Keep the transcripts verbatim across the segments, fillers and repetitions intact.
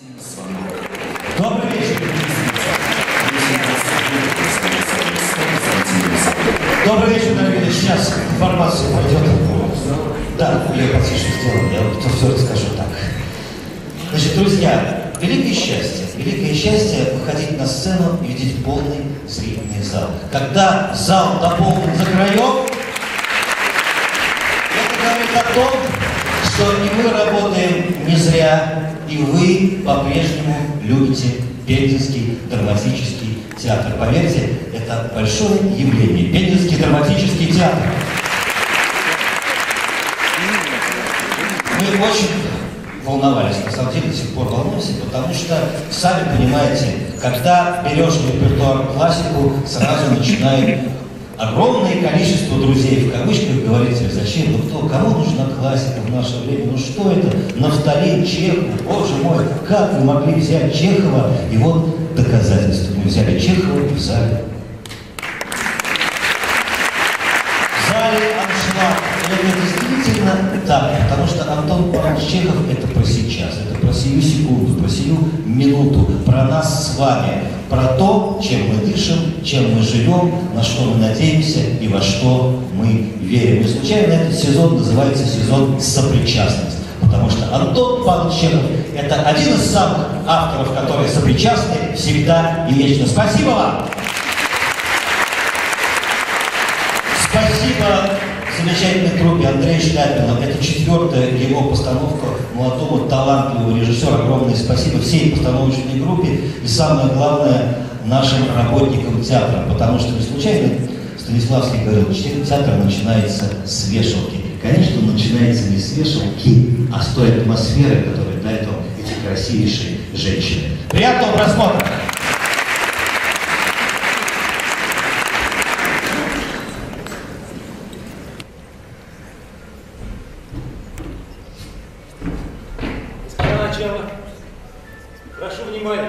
Добрый вечер. Добрый вечер, дорогие. Сейчас информация пойдет. Да, я почти что сделал, я вот все расскажу так. Значит, друзья, великое счастье, великое счастье выходить на сцену и видеть полный зрительный зал. Когда зал наполнен до краев, это говорит о том, что и мы работаем не зря, и вы по-прежнему любите Пензенский драматический театр. Поверьте, это большое явление. Пензенский драматический театр. Мы очень волновались, на самом деле до сих пор волнуемся, потому что, сами понимаете, когда берешь в репертуар классику, сразу начинает огромное количество друзей, в кавычках, говорить, зачем, ну кто, кому нужна классика в наше время, ну что это, нафталин, Чехов, боже мой, как вы могли взять Чехова, и вот доказательство, мы взяли Чехова в зале. В зале аншлаг, это действительно так, потому что Антон Павлович Чехов это про сейчас, это про сию секунду, про сию минуту, про нас с вами, про то, чем мы дышим, чем мы живем, на что мы надеемся и во что мы верим. Не случайно этот сезон называется сезон «Сопричастность», потому что Антон Павлович Чехов – это один из самых авторов, которые сопричастны всегда и вечно. Спасибо вам! Спасибо замечательной труппе Андрея Шляпина. Это четвертая его постановка молодому талантливому режиссеру. Огромное спасибо всей постановочной группе и самое главное нашим работникам театра, потому что не случайно Станиславский говорил, театр начинается с вешалки. Конечно, он начинается не с вешалки, а с той атмосферы, которую дают вам эти красивейшие женщины. Приятного просмотра! Прошу внимания.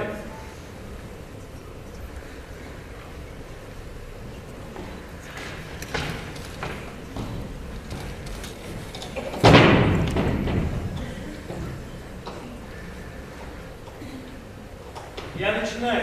Я начинаю.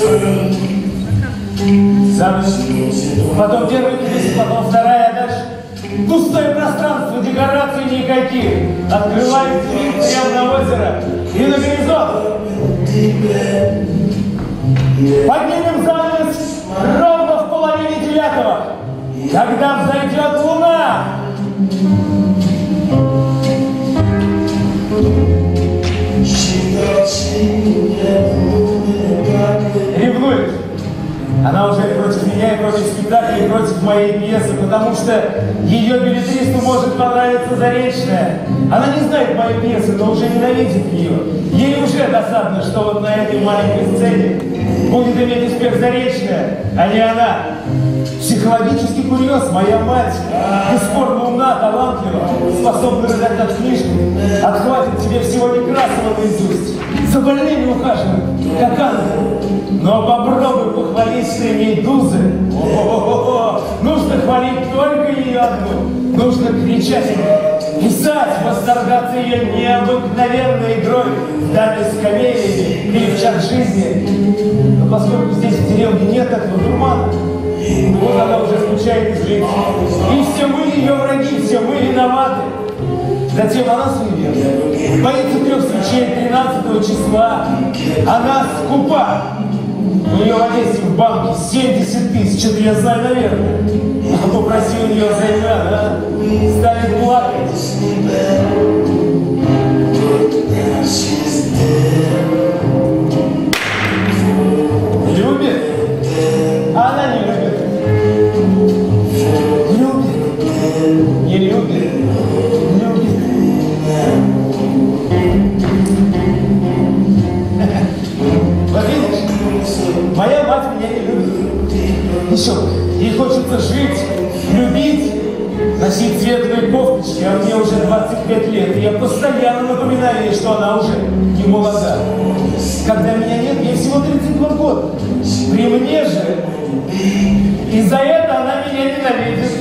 Потом первый кризис, потом вторая, а дальше пустое пространство, декораций никаких. Открывается вид прямо на озеро и на горизонт. Поднимем занавес ровно в половине девятого, когда взойдет луна. Ревнует. Она уже против меня и против спектакля, и против моей пьесы, потому что ее билетристу может понравиться Заречная. Она не знает моей пьесы, но уже ненавидит ее. Ей уже досадно, что вот на этой маленькой сцене будет иметь успех Заречная, а не она. Психологический курьез, моя мать, бесспорно умна, талантлива, способна редактать книжку, отхватит тебе всего Некрасова наизусть, за больными ухаживает, как ангел. Но попробуй похвалить ты Медузы. О-о-о-о. Нужно хвалить только ее одну. Нужно кричать, писать, восторгаться ее необыкновенной игрой в даме с камелиями или в час жизни. Но поскольку здесь в деревне нет этого дурмана, вот она уже скучает из жизни. И все мы ее враги, все мы виноваты. Затем она суеверна, боится трех свечей тринадцатого числа. Она скупа. У нее в Одессе в банке семьдесят тысяч, это я знаю, наверное. Попроси у нее займа, да? Станет плакать. Любит? А она не любит. Любит. Не любит. Любит. Вот видишь, моя мать меня не любит. Еще, ей хочется жить, любить, носить светлые кофточки, а мне уже двадцать пять лет. И я постоянно напоминаю ей, что она уже не молода. Когда меня нет, ей всего тридцать два года. При мне же, и за это она меня ненавидит.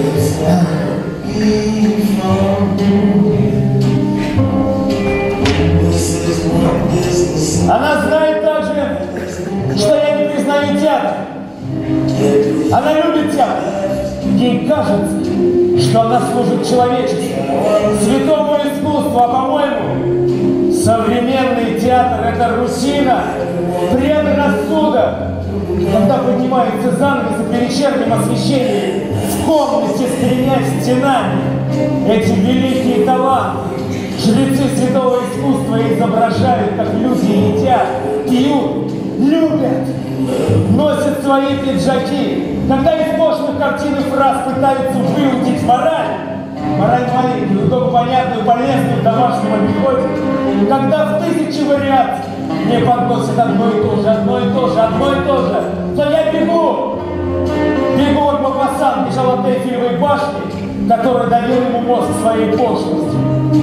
Она знает также, что я не признаю театр. Она любит театр. Ей кажется, что она служит человечеству, святому искусству, а по-моему, современный театр – это рутина, предрассудок. Когда поднимается занавес при вечернем освещении, в комнате с тремя стенами, эти великие таланты, жрецы святого искусства изображают, как люди едят, пьют, любят, носят свои пиджаки. Когда из пошлых картин и фраз пытаются выудить мораль, мораль маленькую, только понятную, полезную в домашнем обиходе, когда в тысячи вариаций мне подносят одно и то же, одно и то же, одно и то же, то я бегу, бегу от Мапасан, бежал от Эйфелевой башни, которая давила ему мозг своей пошлостью.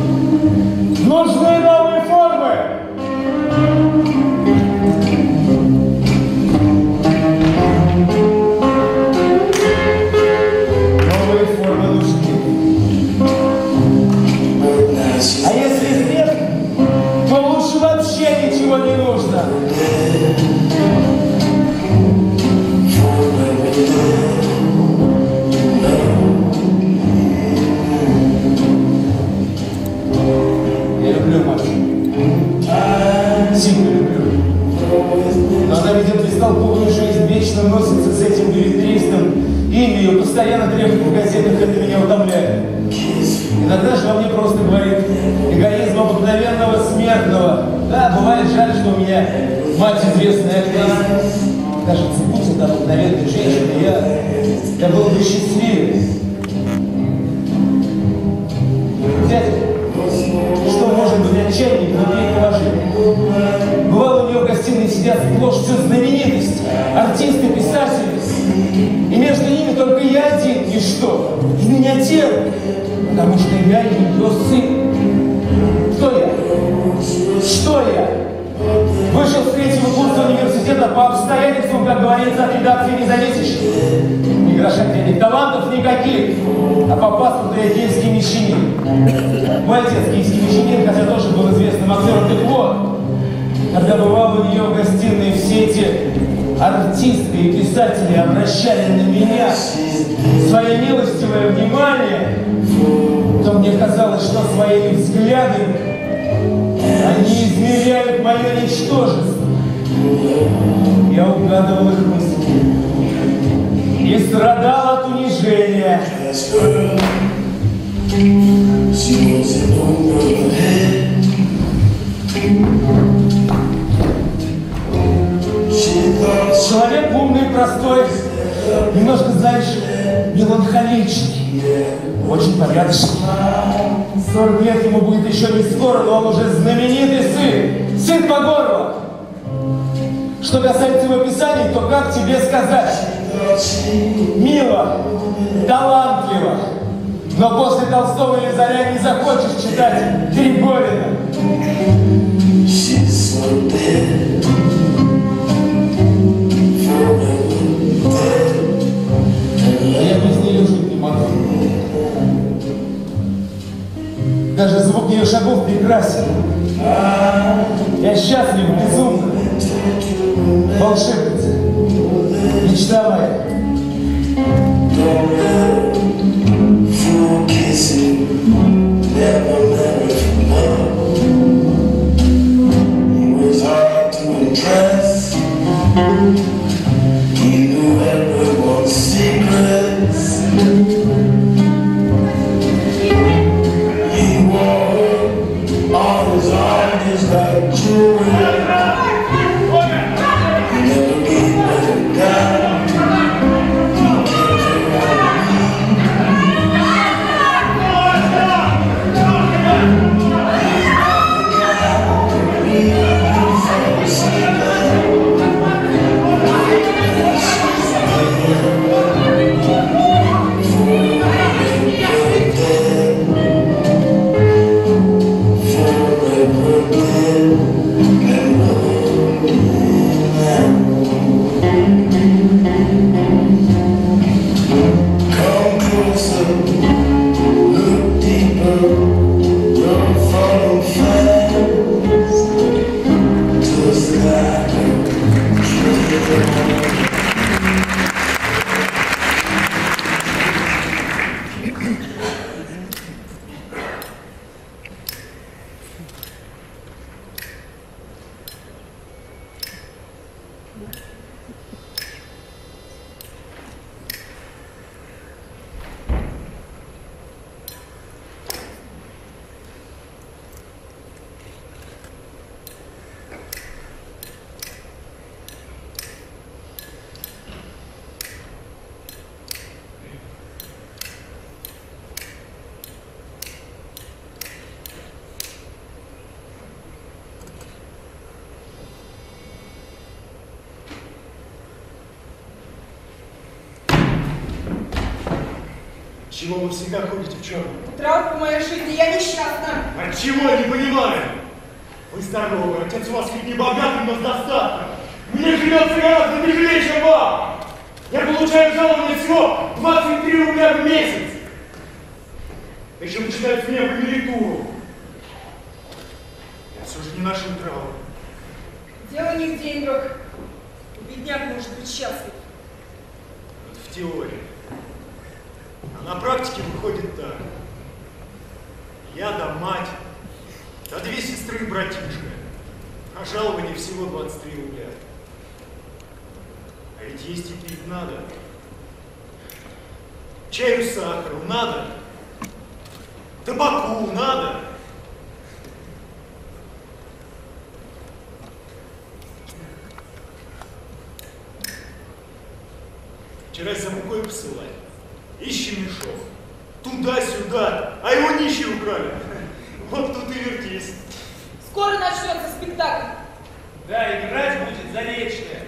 Нужны новые формы! Новые формы нужны. А если нет, то лучше вообще ничего не нужно. Я люблю Машу. Сильно люблю. Но она ведет бестолковую жизнь, вечно носится с этим билетристом. Имя ее постоянно требует в газетах, это меня утомляет. Иногда же во мне просто говорит эгоизм обыкновенного смертного. Да, бывает жаль, что у меня мать известная актриса. Даже будь это обыкновенной женщиной, я, я был бы счастливее. Дядя, что может быть отчаяннее глупее положения? Бывало, у нее в гостиной сидят сплошь все знаменитости, артисты, писатели. И между ними только я один, ничто, и миниатюра, потому что я ее сын. Кто я? Что я? Вышел с третьего курса университета по обстоятельствам, как говорится, от редакции не зависишь. Ни гроша денег, талантов никаких, а по паспорту я киевский мещанин. Мой отец киевский мещанин, хотя тоже был известным актером. Так вот, когда бывал у нее в гостиной, все эти артисты и писатели обращали на меня свое милостивое внимание, то мне казалось, что своими взглядами они измеряют мое ничтожество. Я угадывал их мысли и страдал от унижения. Человек умный, простой, немножко, знаешь, меланхоличный, очень порядочный. сорок лет ему будет еще не скоро, но он уже знаменитый сын, сын по горло. Что касается его писаний, то как тебе сказать? Мило, талантливо, но после Толстого или Заря не захочешь читать Григорина. Я без нее жить не могу. Даже звук ее шагов прекрасен. Я счастлив, безумно. Волшебница. Мечта моя. Чего вы всегда ходите в черном? Травма моей жизни, я несчастна. От чего, не понимаю? Вы здоровы, отец у вас ведь не богатый, но с достатком. Мне живется гораздо тяжелее, чем вам. Я получаю жалование всего двадцать три рубля в месяц. Еще начинают с меня в эмеритуру. Я все же не ношу травму. Дело не в деньгах. Бедняк может быть счастлив. Вот в теории. А на практике выходит так. Я да мать, да две сестры и братишка. А жалование всего двадцать три рубля. А ведь есть и пить надо. Чаю, сахару надо. Табаку надо. Вчера за мукой посылали. Ищи мешок. Туда-сюда. А его нищие украли. Вот тут и вертись. Скоро начнется спектакль. Да, играть будет Заречная.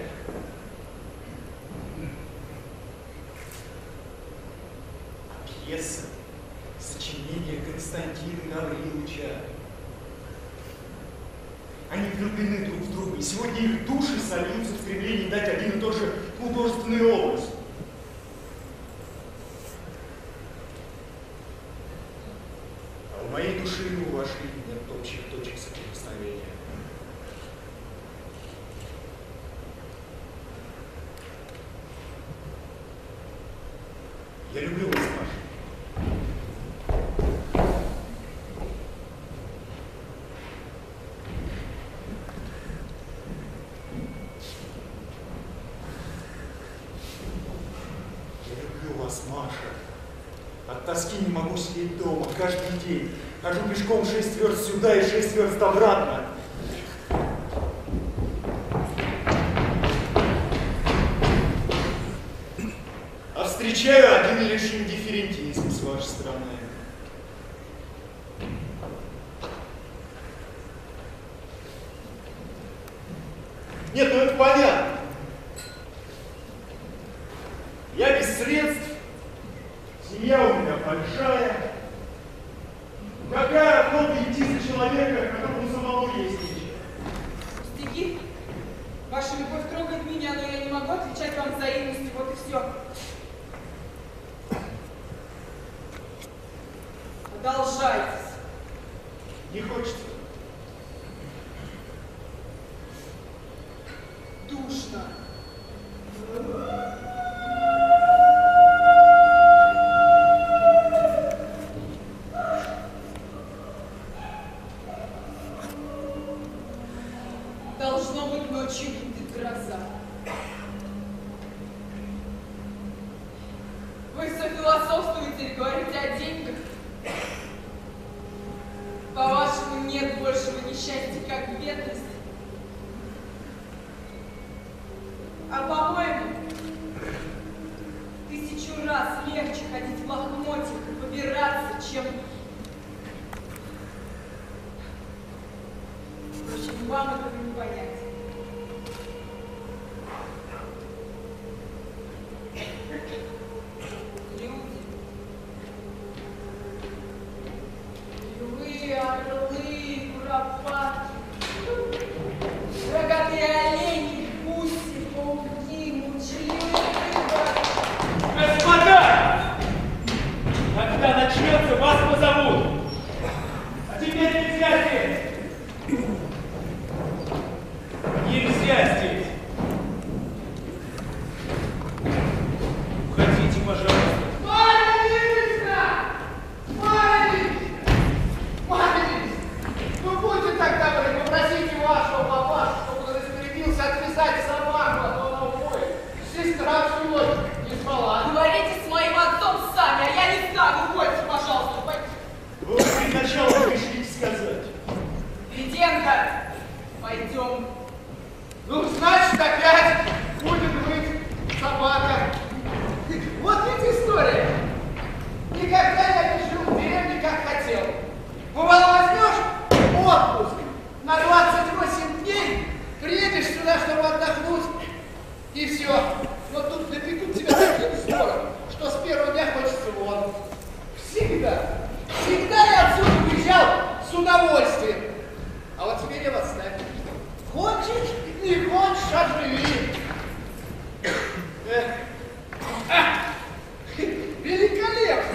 А пьеса — сочинение Константина Гавриловича. Они влюблены друг в друга, и сегодня их души сольются в стремлении дать один и тот же художественный образ. А у моей души и у вашей нет общих точек соприкосновения. Маша. От тоски не могу сидеть дома каждый день. Хожу пешком шесть верст сюда и шесть верст обратно. А встречаю один лишь индифферентизм с вашей стороны. Нет, ну это понятно. Я без средств, семья у меня большая. Какая охота идти за человека, которому самому есть ничего? Пустяки. Ваша любовь трогает меня, но я не могу отвечать вам взаимностью, вот и все. Продолжайтесь. Не хочется. Душно. Должно быть, ночью будет гроза. Вы все философствуете или говорите о деньгах? По-вашему, нет большего несчастья, как бедность. А по-моему, тысячу раз легче ходить в лохмотьях и побираться, чем... Впрочем, вам этого не понять. Люди. Львы, орлы, куропатки, рогатые олени, гуси, пауки, мучеливые рыбы. Господа! Когда начнется, вас позовут. А теперь нельзя здесь. Нельзя здесь. Уходите, пожалуйста. Марья! Марья! Марья! Ну будьте так добры, попросите вашего папашу, чтобы он распорядился отвязать собаку, а то она уходит. Сестра всю ночь не спала. Говорите с моим отцом сами, а я не знаю. Увольте, пожалуйста. Вы перед началом решили сказать. Лиденко, пойдем. Ну, значит, опять будет быть собака. Вот ведь история. Никогда я не жил в деревне, как хотел. Бывало, возьмешь отпуск на двадцать восемь дней, приедешь сюда, чтобы отдохнуть, и все. Но тут напекут тебя таким спором, что с первого дня хочется вон. Всегда, всегда я отсюда уезжал с удовольствием. А вот теперь я вас знаю. Хочешь, не хочешь, а живи. Эх. А, великолепно.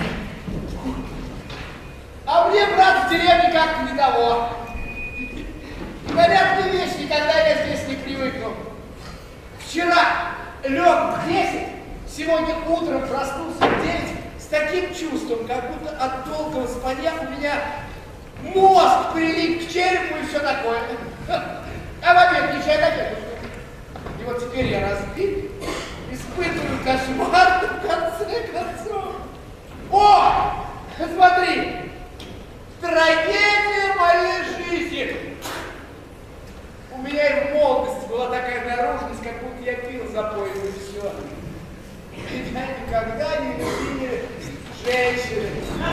А мне, брат, в деревне как-то не того. Говорят, мне вещь, никогда я здесь не привыкну. Вчера лег в десять, сегодня утром проснулся в девять с таким чувством, как будто от долгого спанья у меня мозг прилип к черепу и все такое. А в обед не чай, обед. И вот теперь я разбит, испытываю кошмар в конце концов. О, смотри, трагедия моей жизни. У меня и в молодости была такая наружность, как будто я пил за пояс и все. Меня никогда не любили женщины.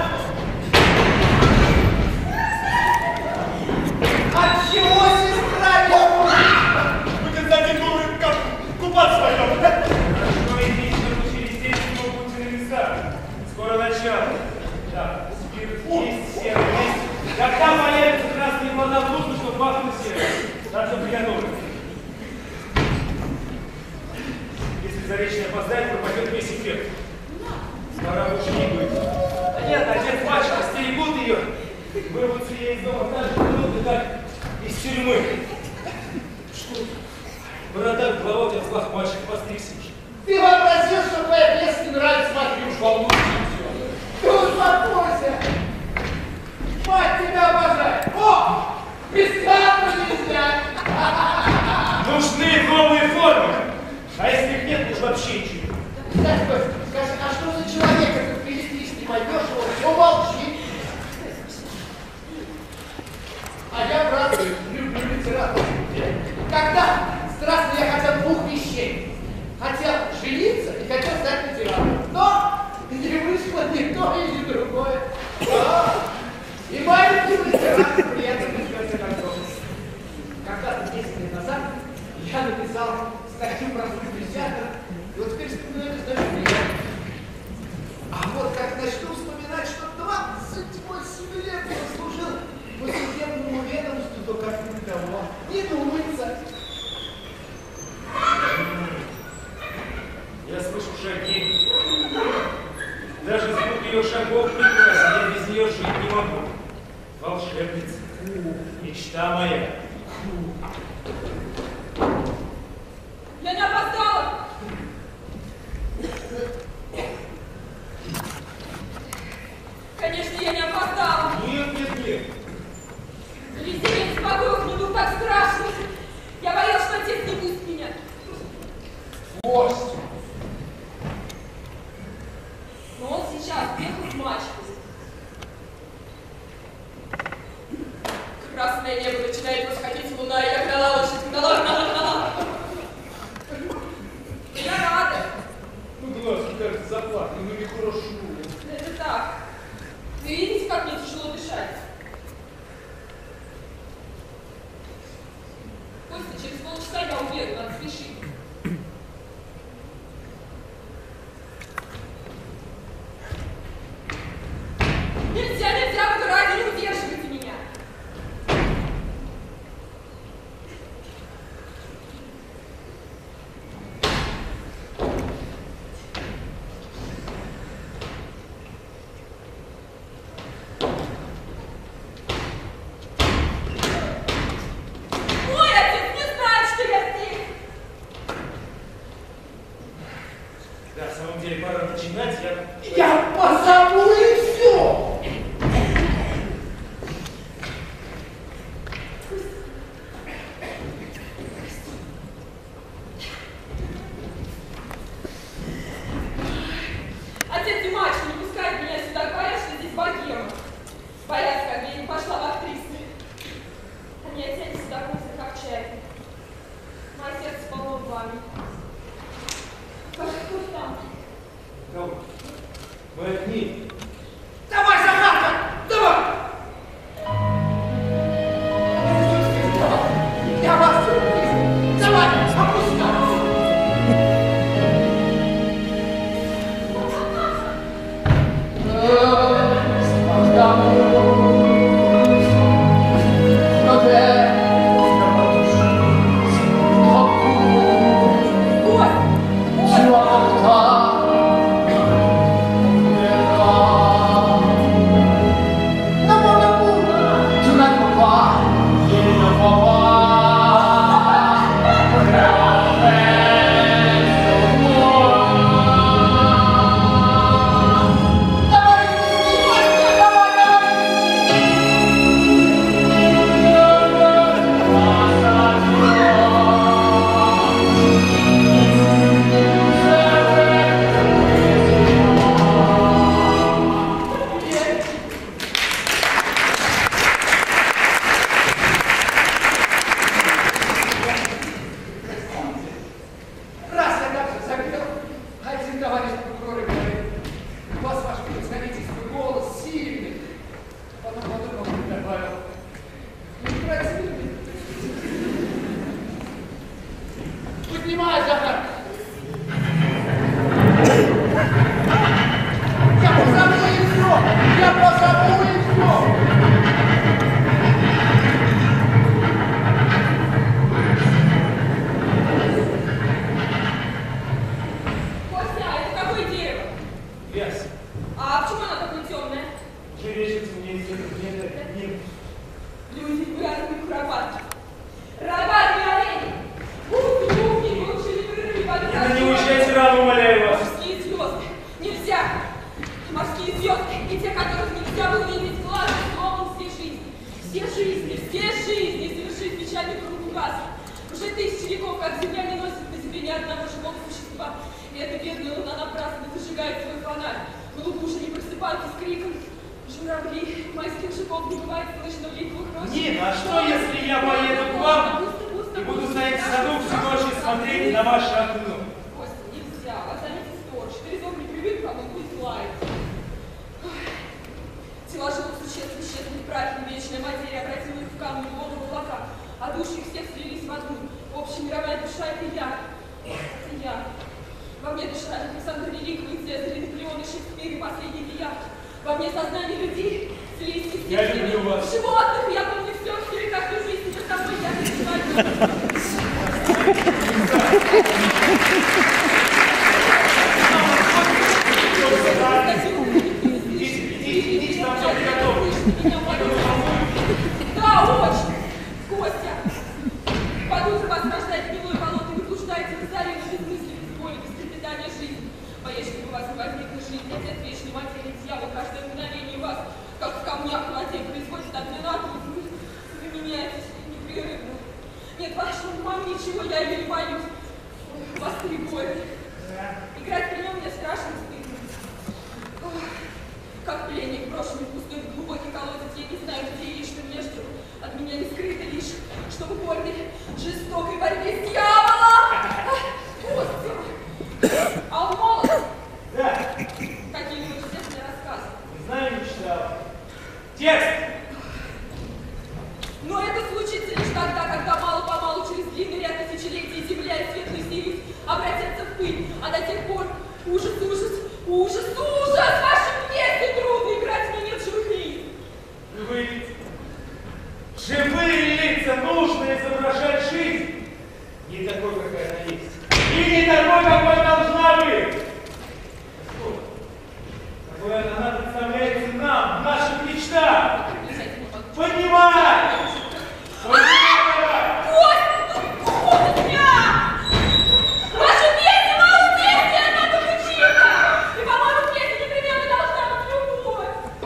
От чего, сестра, я Вы когда дедуры как купаться пойдем. Хорошо, идите, научились здесь, но будьте на местах. Скоро начало. Так, спирт есть, сера есть. Когда появятся красные глаза в нужно, чтобы пахнуть серой. Так что приготовлено. Если Заречный опоздает, пропадет весь эффект. Пора больше не будет. Да нет, отец, мачеха, стерегут ее. Вырвутся ей из дома так же минуты, как из тюрьмы. Что? Борода, голова у тебя взлохмачек, постригся. Ты вообразил, что твоя песня нравится, смотри, уж волнуйся и все. Ты успокойся. Мать тебя обожает. О, бесплатно нельзя. Нужны новые формы. А если их нет, уж вообще ничего. Скажи, скажи, а что за человек опоздание. Я не опоздала! Конечно, я не опоздала. Нет, нет, нет. Везде не беспокоил, мне было так страшно. Я боялась, что отец не пустит меня. Гость. Но он сейчас бегал в мачту. Красное небо начинает восходить луна, и я гнала лошадь, гнала, гнала, гнала. Я рада. Ну, глазки, кажется, заплакали, ну нехорошо. Это так. Вы видите, как мне тяжело дышать? Костя, через полчаса я уеду, надо спешить. Нельзя, нельзя, вы ради не удерживайте меня. Мой отец не знает, что я здесь. Да, в самом деле, пора начинать. Я... Я позову и все. Отец и мачеха не пускают меня сюда, говорят, что здесь богема. Боятся, как я не пошла в актрисы. Они отец сюда косят, как чайки. Мое сердце полно вами. Как кто там? Кого? Мы одни. Давай, Захарка, давай. Я вас сюрприз. Давай, опускайся. Поднимай, Захар! Я позову и все! Я позову и все! Костя, а это какое дерево? Лес. А почему оно такое темное? Уже вечер темнеет, где-то днем. Люди, вы армии куропатки. Рогатые олени! Губки, губки, получили прерывы под Да не уезжайте рано, умоляю вас. Морские звезды. Нельзя. Морские звезды и те, которых нельзя было видеть глазом, словом все жизни. Все жизни, все жизни совершить печальный круг угаса. Уже тысячи веков, как земля не носит на себе ни одного живого существа. И эта бедная луна напрасно зажигает свой фонарь. Голубы уже не просыпаются с криком. Журавли, майских шипов не бывает слышно в липовых рощах. Нина, а что, если я поеду к вам и буду стоять в саду всю ночь и смотреть на ваше окно? Костя, нельзя. Останется сторож. Перезор не привык, а он будет лаять. Тела живых существ исчезли в прахе, вечная материя обратила их в камни, воду, в облака, а души всех слились в одну. Общая мировая душа — это я. Это я. Во мне душа Александра Великого и Цезаря, Наполеона, Шекспира и последний век. Во мне сознание людей, слились из Я люблю вас. животных. Я помню все, все, как всю жизнь за тобой я переживаю. Идите, идите, идите, там все приготовлено. Да, очень. Костя, ничего, я ее не боюсь. Вас перебоит. Играть при нем мне страшно стыдно. Ох, как пленник, брошенный в пустой глубокий колодец, я не знаю, где и что мне ждет. От меня не скрыто лишь, что в упорной, жестокой борьбе с дьяволом. Господи! А он молод? Да. Какие-нибудь чудесные рассказы? Не знаю, не читал. Текст! Но это случится лишь тогда, когда мало-помалу через длинный ряд тысячелетий земля и светлый сирис обратятся в пыль, а до тех пор ужас, ужас, ужас, ужас! Ваши пьесы трудно играть, мне нет живых лиц. Живые лица. Живые лица нужно изображать жизнь. Не такой, какая она есть. И не такой, какой должна быть. Какой она представляется нам, в наших мечтах. Понимай! А! Господи, ну холод меня! Ваши пьесы мало действия, одна только чика! И, по-моему, пьеса непременно должна быть любовь.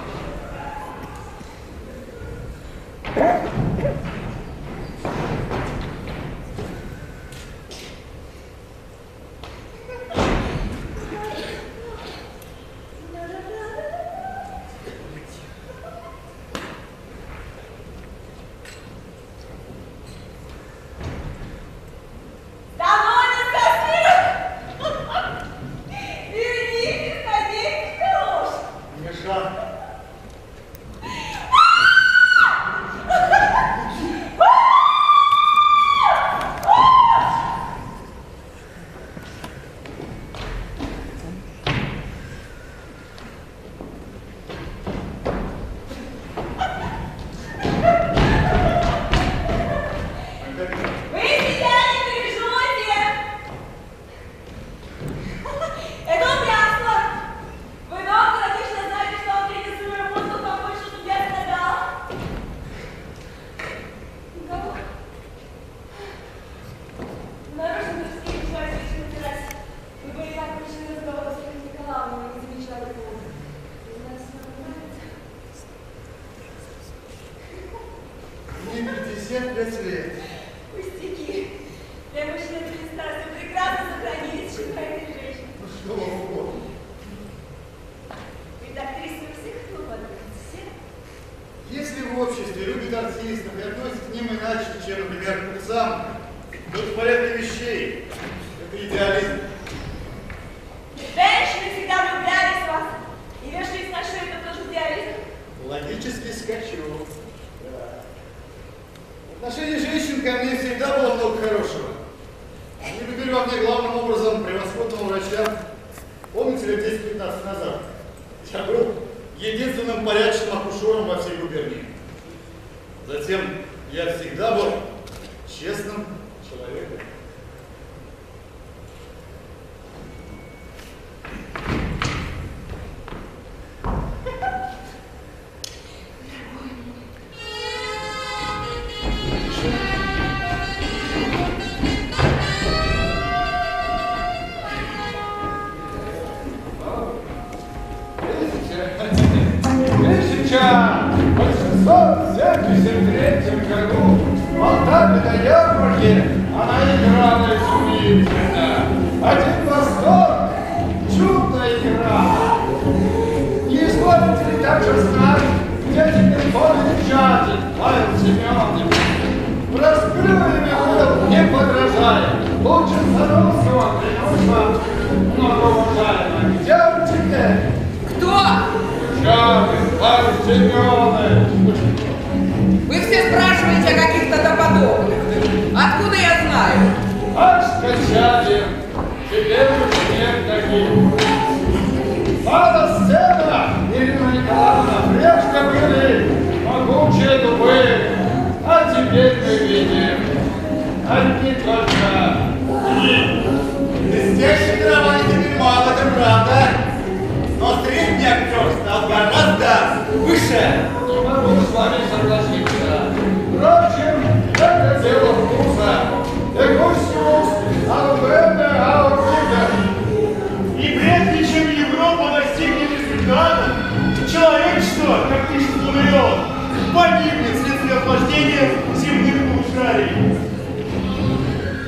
Пустяки. Для мужчин этой страсти прекрасно сохранились шикарные женщины. Ну что вам угодно? Ведь актрисы всех клубов, все. Если в обществе любят артистов и относятся к ним иначе, чем, например, к купцам, то в порядке вещей. Это идеализм. Женщины всегда влюблялись в вас. И вешались на шею, это тоже идеализм. Логический скачок. Да. В отношении женщин ко мне всегда было много хорошего. Они любили во мне главным образом превосходного врача. Помните, лет десять-пятнадцать назад? Я был единственным порядочным акушером во всей губернии. Затем я всегда был честным человеком. В восемьсот семьдесят третьем году в Полтаве на ярмарке она играла изумительно. Один восторг, чудная игра. Не изволите ли также знать, где теперь ходит чатик Павел Семенович? Раскрываемый был не подражая. Лучше Саровского клянусь вам, многоуважаемый. Где он теперь? Кто? Чатик Павел Семенович. Вы все спрашиваете о каких-то доподобных. Откуда я знаю? Аж скачали, теперь уже нет таких. Пала сцена, Ирина Николаевна, прежде были могучие дубы, а теперь мы видим одни только дни. Блестящий дрова теперь мало, это правда. Но средний актер стал гораздо выше. Не могу с вами согласиться. Впрочем, это дело вкуса. Эгусиус, албене, аурвига. И прежде чем Европа достигнет результата, человечество, как пишет Лумион, погибнет вследствие охлаждения земных полушарий.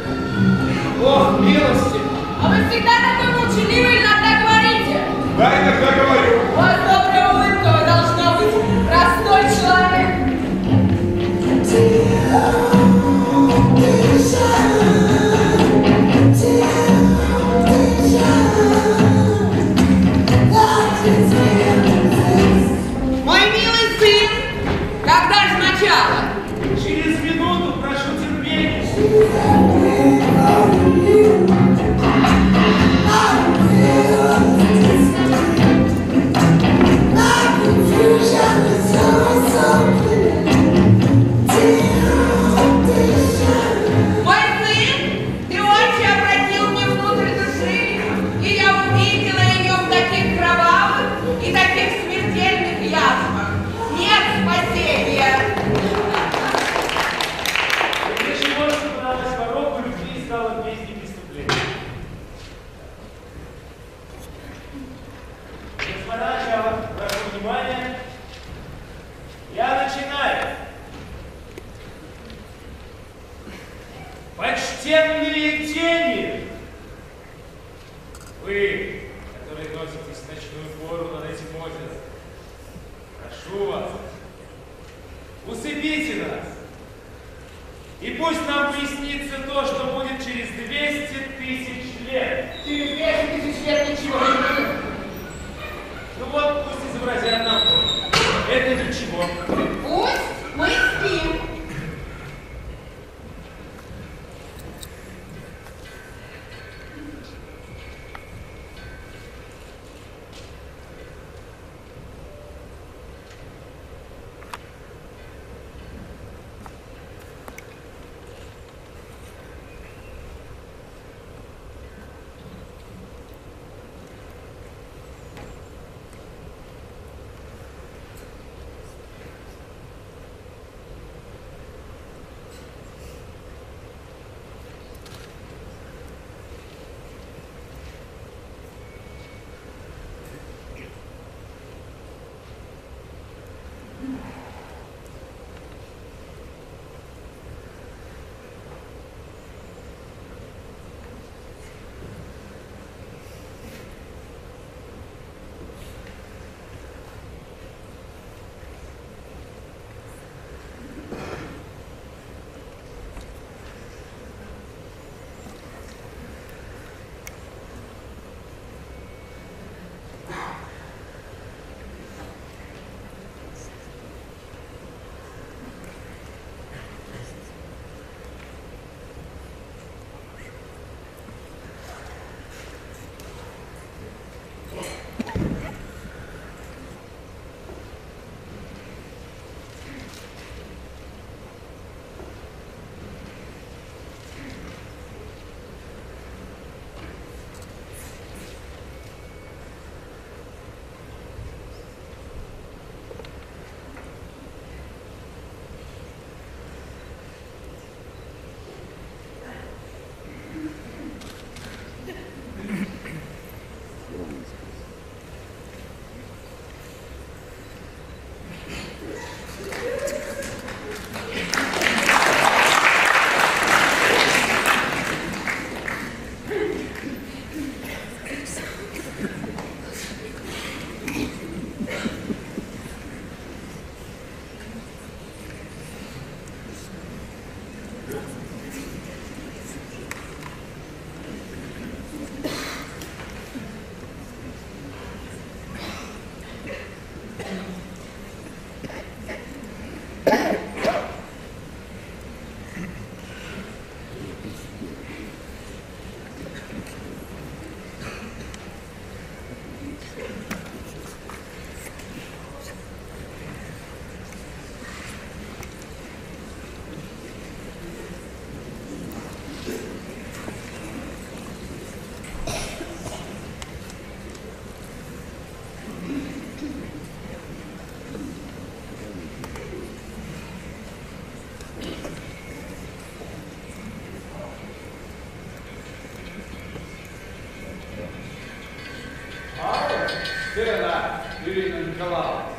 Сына Ирины Николаевны.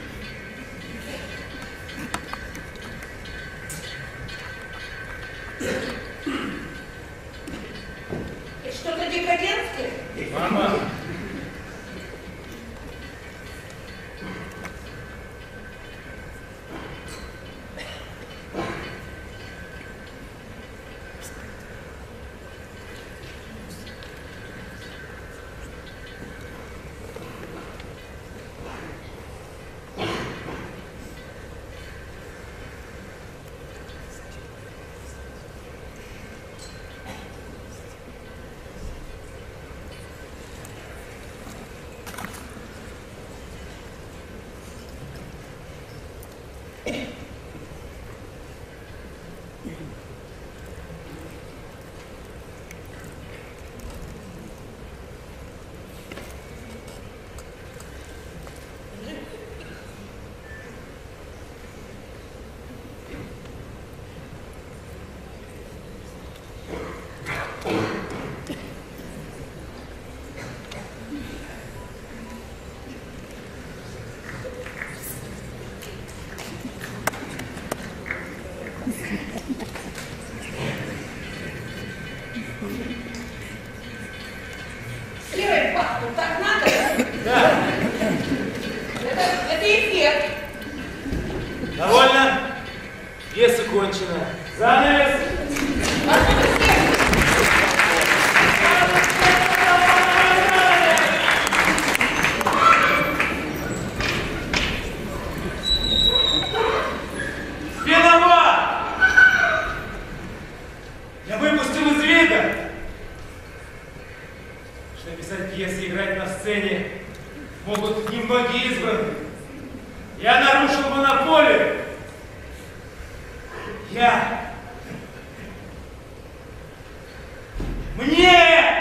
Это что-то декадентское? Мама. Занавес! Виноват! Я выпустил из вида, что писать пьесы и играть на сцене могут немногие избранные. Я нарушил монополию. Я... Мне...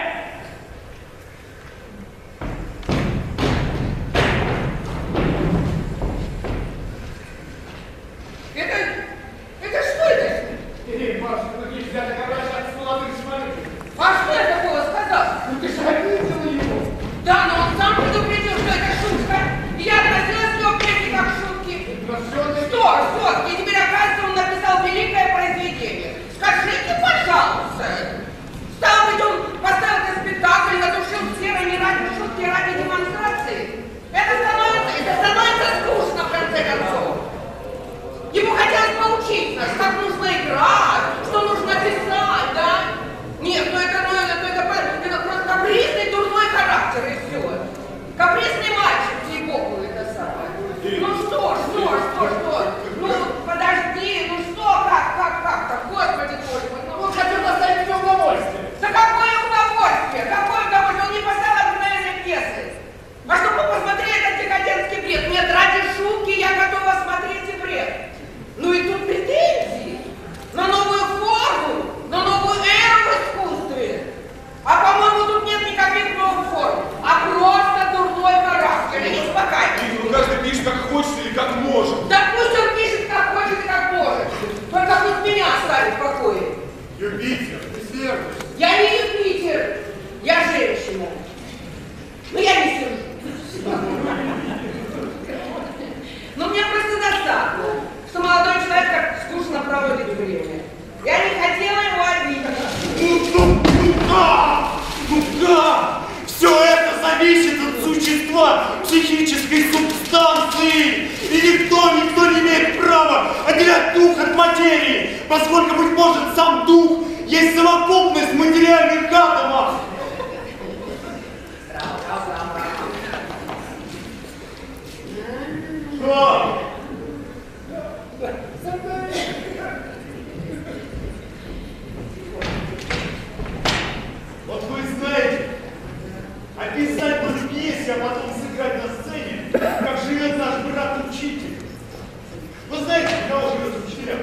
Это... Это что это? Эй, Маша, ну нельзя так обращаться с молодым человеком. А что я такого сказал? Ну ты же обидела его. Да, но он сам предупредил, что это шутка. И я относилась к его песне как к шутке. Ну все, ты... Что, что? И теперь, оказывается, он написал великое произведение. Скажите, пожалуйста. Стало быть, он поставил этот спектакль, задушил сферы не ради шутки, а ради демонстрации. Это становится, это становится скучно, в конце концов. Ему хотелось поучить нас, как нужно играть, что нужно писать, да? Нет, ну это, ну это, ну это, это просто капризный, дурной характер, и все. Капризный мальчик, ей-богу, это самое. Ну что, что, что, что? Ну, подожди, ну что, как, как, как так, господи, господи, ну... Он хотел доставить тебе удовольствие. Да какое удовольствие, какое удовольствие, он не поставил обыкновенной пьесы. А чтобы вы посмотрели этот декадентский бред, нет, ради шутки я готова смотреть и бред. Ну и тут претензии на новую форму, на новую эру в искусстве. А по-моему, тут нет никаких новых форм, а просто дурной характер. И успокаивайтесь. Ну каждый пишет как хочет или как может. Да пусть он пишет как хочет и как может. Только пусть меня оставит в покое. Юпитер, ты сердишься. Я не Юпитер, я женщина. Но я не сержусь. Но мне просто досадно, что молодой человек так скучно проводит время. Я не хотела его обидеть. Ну, ну да! Ну да! Все это зависит от существа психической субстанции. И никто, никто не имеет права отделять дух от материи, поскольку, быть может, сам дух есть совокупность материальных атомов. Что? Вот вы знаете, описать в пьесе, а потом сыграть на сцене, как живет наш брат-учитель. Вы знаете, кого живет учителя?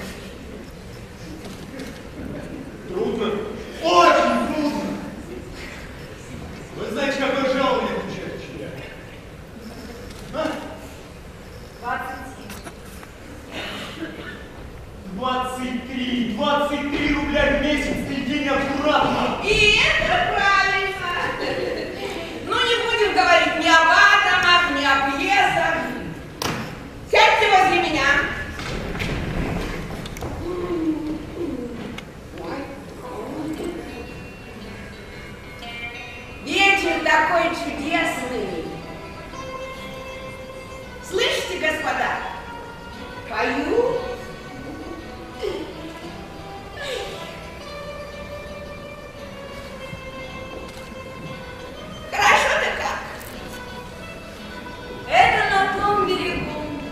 Трудно. Очень трудно. Вы знаете, какое жалование получает учителя? А? двадцать три. двадцать три рубля в месяц и день аккуратно. И это правильно. Ну, не будем говорить ни об атомах, ни о пьесах. Сядьте возле меня. Вечер такой чудесный. Слышите, господа? Пою. Хорошо-то как? Это на том берегу.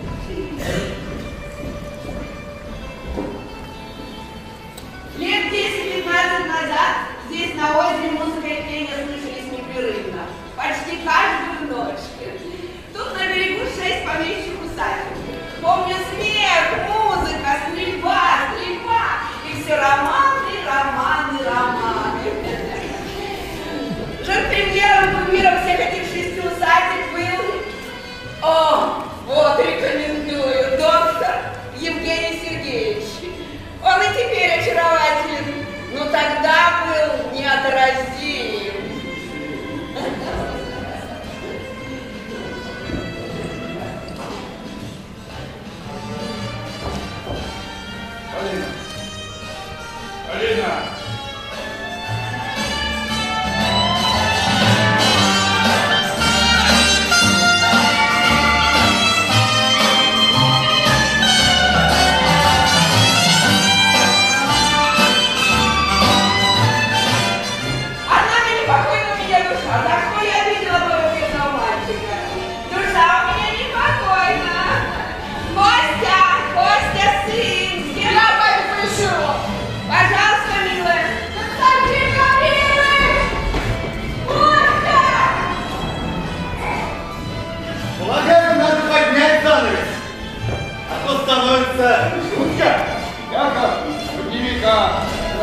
Лет десять-пятнадцать назад здесь на озере музыка и пение слышались непрерывно. Почти каждую ночь. Тут на берегу шесть помещих усадеб. Помню смех, музыка, стрельба, стрельба. И все романы, романы, романы. Жертв-премьером, кумиром всех этих шести усадеб был... О, вот рекомендую, доктор Евгений Сергеевич. Он и теперь очарователен, но тогда был неотразим. становится шутка. Яков, подними-ка,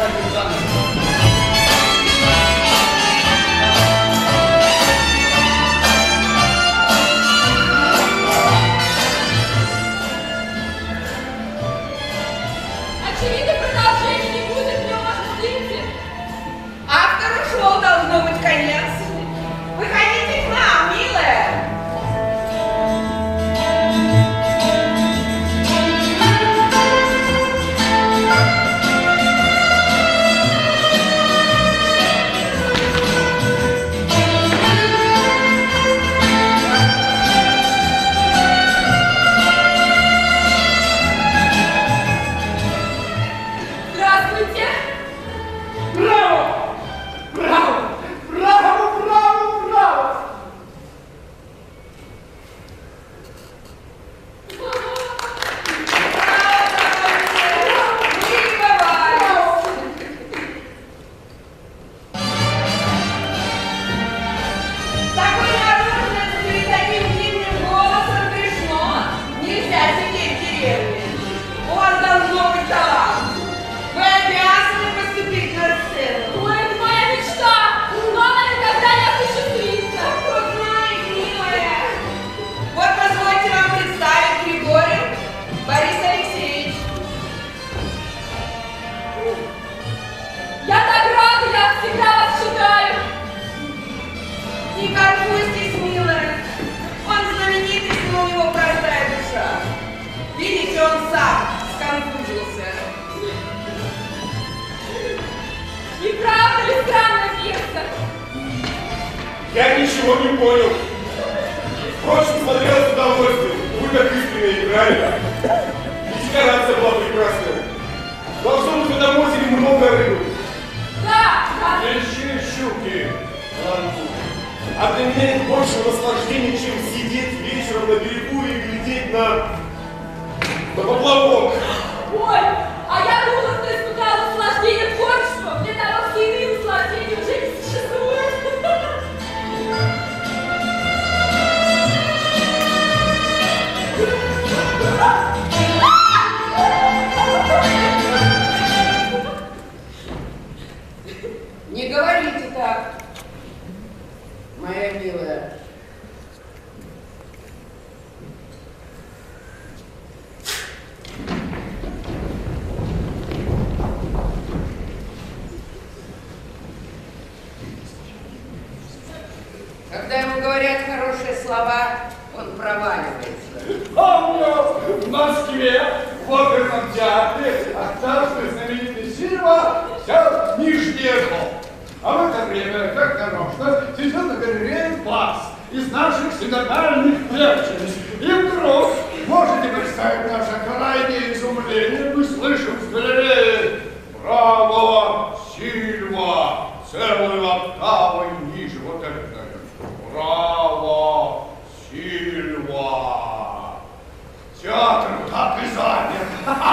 Очевидно, продолжения не будет, мне можно выйти. Автору шоу должно быть конец. Выходите к нам, милая. Здравствуйте. Браво! Браво! Браво! Браво! Браво! Такой наружности и таким дивным голосом грешно. Нельзя сидеть в деревне. У вас должно быть талант. Вы обязаны поступить на сцену. Ой, это моя мечта, но она никогда не осуществится. Кто знает, милая. Вот позвольте вам представить Григорий Борис Алексеевич. Я так рада, я всегда вас считаю. Не конфузьтесь, милая. Он знаменитость, но у него простая душа. Видите, он сам сконфузился. Не правда ли странная пьеса? Я ничего не понял. Впрочем, смотрел с удовольствием. Вы так искренне играли. И декорация была прекрасная. Должно быть, в этом озере много рыбы. Да, да. Большие щуки. А для меня нет большего наслаждения, чем сидеть вечером на берегу и глядеть на... на поплавок. Ой, а я думала, что испытала наслаждение творчеством. Для того, все иные наслаждения уже не существуют. Не говорите так, моя милая. Когда ему говорят хорошие слова, он проваливается. Помню, в Москве, в оперном театре, оставший знаменитый Сильва взял нижнее дно. А в это время, как нарочно, сидел на галерее бас из наших синодальных певчих. И вдруг, можете представить наше крайнее изумление, мы слышим с галереи «Браво, Сильва!» целую октавой ниже. Вот это. «Браво, Сильва!» Театр так и замер.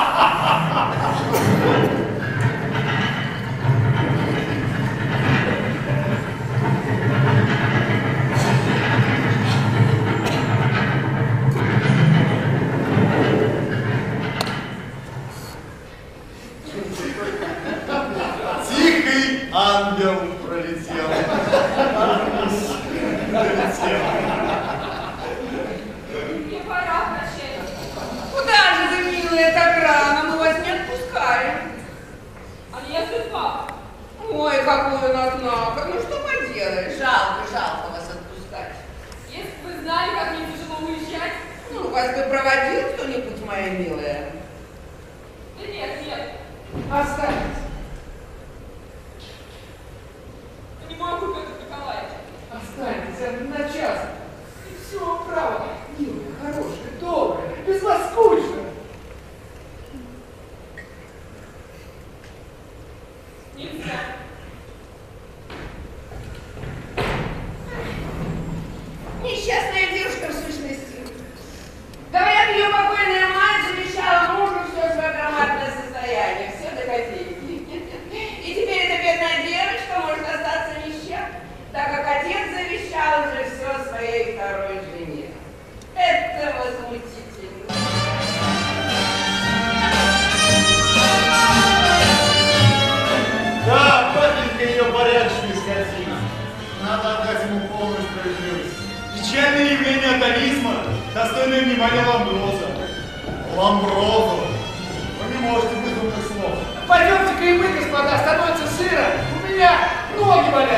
Тихий ангел пролетел. Пролетел. Мне пора прощать. Куда же вы, милая, так рано? Мы вас не отпускаем. А я судьба. Ой, какой он однако. Ну что поделаешь? Жалко, жалко вас отпускать. Если бы вы знали, как мне тяжело уезжать. Ну, вас бы проводил кто-нибудь, моя милая? Да нет, нет. Останьтесь. Не могу, Петр Николаевич. Останьтесь один на час. И все, право. Милая, хорошая, добрая. Без вас скучно. Нельзя. Несчастная девушка в сущности. Говорят, ее покойная мать завещала мужу все свое громадное состояние, все до копейки. проявление атовизма, достойное внимания Ламброза. Ламброза, вы не можете без умных слов. Пойдемте-ка и мы, господа, становится сыро. У меня ноги болят.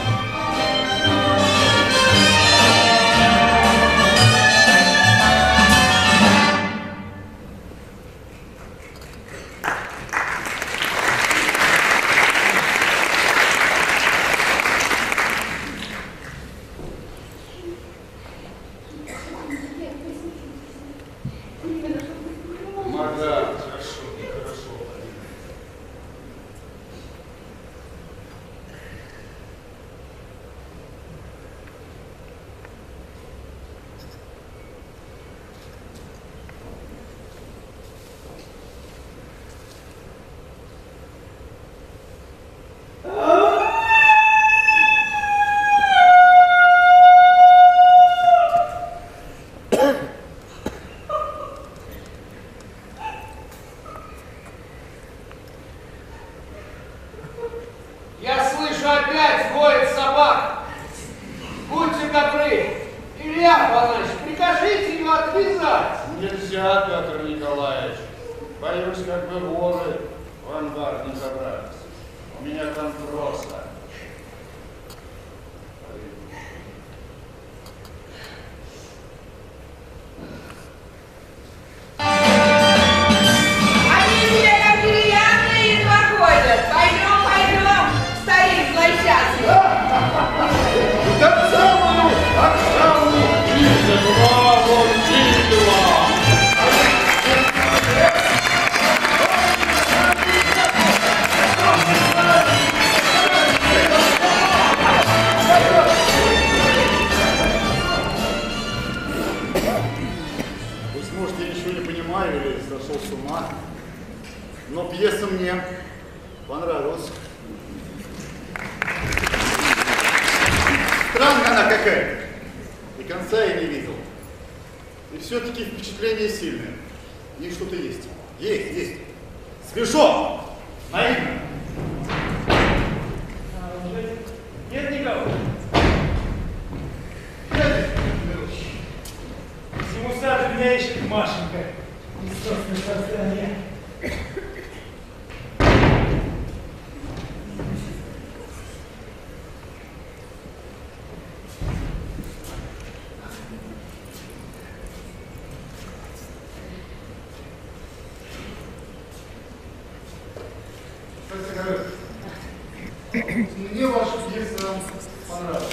Мне ваша пьеса понравилась.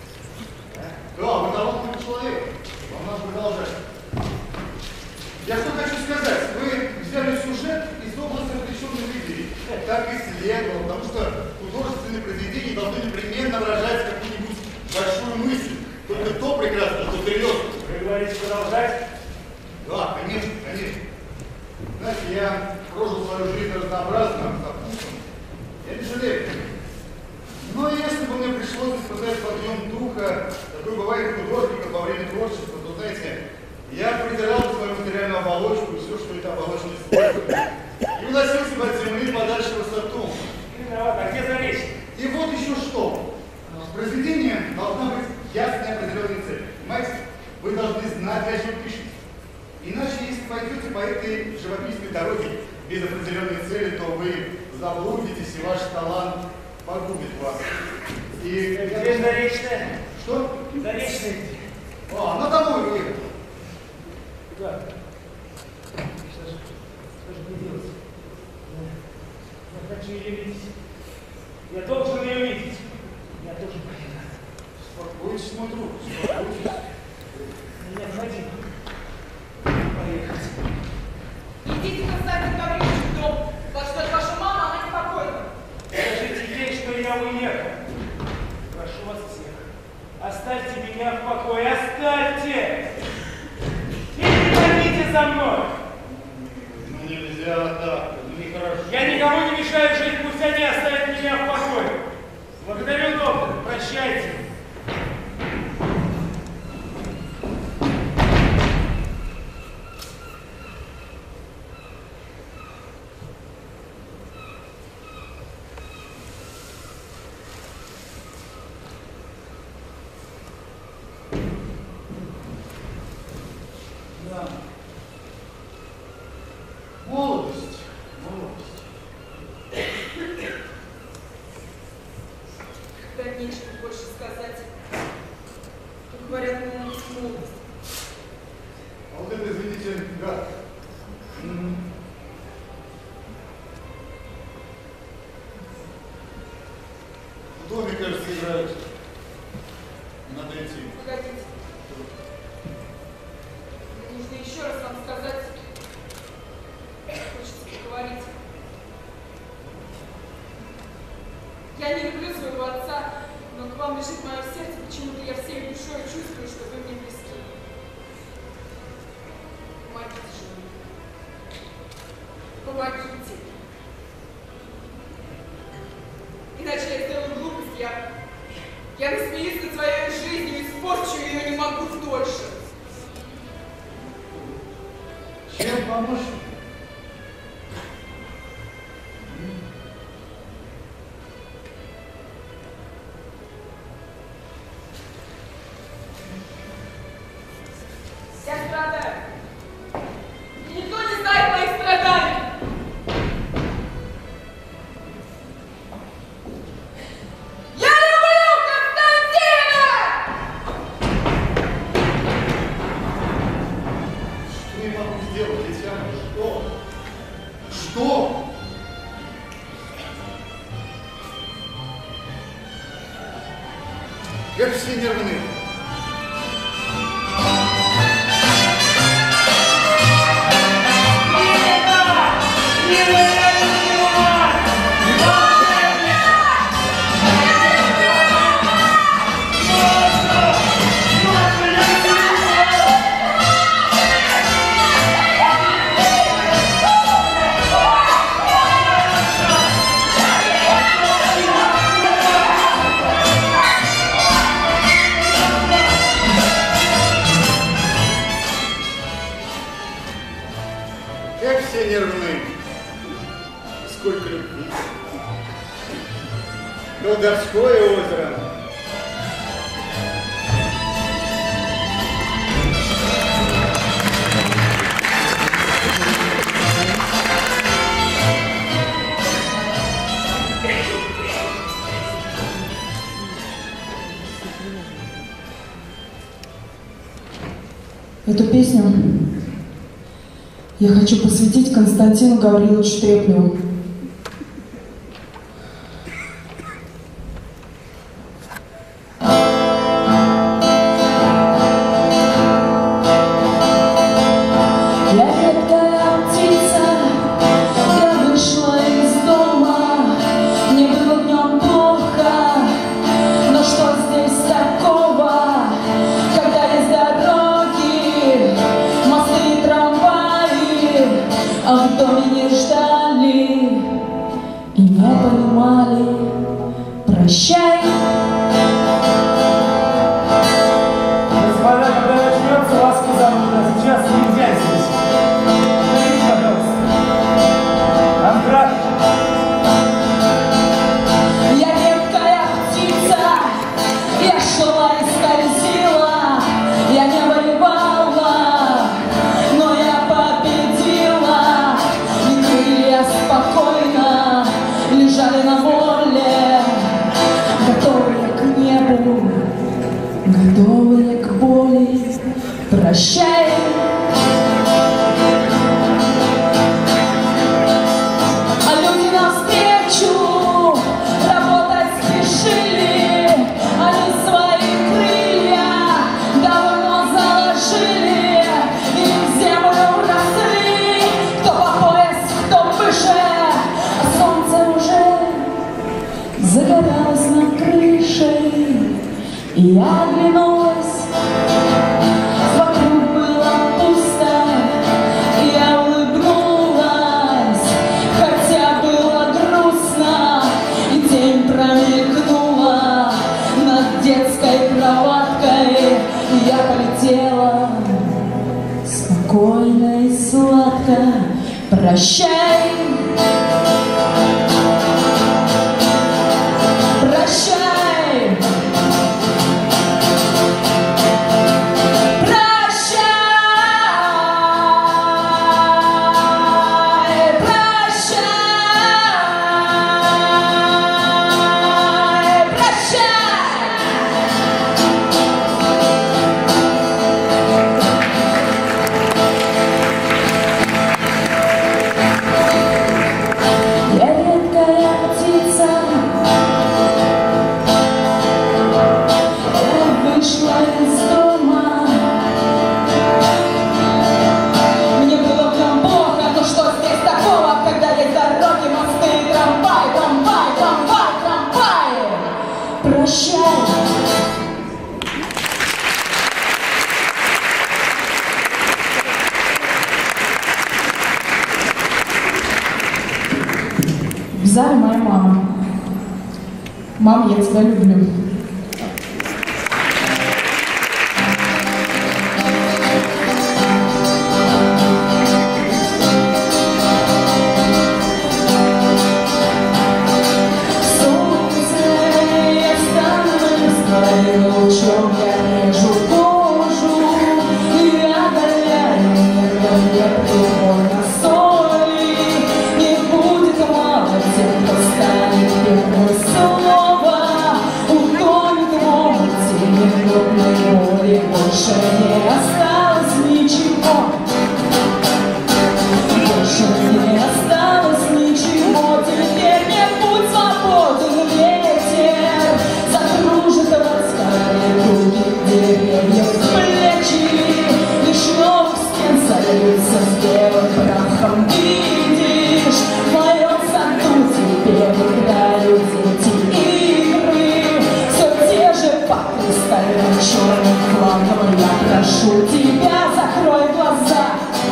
Да, вы талантливый человек. Вам надо продолжать. Я что хочу сказать. Вы взяли сюжет из области отвлеченных идей. Так и следовало, потому что художественные произведения должны непременно выражать какую-нибудь большую мысль. Только то прекрасно, что серьезно. Вы говорите продолжать? Да, конечно, конечно. Знаете, я прожил свою жизнь разнообразно, со вкусом. Я не жалею. Но если бы мне пришлось испытать подъем духа, такой бывает у художников во время творчества, то, знаете, я придирал свою материальную оболочку и все, что это оболочка использует, и уносился бы от земли подальше в высоту. Виноват, а где Заречный? И вот еще что. В произведении должна быть ясная определенная цель. Понимаете? Вы должны знать, для чего пишете. Иначе, если пойдете по этой живописной дороге без определенной цели, то вы заблудитесь, и ваш талант погубит вас. И... Где Заречная? Что? Заречная. А, она домой выехала. Куда? Что же, что же мне делать? Я, я хочу ее видеть. Я должен ее видеть. Я должен поехать. Успокойтесь, мой друг, успокойтесь. Необходимо поехать. Идите поставьте табличку в дом. Так что это ваша мама, она непокойна. Скажите ей, что я уехал. Прошу вас всех, оставьте меня в покое, оставьте! И не ходите за мной! Ну нельзя так, ну нехорошо. Я никому не мешаю жить, пусть они оставят меня в покое. Благодарю, доктор, прощайте. В доме, кажется, играют. Надо идти. Погодите. Мне нужно еще раз вам сказать. Хочется поговорить. Я не люблю своего отца, но к вам лежит мое сердце. Почему-то я всей душой чувствую, что вы мне близки. Помогите же мне. Помогите. Иначе я сделаю глупость, я, я насмеюсь над своей жизнью, испорчу ее, не могу дольше. Чем помочь? Я страдаю. И никто не знает моих страданий. Я люблю Константина! Что я могу сделать, Татьяна? Что? Что? Как все нервные. Как все нервные. Сколько любви. Колдовское озеро. Эту песню я хочу посвятить Константину Гавриловичу Треплеву. А в доме не ждали и не понимали. Прощай. Господа, когда начнется ласка замута, сейчас нельзя здесь. Подойдите, пожалуйста. Андрей. Я редкая птица, я шла и скользила, я не воевала, но я победила. И крылья спокойно лежали на воле, готовые к небу, готовые к боли. Прощай. А люди навстречу работать спешили, они свои крылья давно заложили и в землю росли, кто по пояс, кто выше, а солнце уже загоралось над крышей. И я оглянулась, вокруг было пусто, и я улыбнулась, хотя было грустно, и тень промелькнула над детской кроваткой, и я полетела спокойно и сладко. Прощай. Прощай. Прощай. Мам, я тебя люблю. Больше не осталось ничего, больше не осталось ничего. Теперь мне путь свободен, ветер закружит раскали круги деревьев в плечи. Лишь новых стен сольются с белым прахом. Видишь, в моем саду теперь играют дети игры. Все те же по кристально черным флагам. Я прошу тебя, закрой глаза.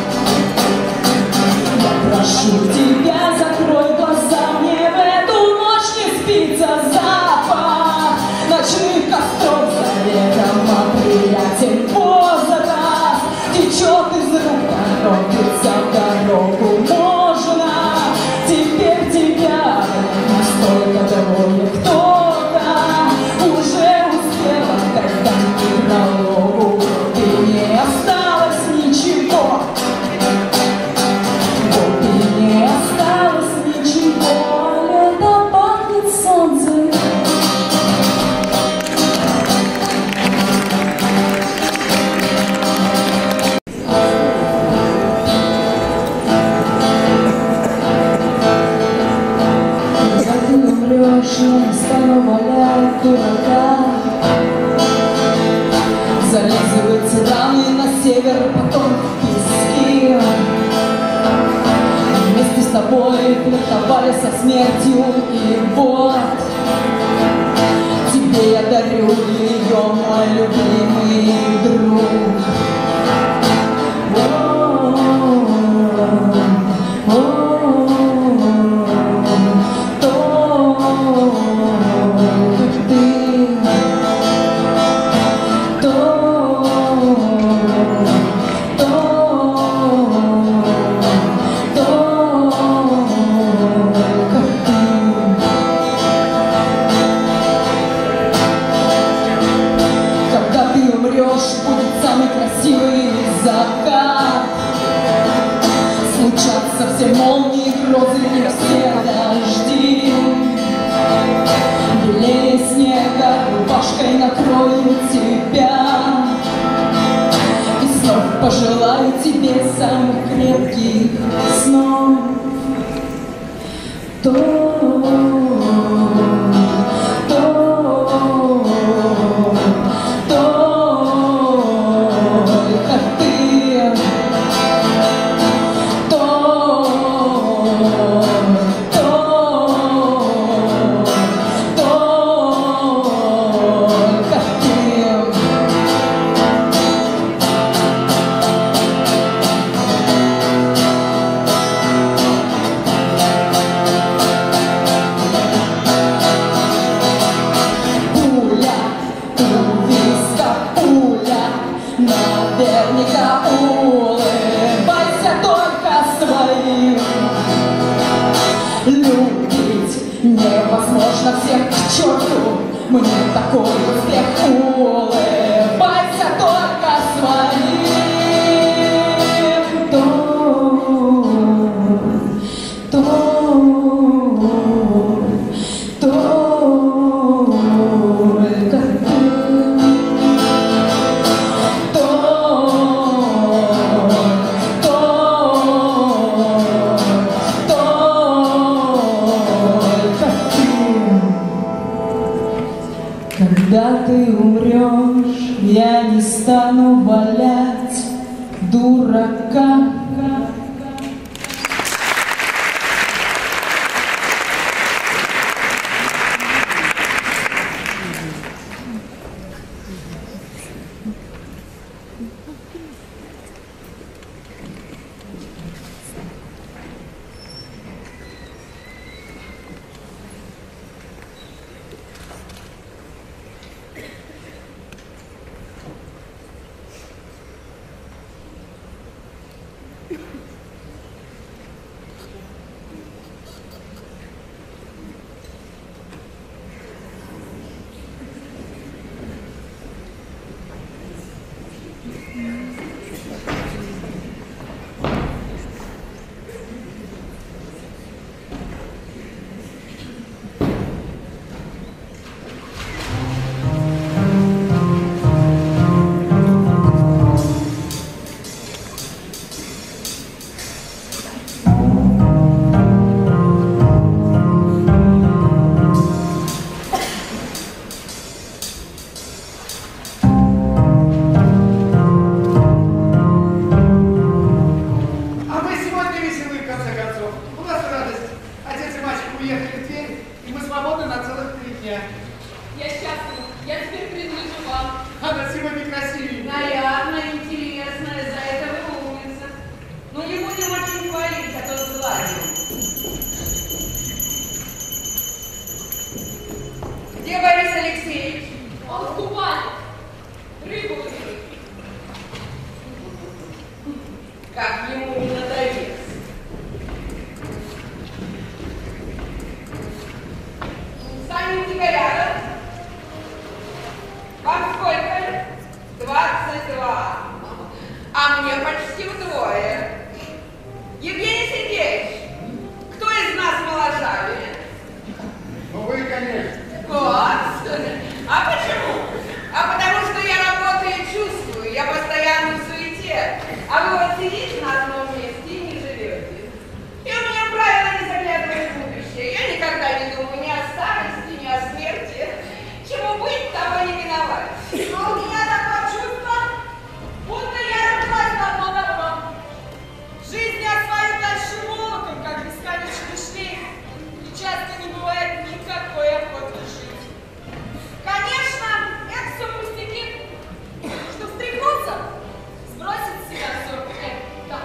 Я прошу тебя, закрой глаза. Мне в эту ночь не спится запах ночных костров за ветром, а приятель возраст течет из рук, торопится в дорогу. Можно теперь тебя настолько довольно кто-то уже успел отдать прологу. И не осталось ничего, вот и не осталось ничего. Лето пахнет солнцем. Когда ты умрешь, я не стану валять дурака. Зализывать раны на север, потом в пески. Вместе с тобой флиртовали со смертью. И вот тебе я дарю ее, мой любимый друг. Когда ты умрешь, будет самый красивый закат. Случатся все молнии, грозы и все дожди. Белее снега рубашкой накрою тебя. И снов пожелаю тебе самых крепких снов. То, то, только ты. То, то, только ты. Пуля, убийство, пуля, наверняка улыбайся только своим. Любить невозможно всех к черту, мне такой успех. Улыбайся только своим. То, то, только ты. То, то, только ты. Когда ты умрешь, я не стану валять дурака. меня. Я счастлива. Я теперь принадлежу вам. Она сегодня красивее. Нарядная, интересная, за это вы умница. Ну не будем очень хвалить, а то сгладим. Где Борис Алексеевич? Он в Кубани. Рыбу ловит. Как ему не надоест. Саненька рядом. Вам сколько? Двадцать два. А мне почти вдвое. Евгений Сергеевич, кто из нас моложавее? Ну вы, конечно. Вот. А почему? А потому что я работаю и чувствую, я постоянно в суете. А вы вот сидите на одном месте и не живете. И у меня правило не заглядывать в будущее. Я никогда не думаю ни о старости, ни о смерти. Чему быть, того не миновать. Но у меня такое чувство, будто я родилась давно давно. Жизнь я свою дальше молотом, как бесконечный шлейф, и часто не бывает никакой охоты жить. Конечно, это все пустяки, что встряхнуться, сбросить с себя все это.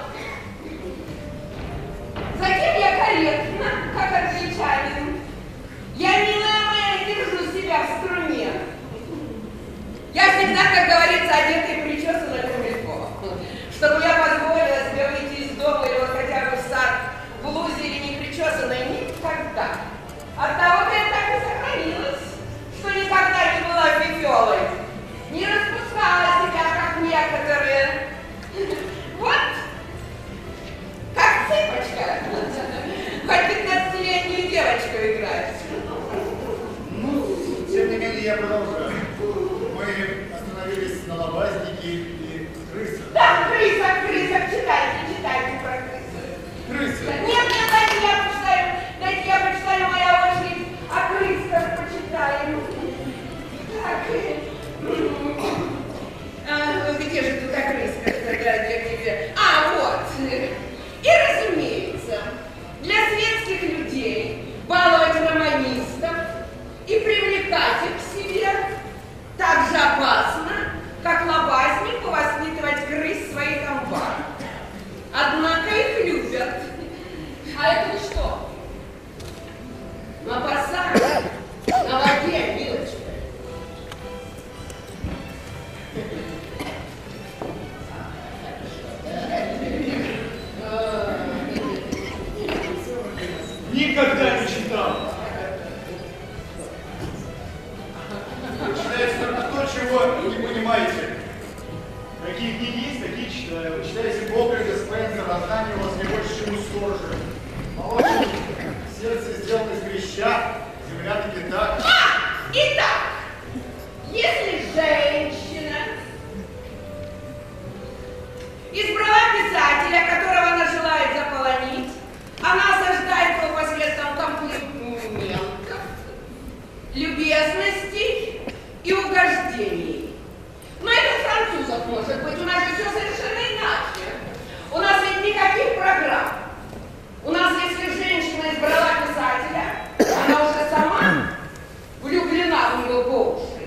Затем я корректна, как англичанин. Я, милая моя, держу себя в струне. Я всегда, как говорится, одета и причесана легко. Чтобы я позволила себе выйти из дома или вот хотя бы в сад в блузе или не причесанной никогда. Оттого-то я так и сохранилась, что никогда не была фифелой. Не распускала себя, как некоторые. Вот, как цыпочка. Хоть пятнадцатилетнюю девочку играть. Ну, тем не менее, я продолжаю. Мы остановились на лобазнике и крысе. Да, крыса, крыса, читайте, читайте про крысу. Крысе? Нет, нет, дайте я почитаю, дайте я почитаю, моя очередь, а крысах почитаю. Так, а, где же тут крыска? Где? А, вот. И разумеется, для светских людей баловать романистов и привлекать их к себе так же опасно, как лобазнику воспитывать крыс в своих амбарах. Однако их любят. А это что? На посадке, на воде, милочка. Никогда не читал. Вы читаете только то, чего не понимаете. Какие книги есть, такие читаю. Вы читаете Бокрега, Спенсера, а знания у вас не больше, чем у сторожа. Молодец. Сердце сделано из клеща, земля таки так. А! Итак, если женщина избрала писателя, которого она желает заполонить, она осаждает его посредством комплиментов, любезностей и угождений. Но это у французов может быть, у нас же все совершенно иначе. У нас ведь никаких программ. У нас, если женщина избрала писателя, она уже сама влюблена в него по уши.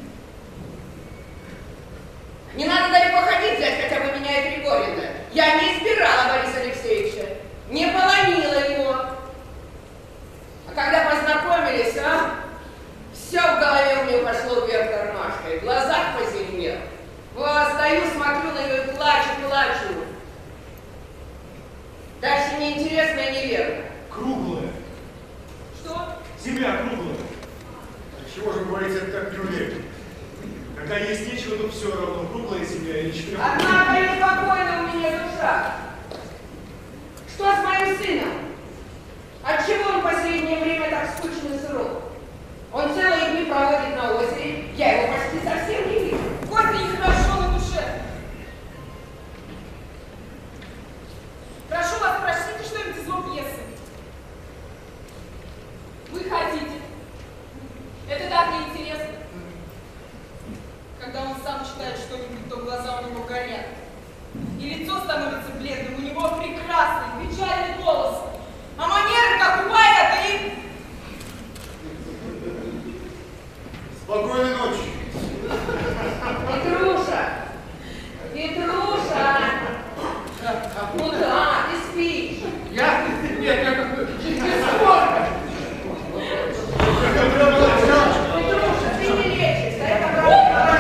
Не надо далеко ходить, взять хотя бы меня и Григорьевна. Я не избирала Бориса Алексеевича, не полонила его. А когда познакомились, а, все в голове у меня пошло вверх тормашкой, в глазах позеленел. Вот, стою, смотрю на нее и плачу, плачу. Дальше неинтересно и неверно. Круглая. Что? Земля круглая. Чего же вы говорите, это как не уверен? Когда есть нечего, то все равно, круглая земля или четырехугольная. Однако неспокойна у меня душа. Что с моим сыном? Отчего он в последнее время так скучный срок? Он целые дни проводит на озере, я его почти совсем не вижу. Кофе нехорошо на душе. Прошу вас, прочтите что-нибудь из его пьесы. Вы хотите. Это так неинтересно. Когда он сам читает что-нибудь, то глаза у него горят. И лицо становится бледным, у него прекрасный, печальный голос. А манеры, как у поэта, и... Спокойной ночи. Петруша! Петруша! Ну да, ты спишь. Я? Нет, я как бы... Бесспорно! Петруша, ты не лечишься, это правда.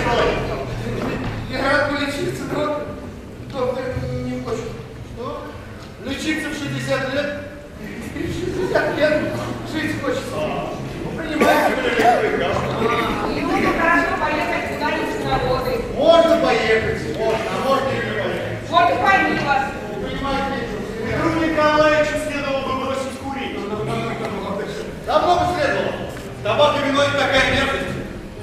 Я рад бы лечиться, но доктор не хочет. Что? Лечиться в шестьдесят лет? В шестьдесят лет жить хочется. Вы понимаете? Ему хорошо поехать куда-нибудь на воды. Можно поехать, можно, а можно и не поехать. Вот и пойми вас. Вы понимаете, Петру Николаевичу следовало бы бросить курить. давно бы следовало. Табак и вино это такая мерзость.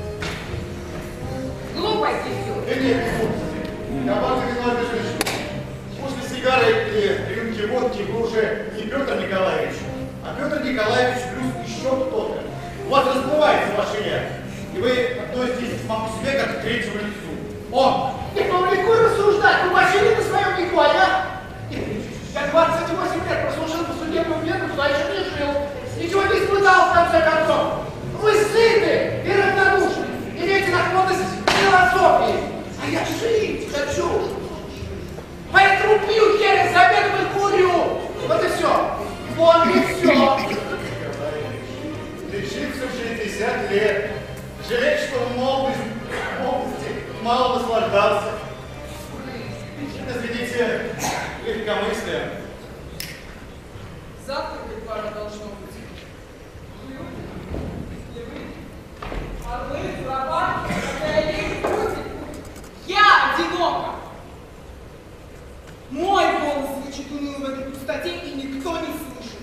Глупости все. Да нет, не глупости. Табак и вино это женщина. После сигары и рюмки водки вы уже не Петр Николаевич, а Петр Николаевич плюс еще кто-то. У вас расплывается ваше я, и вы относитесь к самому себе как к третьему лицу. Он! Не публикуй рассуждать, побочили на своем веку, а я... Я двадцать восемь лет прослужил по судебному веду, туда еще не жил. Ничего не испытал, в конце концов. Вы сыты и равнодушны, имеете наклонность к философии. А я жить хочу. Поэтому пью еле за обедом и курю. Вот и все. Вот и все. Лечиться в шестьдесят лет. Жалеть, что в молодости, в молодости мало наслаждался. Извините, легкомыслие. Завтракать пора должно быть. Орлы, куропатки, какая лень будет. Я одинока. Мой голос звучит уныло в этой пустоте, и никто не слышит.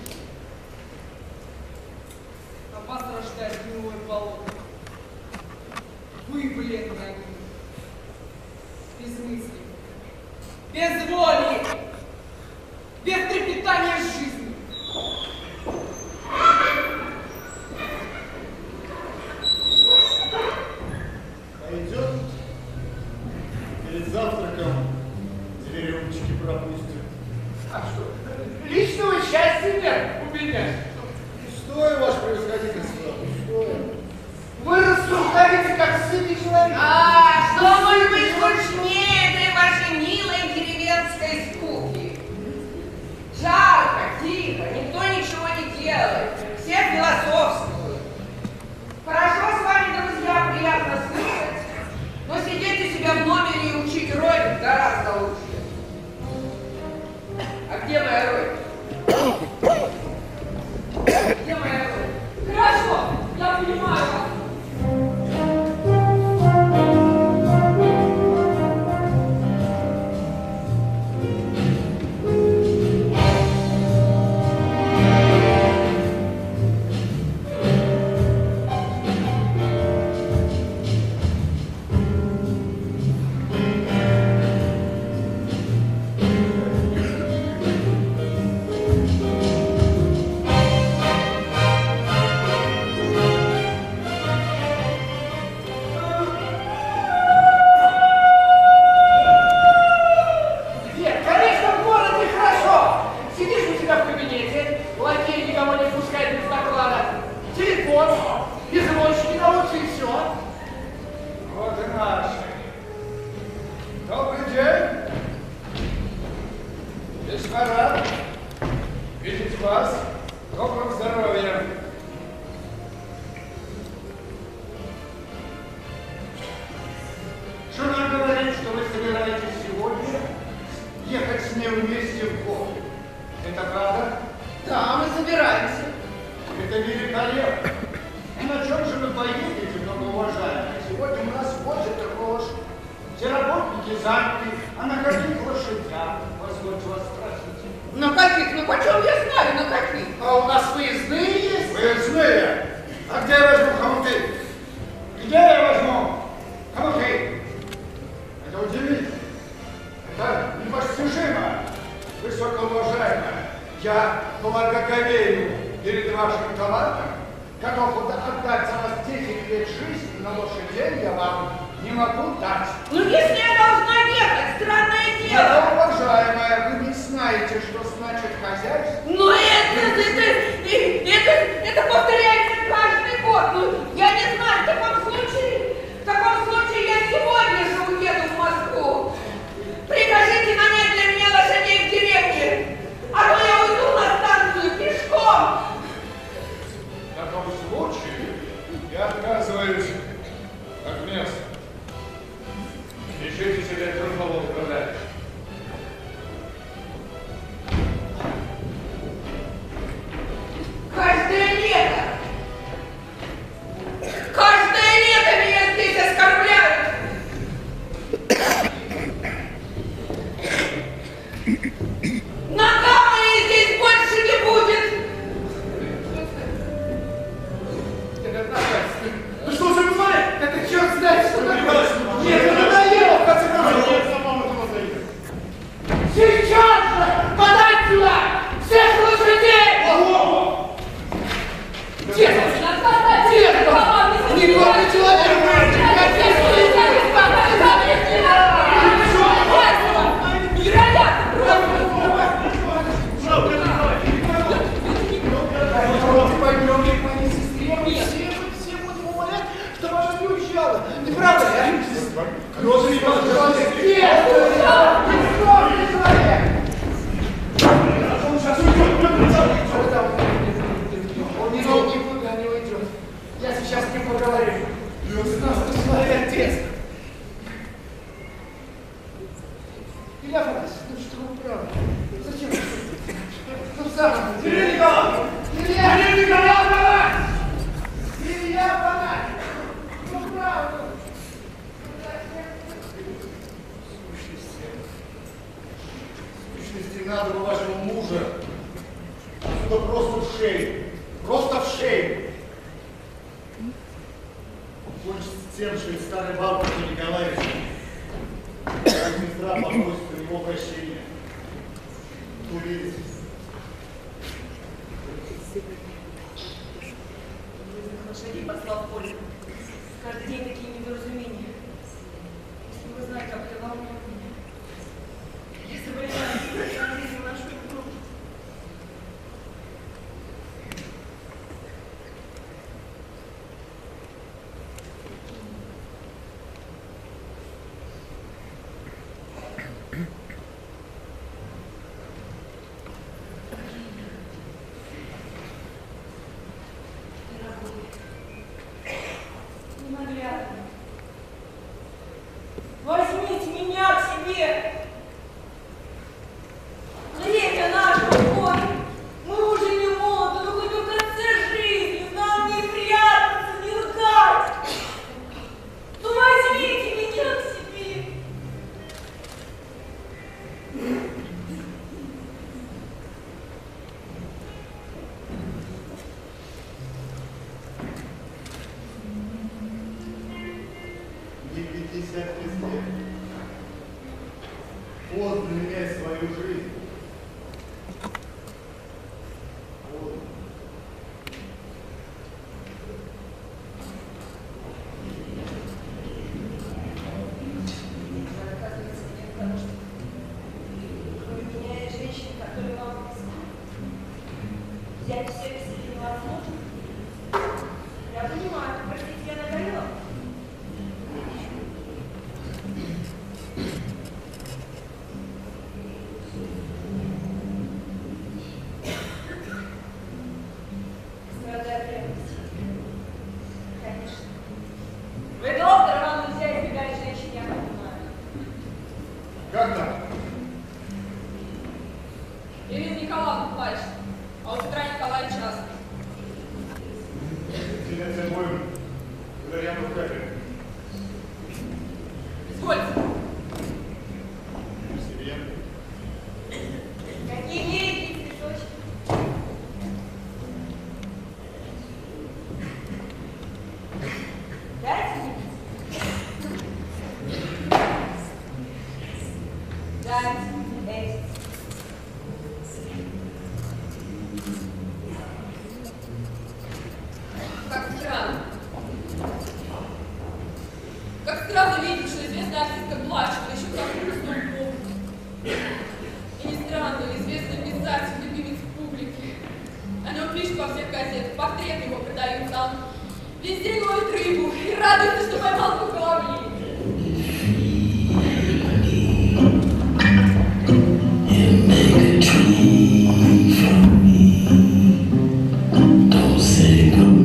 А вас рождает гнилое болото. Вы бледные огни. Без мысли, без воли, без трепетания жизни. Пойдет перед завтраком две рюмочки пропустим. А что? Личного счастья нет у меня. Пустое, ваше превосходительство, пустое. Вы рассуждаете как сытый человек. А что может быть скучнее этой вашей милой деревенской скуки? Жарко, тихо, никто ничего не делает. Все философствуют. Хорошо с вами, друзья, приятно слышать, но сидеть у себя в номере и учить роль гораздо лучше. А где моя роль? Где моя роль? Хорошо, я понимаю вас. Нет, конечно, в городе хорошо. Сидишь у себя в кабинете, лакей никого не пускает без доклада. Телефон, извозчик никого, и все. Вот и наш. Добрый день. Господа, видеть вас. Доброго здоровья. Жена говорит, что вы собираетесь сегодня ехать с ним вместе в город. Это правда? Да, мы собираемся. Это великолепно. И на чем же вы поедете, многоуважаемые? Сегодня у нас возят рожь. Все работники заняты. А на каких лошадях? Позвольте вас спросить. На каких? Ну почем я знаю, на каких? А у нас выездные есть? Выездные? А где я возьму хомуты? Где я возьму? Хомуты? Это удивительно. Это непостижимо. Высокоуважаемая, я благоговею перед вашим талантом, готов отдать за вас десять лет жизни, но лошадей я вам не могу дать. Ну если я должна ехать, странное дело. Это, уважаемая, вы не знаете, что значит хозяйство? Но это, это, это, это, это повторяется каждый год. Ну, я не знаю, так вам таком случае я отказываюсь от места. Ищите себе другого управляющего. Каждое лето! Каждое лето меня здесь оскорбляют! Нога моей здесь больше не будет! Вы что, уже узнали? Это черт знает, что такое! Нет, это надоело, в конце концов! Нет, самому это надоело. Сейчас же! Подать сюда! Всех лошадей! Ого! Тихо! Тихо! Никакой человек! Я здесь пойдем к моей сестре, мы все, все будем умолять, что ваша не уезжала. Не правда ли? Грозный человек! Нет! Грозный человек! Он сейчас уйдет! Он не никуда не уйдет. Я сейчас с ним поговорю. Грозный человек, отец. Илья Афанасьевич, ну что вы правы? Зачем вы? Ну в самом деле. Илья Николаевич! Илья! Илья Николаевич! Илья Афанасьевич! Ну правда! В сущности, надо бы вашего мужа отсюда просто в шею. Просто в шею. Кончится тем, что и старый бабушка Николаевич сестра попросит у него прощения. Увидите. Лошадей послал в поле. Каждый день такие недоразумения. Если вы знаете, как это волнует меня. Я соболезную, на жизнь нашу игру. Возьмите меня к себе! Время наше уходит. Мы уже не молоды, но хоть в конце жизни нам неприятно не лгать. Ну возьмите меня к себе! Не пятьдесят везде. Поздно менять свою жизнь. Поздно. Оказывается, мне потому что кроме меня есть женщины, которые вам взять все к себе невозможно. Я понимаю, простите, я надоела. Страдает ревность. Конечно. Вы доктор, вам нельзя избегать женщин, я понимаю. Как так? Ирина Николаевна плачет, а у Петра Николаевича астма. Терять обоим вариантов в капель. Извольте. Себе. Какие миленькие цветочки. Дайте мне. Дайте эти. Как странно. Как странно видеть, что известная артистка плачет, да еще как грустно помнит. И не странно, известный писатель, любимец публики. О нем пишут во всех газетах, портреты его продают там. Везде ловит рыбу и радуется, что поймал по голове. Don't say goodbye.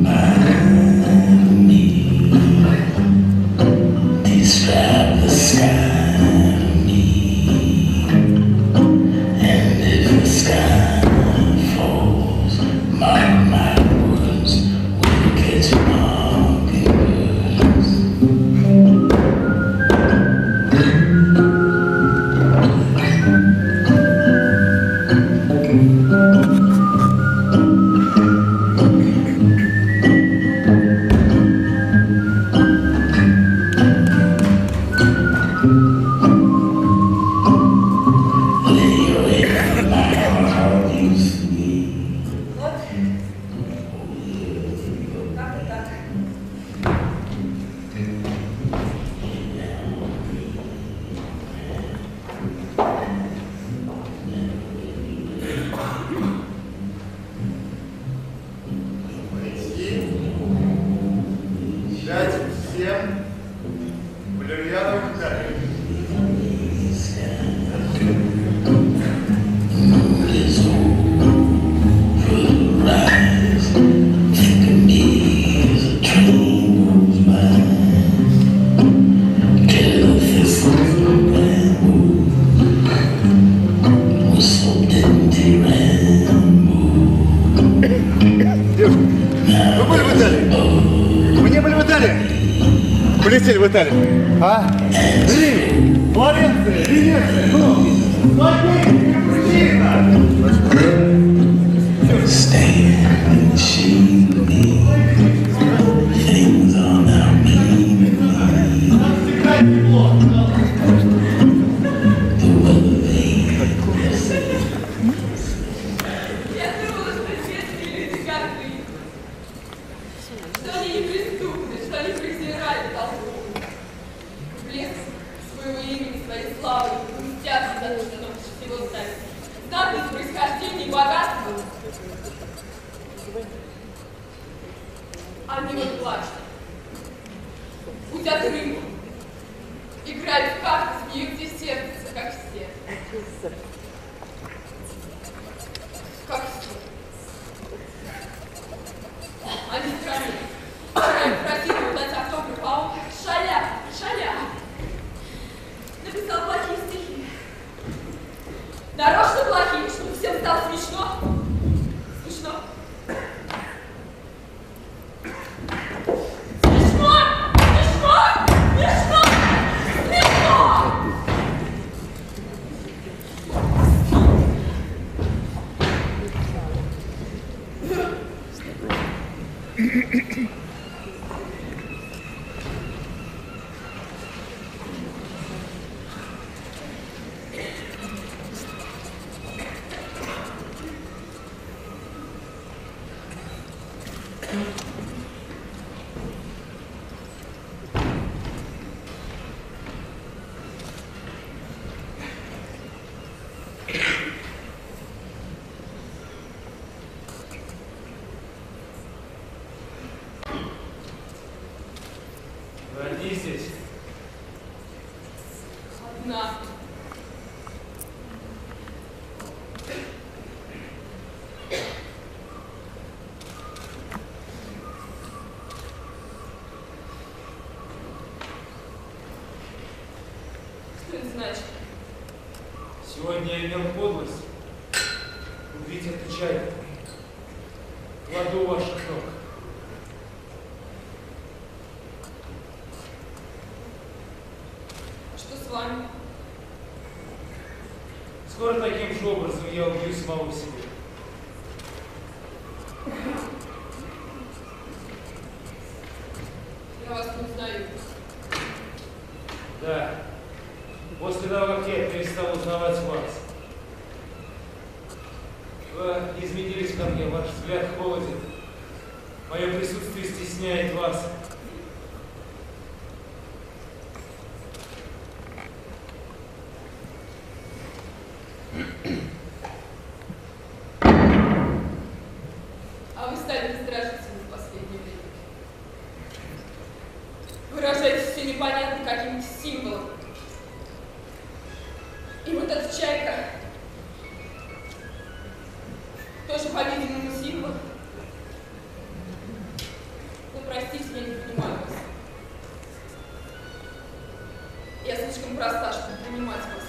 летели в Италию? А? Рим, Флоренция, Венеция, ну, Латвия, Капучино. Они вот плачут, гудят рыбу, играют в карты, смеются и сердятся, как все. Как все. Они странные. Вчера я просила ему дать автограф, а он шаля, шаля. Написал плохие стихи. Нарочно плохие, чтобы всем стало смешно. Смешно. Здесь. Одна. Что это значит? Сегодня я имел подлость убить эту чайку. Кладу ваших ног. С вами. Скоро таким же образом я убью самого себя. Я вас не узнаю. Да. После того, как я перестал узнавать вас, вы изменились ко мне, ваш взгляд холоден, мое присутствие стесняет вас. А вы стали раздражительны в последнее время. Выражаете все непонятно каким-то символом. И вот эта чайка тоже, по-видимому, символ. Ну, простите, я не понимаю вас. Я слишком проста, чтобы понимать вас.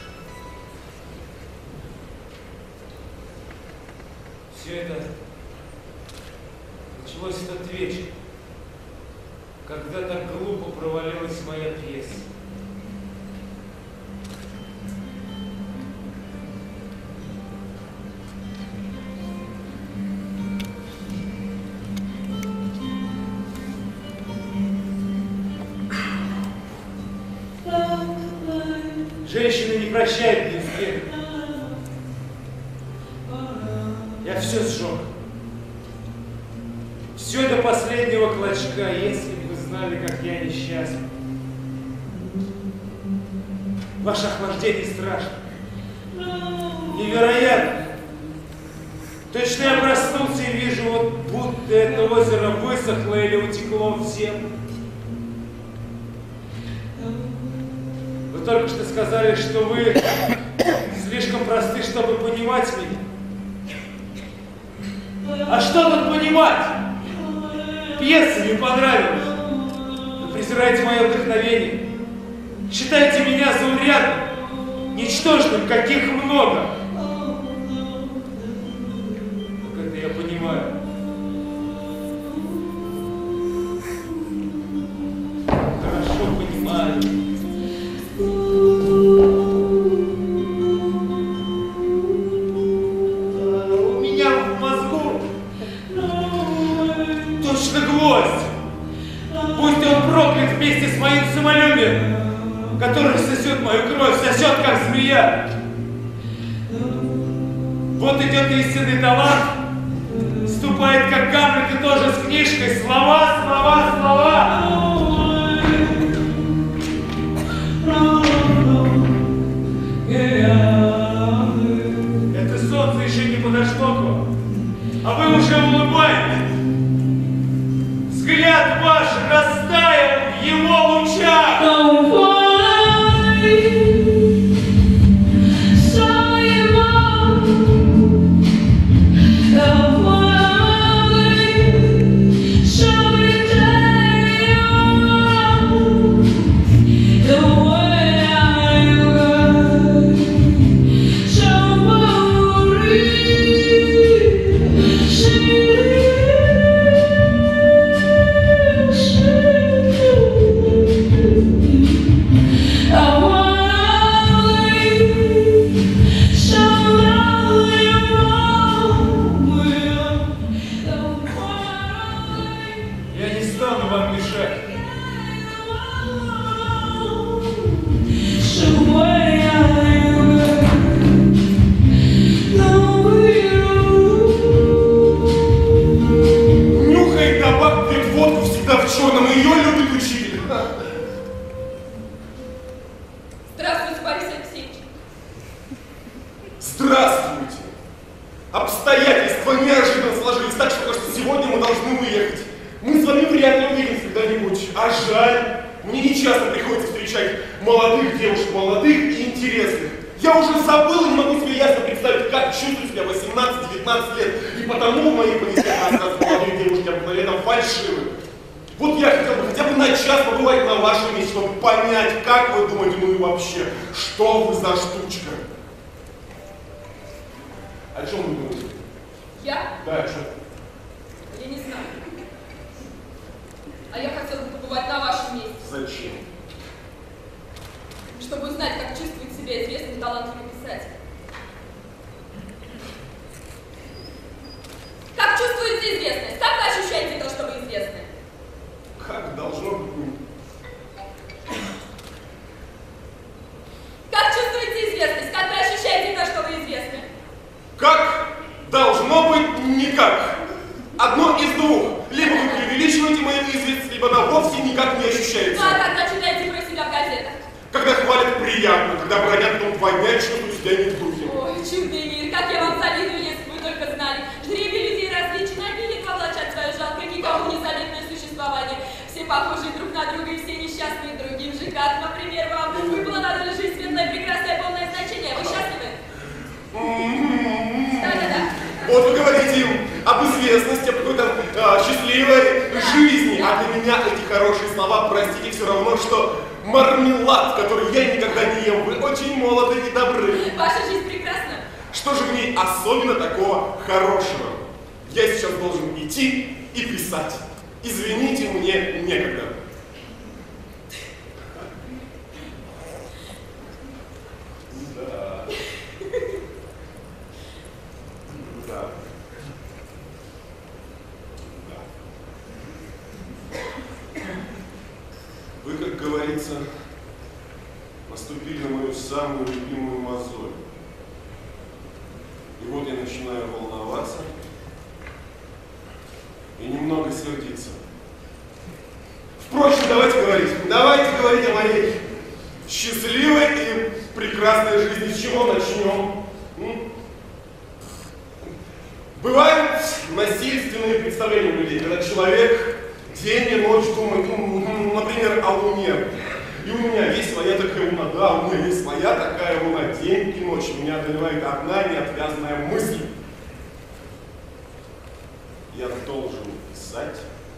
Все это началось в тот вечер, когда так глупо провалилась моя пьеса. Женщины не прощают мне успеха. Я все сжег. Все до последнего клочка, если бы вы знали, как я несчастлив. Ваше охлаждение страшно. Невероятно. Точно я проснулся и вижу, вот будто это озеро высохло или утекло в землю. Вы только что сказали, что вы слишком просты, чтобы понимать меня. А что тут понимать? Пьеса не понравилась. Вы презираете мое вдохновение. Считаете меня заурядным, ничтожным, каких много. Как это я понимаю. Хорошо. Пусть он проклят вместе с моим самолюбием, который сосет мою кровь, сосет как змея. Вот идет истинный талант, ступает как Гамлет и тоже с книжкой. Слова, слова, слова. Это солнце еще не подошло к вам, а вы уже улыбаетесь. Взгляд ваш растаял в его лучах. Что вы за штучка? О чем вы думаете? Я? Да, о чем? Я не знаю. А я хотела бы побывать на вашем месте. Зачем? Чтобы узнать, как чувствует себя известный талантливый писатель. Как чувствуется известность? Как вы ощущаете то, что вы известны? Как должно быть? Как чувствуете известность? Как вы ощущаете то, что вы известны? Как должно быть никак. Одно из двух. Либо вы преувеличиваете мою известность, либо она вовсе никак не ощущается. Ну а когда читаете про себя в газетах? Когда хвалят приятно, когда бронят потом два дня, чувствую себя не в духе. Ой, чудный мир, как я вам завидую, если бы вы только знали. Жребий людей различен, одни легко влачат свое жалкое, никому незаметное существование. Все похожи друг на друга и все несчастные другим же, как, например, вам выпало на долю жизнь светлое, прекрасное, полное значение. Вы счастливы? Да-да-да. Вот вы говорите им об известности, об какой-то а, счастливой жизни. А для меня эти хорошие слова, простите, все равно, что мармелад, который я никогда не ем. Вы очень молоды и добры. Ваша жизнь прекрасна. Что же в ней особенно такого хорошего? Я сейчас должен идти и писать. Извините, мне некогда. Да. Да. Да. Вы, как говорится, наступили на мою самую любимую мозоль. И вот я начинаю волноваться и немного сердиться. Впрочем, давайте говорить. Давайте говорить о моей счастливой и прекрасной жизни. С чего начнем? М? Бывают насильственные представления у людей, когда человек день и ночь думает, ну, например, о Луне. И у меня есть своя такая луна, да, у меня есть своя такая луна, день и ночь. Меня одолевает одна неотвязная мысль. Я должен писать,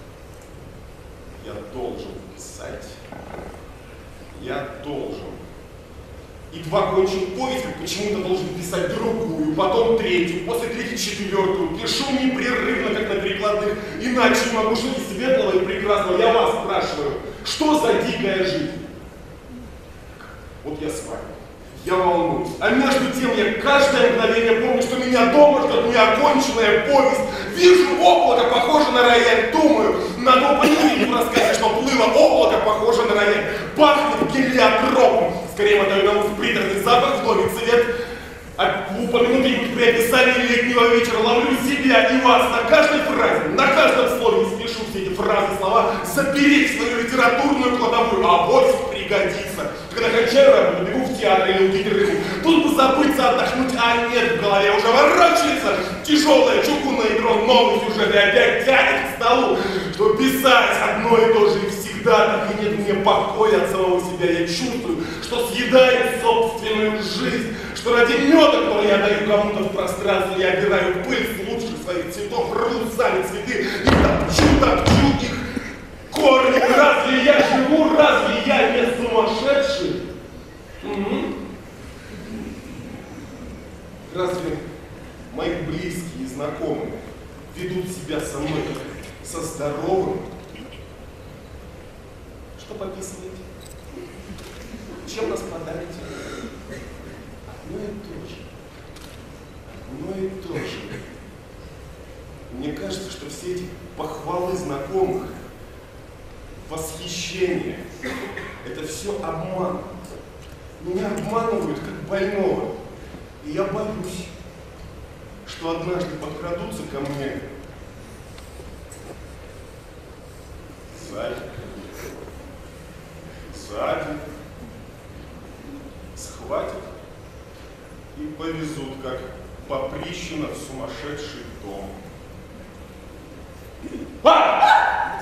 я должен писать, я должен. Едва кончил повесть, как почему-то должен писать другую, потом третью, после третьей четвертую. Пишу непрерывно, как на перекладных, иначе не могу жить и светлого, и прекрасного. Я вас спрашиваю, что за дикая жизнь? Вот я с вами, я волнуюсь. А между тем я каждое мгновение помню, что меня дома ждет неоконченная повесть. Вижу облако, похоже на рояль, думаю, надо упомянуть в рассказе, что плыл пахнет гелиотропом. Скорее мотаю на ус приторный запах, в доме цвет. А упомянутый при описании летнего вечера ловлю себя и вас на каждой фразе, на каждом слове не спешу все эти фразы, слова запереть свою литературную кладовую, а вот пригодится. Когда кончаю работу, бегу в театр или увидеть рыбу, тут бы забыться, отдохнуть, а нет, в голове уже ворочается тяжелое чугунное ядро, новый сюжет и опять тянет к столу, что писать одно и то же и всегда, так и нет мне покоя от самого себя. Я чувствую, что съедаю собственную жизнь, что ради меда, который я даю кому-то в пространстве, я обираю пыль с лучших своих цветов, рву сами цветы и топчу, топчу их корни. Разве я живу, разве я не сумасшедший? Угу. Разве мои близкие и знакомые ведут себя со мной со здоровым? Что пописываете? Чем нас подарите? Одно и то же. Одно и то же. Мне кажется, что все эти похвалы знакомых, восхищение, это все обман. Меня обманывают как больного. И я боюсь, что однажды подкрадутся ко мне сзади, сзади, схватят и повезут, как поприщено в сумасшедший дом. А!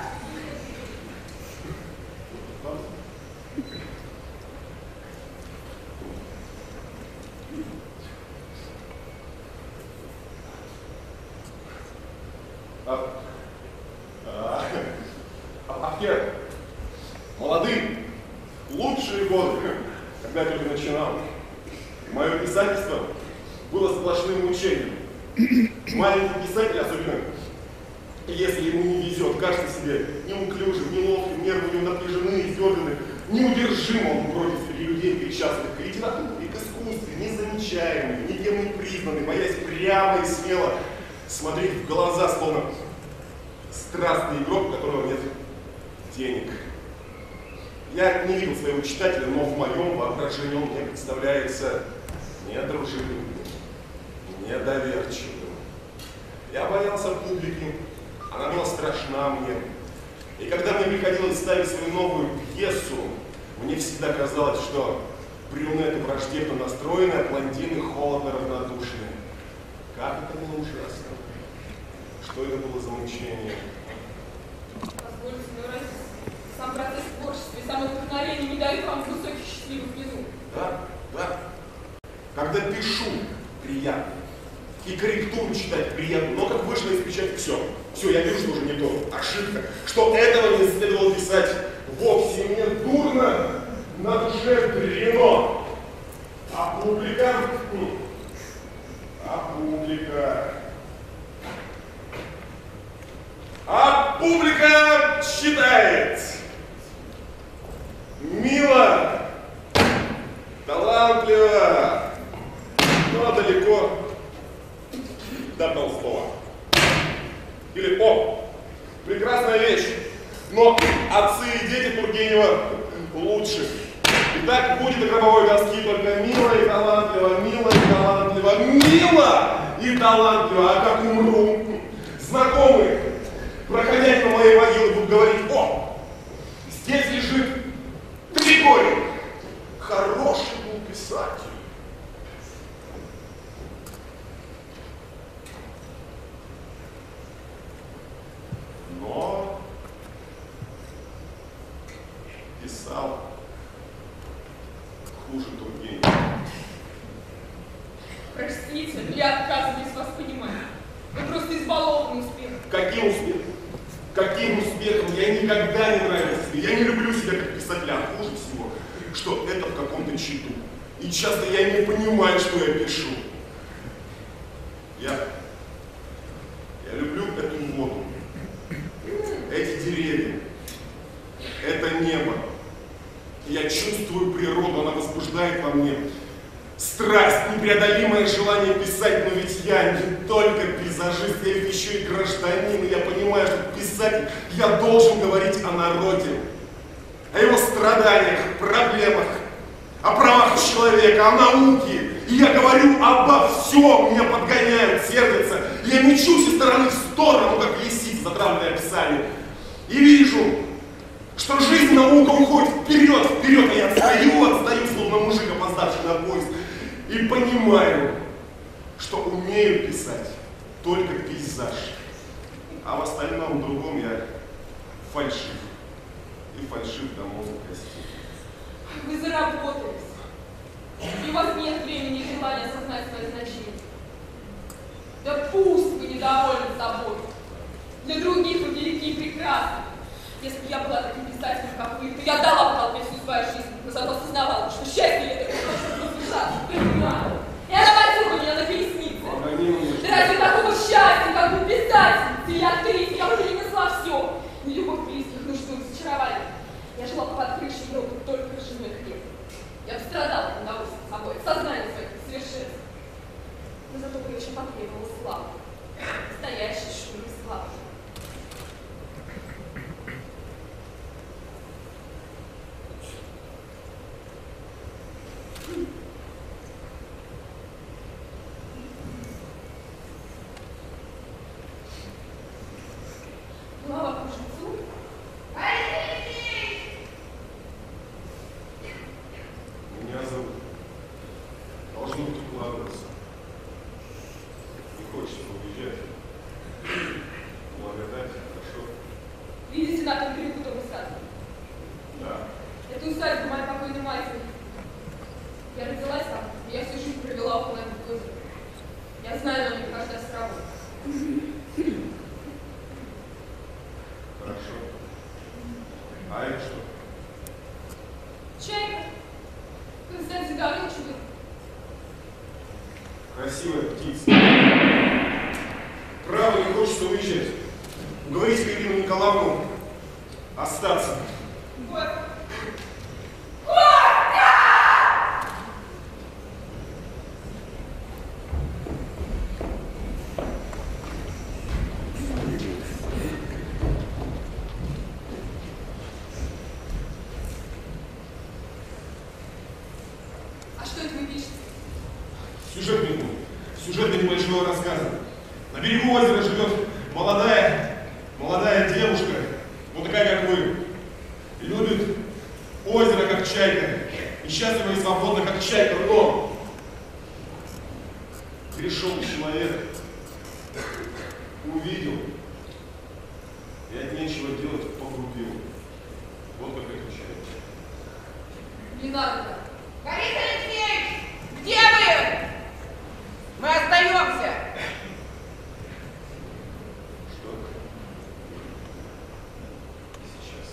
А, а, а те молодые, лучшие годы, когда я только начинал, мое писательство было сплошным мучением. Маленький писатель, особенно если ему не везет, кажется себе неуклюжим, неловким, нервы у него напряжены, издерганы, неудержимо он бродит среди людей, причастных к литературе, к искусству, незамечаемый, никем не признанный, боясь прямо и смело смотреть в глаза, словно страстный игрок, у которого нет денег. Я не видел своего читателя, но в моем воображении он мне представляется недружелюбным, недоверчивым. Я боялся публики, она была страшна мне. И когда мне приходилось ставить свою новую пьесу, мне всегда казалось, что брюнеты враждебно настроены, а блондины холодно равнодушны. Как это было ужасно. Что это было за мучение? Позвольте, но раз сам процесс творчества и само вдохновение не дают вам высоких счастливых минут. Да, да. Когда пишу, приятно. И корректуру читать приятно. Но как вышло из печати, все. Все, я вижу, что уже не то. Ошибка. Что этого не следовало писать. Вовсе мне дурно, на душе дрено. А публика... А публика... А публика считает мило, талантливо, но далеко до Толстого. Или, о, прекрасная вещь, но отцы и дети Тургенева лучше. И так будет и гробовой доски, только мило и талантливо, мило и талантливо, мило и талантливо. А как умру, знакомые, проходя по моей могиле, будут говорить: о, здесь лежит Григорий, хороший был писатель. Но писал хуже Тургенева. Простите, я отказываюсь вас понимать. Вы просто избалованы успехом. Каким успехом? Каким успехом? Я никогда не нравился себе. Я не люблю себя как писателя. А хуже всего, что это в каком-то читу. И часто я не понимаю, что я пишу. Я, я люблю эту воду, эти деревья, это небо. Я чувствую природу, она возбуждает во мне страсть, непреодолимое желание писать, но ведь я не только пейзажист, я ведь еще и гражданин, и я понимаю, что писатель, я должен говорить о народе, о его страданиях, проблемах, о правах человека, о науке. И я говорю обо всем, меня подгоняют, сердятся. Я мечусь из стороны в сторону, как лисица, затравленная псами. И вижу, что жизнь, наука уходит вперед, вперед, а я отстаю, отстаю, словно мужик, опоздавший на поезд. И понимаю, что умею писать только пейзаж. А в остальном другом я фальшив. И фальшив до мозга костей. Вы заработались. И у вас нет времени и желания осознать свое значение. Да пусть вы недовольны собой. Для других вы велики и прекрасны. Если бы я была таким писателем, как вы, то я дала бы толпе всю свою жизнь, но зато осознавала, что счастье это просто возвышаться. И она возила меня на колеснице. Да разве такого счастья, как бы писательница или актриса, я уже не несла все. Не любовь близких, нужду, разочарование. Я жила под крышей гроба только женой хлеб. Я бы страдала от удовольствия собой, от сознания своих совершенств. Но зато бы еще потребовала славы. Настоящей шумной славы. Глава по жильцу. Меня зовут. Должно быть укладываться. Не хочется уезжать. Благодать, хорошо. Видите на том берегу дом усадьбы? Да. Это усадьба моей покойной матери. Я родилась там, и я всю жизнь провела около этого озера. Я знаю на них каждый островок. Хорошо. А это что? Чайка. Вы, кстати, давно чудо. Красивая птица. Право, не хочется уезжать. Уговорите Ирину Николаевну остаться. Вот. А что это вы пишете? Сюжет, сюжет небольшого рассказа. На берегу озера живет молодая, молодая девушка, вот такая, как вы. Любит озеро, как чайка, и счастлива и свободна, как чайка, но пришел человек, увидел, и от нечего делать погубил. Вот как это чайка. Не надо. Борис Алексеевич, где вы? Мы остаемся. Что? Сейчас.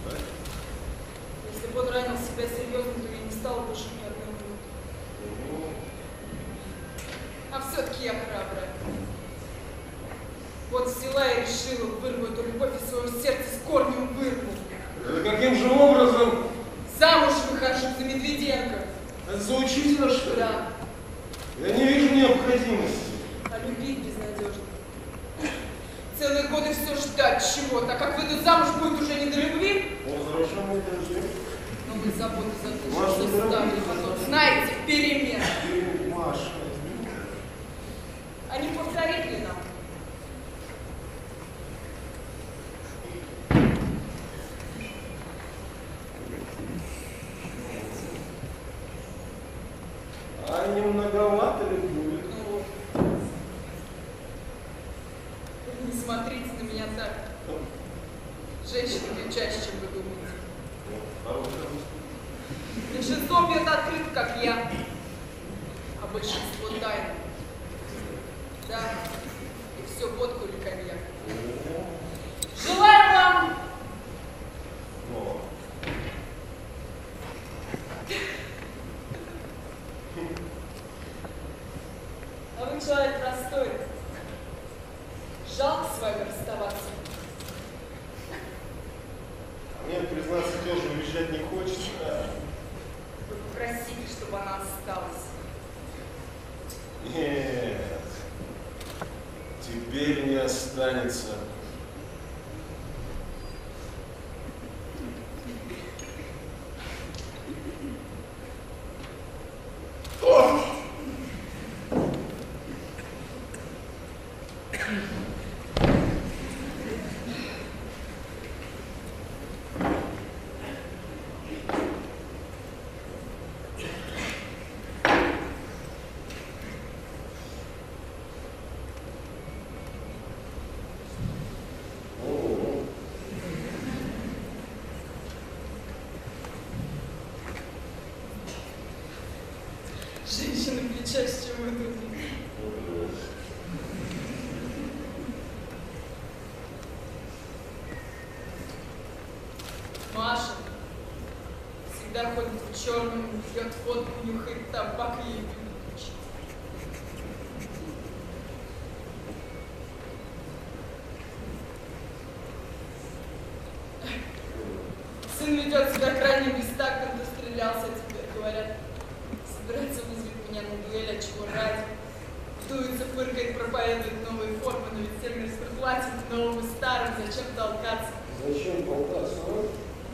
Если бы он ранил себя серьезно, то я не стала больше ни одной минуты. А все-таки я храбрая. Вот взяла и решила, вырву эту любовь из своего сердца, с корнем вырву. Это каким же образом? Замуж выхожу за Медведенко. Это за учителя, что ли? Да. Я не вижу необходимости. А любить безнадежно. Целые годы все ждать чего-то, а как выйду замуж, будет уже не до любви. Возвращаем это. Новые заботы за то, Маша, что заставили потом. Знаете, перемен. Маша. А не повторить ли нам? А не многовато ли будет? Ну, не смотрите на меня так. Женщины пьют чаще, чем вы думаете. Меньшинство пьет открыто, как я, а большинство тайно. Да, и все водку или коньяк. Желаю вам... А вы человек простой. Жалко с вами расставаться. Мне, признаться, тоже уезжать не хочется. Вы попросите, чтобы она осталась. Нет. Теперь не останется. Женщины пьют чаще, чем вы думаете. Маша всегда ходит в черном, пьет водку, нюхает табак и ей любит. Сын ведет себя крайне бестактно, дострелялся, теперь говорят, собирается вызвать меня на дуэль, а чего ради. Дуется, фыркает, проповедует новые формы, но ведь всем место платит, новым и старым, зачем толкаться? Зачем толкаться, а?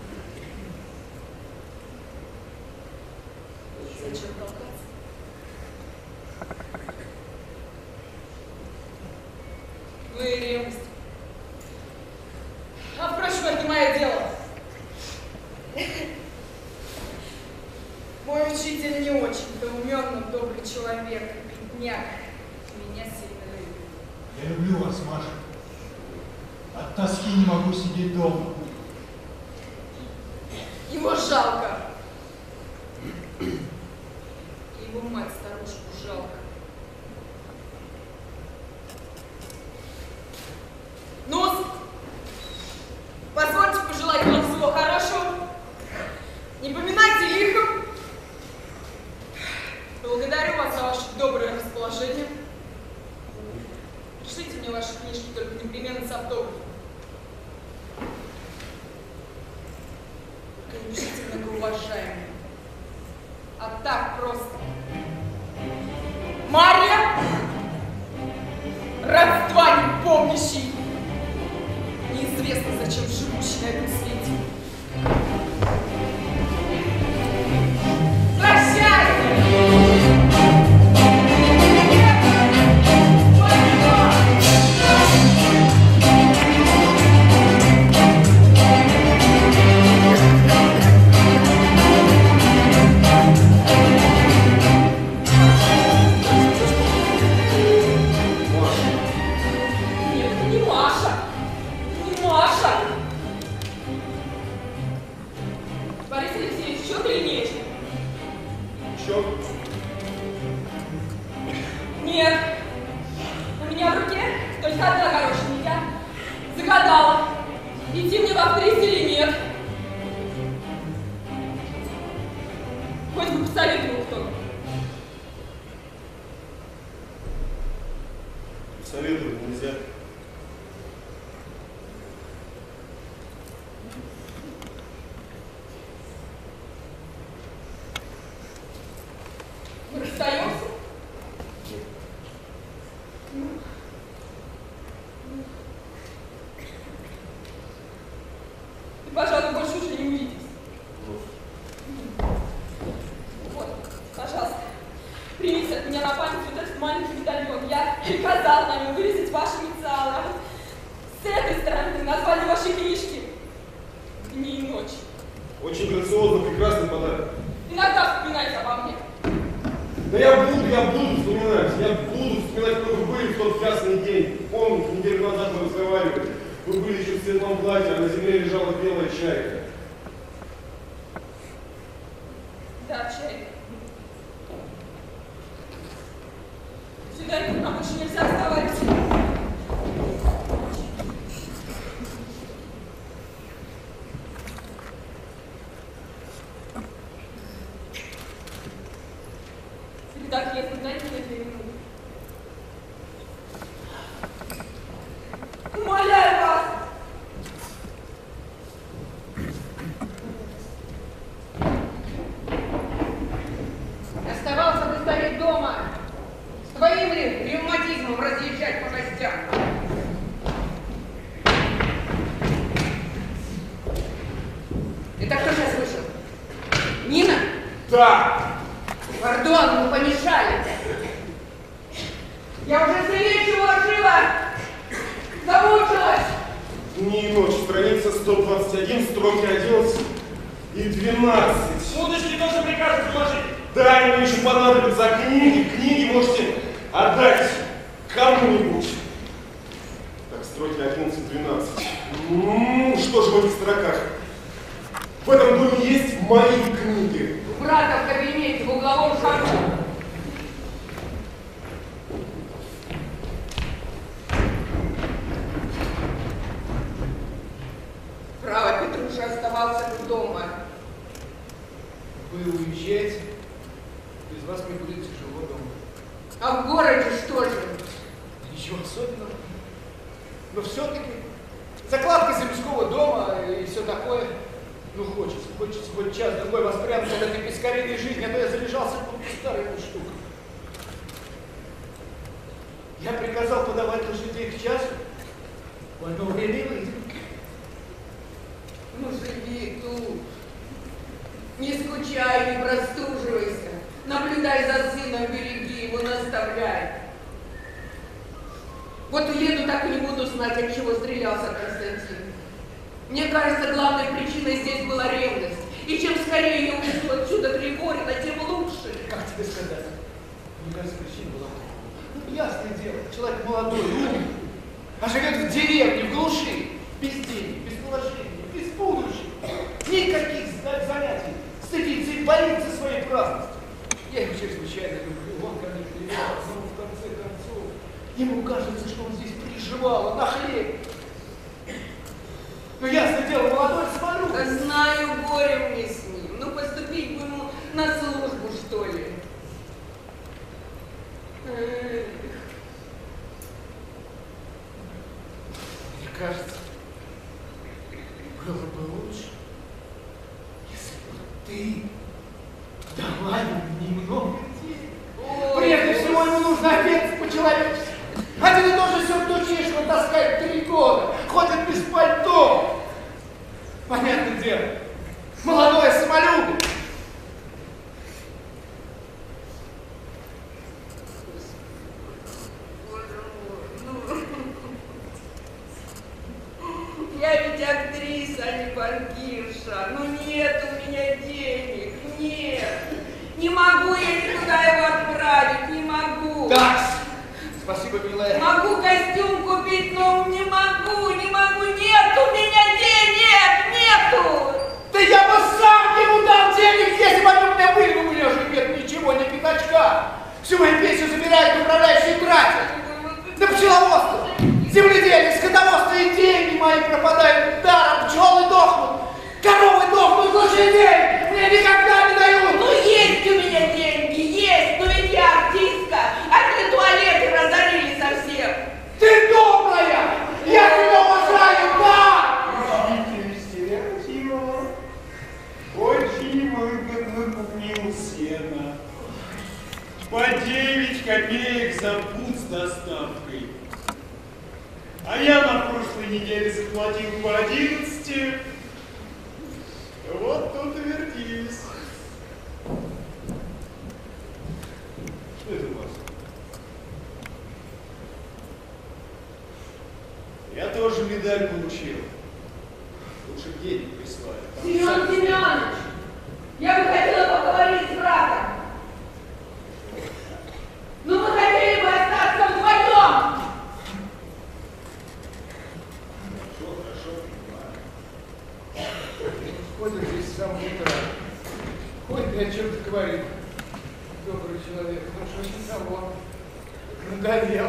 Зачем толкаться? Ну и ревность. А впрочем, это не мое дело. Мой учитель не очень-то умен, но добрый человек, бедняк. Меня сильно любит. Я люблю вас, Маша. От тоски не могу сидеть дома. Его жалко. Его мать, старушку, жалко. Ну, позвольте пожелать вам всего хорошего. Не поминайте лихом. Благодарю вас за ваше доброе расположение. Пришлите мне ваши книжки, только непременно с автографом. Только не пишите многоуважаемые. А так просто. Марья, родства не помнящий, неизвестно зачем живущий на этом свете. ночь. Очень грациозно, прекрасный подарок. Иногда вспоминайте обо мне. Да я буду, я буду вспоминать. Я буду вспоминать, как вы были в тот ясный день. Помните, неделю назад мы разговаривали. Вы были еще в светлом платье, а на земле лежала белая чайка. Да, чайка. Сюда нам больше нельзя оставаться. Так, если дайте мне две минуты. Умоляю вас! Оставался бы старик дома. С твоим ли ревматизмом разъезжать по гостям? Это кто сейчас вышел? Нина? Да! Пардон, мы помешали. Я уже свечивала живо. Замучилась. Дни и ночь, страница сто двадцать один, строки одиннадцать и двенадцать. Удочки тоже прикажут положить. Да, мне еще понадобятся книги. Книги можете отдать кому-нибудь. Так, строки одиннадцать двенадцать. Ну, что же в этих строках? В этом доме есть мои книги. У брата в кабинете в угловом шагу. Право, Петруша оставался бы дома. Вы уезжаете? Без вас мне будет тяжело дома. А в городе что же? Ничего особенного. Но все-таки закладка земского дома и все такое. Ну, хочется, хочется хоть час-другой воспрянуть от этой пескариной жизни, а то я залежался под старой штукой. Я приказал подавать лошадей к часу. В одно время и выйдем. Ну, живи тут. Не скучай, не простуживайся. Наблюдай за сыном, береги его, наставляй. Вот уеду, так и не буду знать, от чего стрелялся Константин. Мне кажется, главной причиной здесь была ревность. И чем скорее я увижу отсюда Григорина, тем лучше. Как тебе сказать? Мне кажется, причина была. Ну, ясное дело, человек молодой, умный, а живет в деревне, в глуши, без денег, без положения, без будущего. Никаких занятий. Стыдится и боится своей праздности. Я его чрезвычайно люблю, он ко мне привязался, но в конце концов ему кажется, что он здесь приживал, на хлеб. Ну, ясное дело, молодой смотрю. Да знаю, горе мне с ним. Ну, поступить бы ему на службу, что ли. Эх. Мне кажется, было бы лучше, если бы ты дала ему немного денег. Прежде всего, ему нужно одеться по-человечески. А ты тоже все тучишь, что таскает три года, ходит без пальто. Понятное дело, молодое самолюбие. Я ведь актриса, а не банкирша. Ну нет у меня денег, нет. Не могу я никуда его отправить, не могу. Так, спасибо, милая. Могу костюм купить, но не могу, не могу. Нет у меня денег, нету. Да я бы сам ему дал денег, если бы они у меня были, но у меня же нет ничего, ни пятачка. Всю мою пенсию забирают управляющие тратят. Да пчеловодство, земледелие, скотоводство и деньги мои пропадают даром, пчелы дохнут, коровы дохнут, лошадей мне никогда не дают. Ну есть у меня деньги, есть, но ведь я артистка, а ты туалеты разорили совсем. Ты добрая, я тебя уважаю, да! Очень выгодно купил сено. По девять копеек за пуд с доставкой. А я на прошлой неделе заплатил по одиннадцати. Вот тут и вертись. Что это у вас? Я тоже медаль получил. Лучше денег. прислали. Там Семен сами- Семенович, я бы хотела поговорить с братом. Ну, мы хотели бы остаться вдвоем. Хорошо, хорошо, понимаю. Ходит здесь с самого утра. Ходит и о чем-то говорит. Добрый человек, ну что не того. Надоел.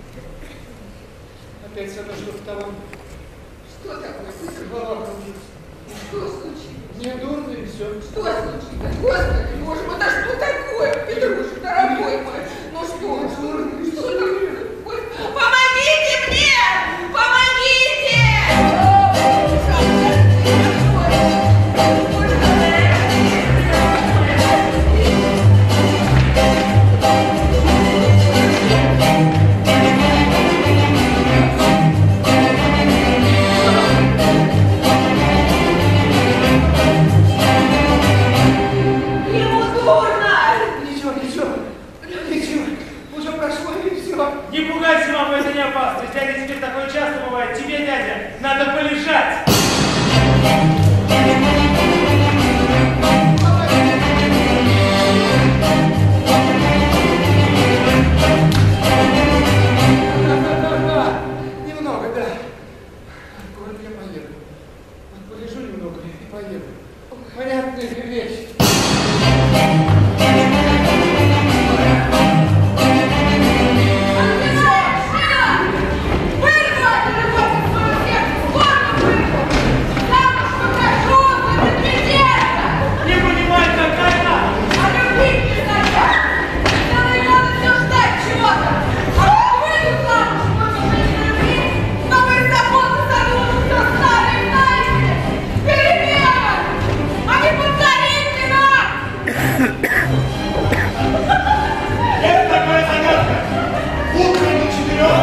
Опять со мной что-то того. Что такое? Голова кружится. Что случилось? Мне дурно и все. Что случилось? Господи, боже мой, да что такое? Петруша, дорогой мой, ну что, что, что такое? Помогите мне! Помогите! Ему дурно! Ничего, ничего. Ничего. Уже прошло и все. Не пугайся, мама, это не опасно. Дядя, теперь такое часто бывает. Тебе, дядя, надо полежать. Да-да-да-да. Немного, да. В город я поеду. Вот полежу немного и поеду. Понятная вещь. Не понимаю, какая она. Это такая загадка. Утром на четырех,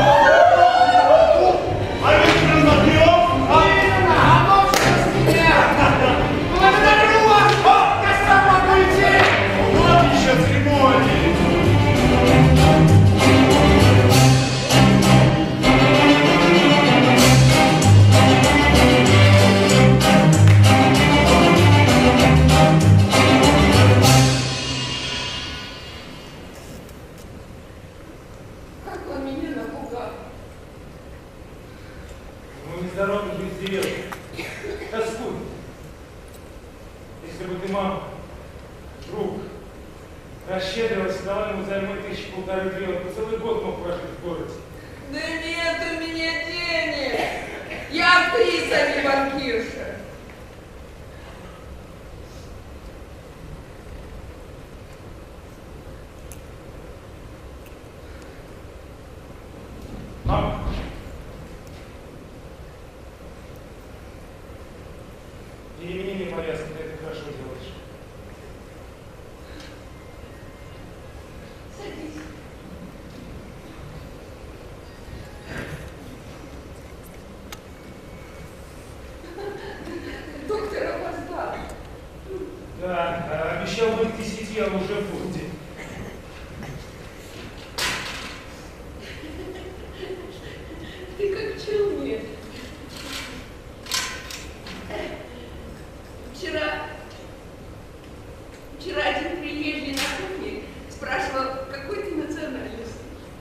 а вечером на трех, а А ночью с меня. Благодарю вас. Я сам могу идти. вот еще церемонии. Как он меня напугал. Ну, нездоровый жить в деревне. Тоскуй. Если бы ты, мама, друг, расщедрилась, дала ему займы тысячи полторы-две, он бы целый год мог прожить в городе. Да нет у меня денег. Я актриса, а не банкирша. Мама. Перемени мне повязку, ты это хорошо делаешь. Садись. Доктор опоздал. Да, а обещал быть к десяти, а уже в пункте. Ты как в челне. Вчера, вчера один приезжий на кухне спрашивал, какой ты национальности.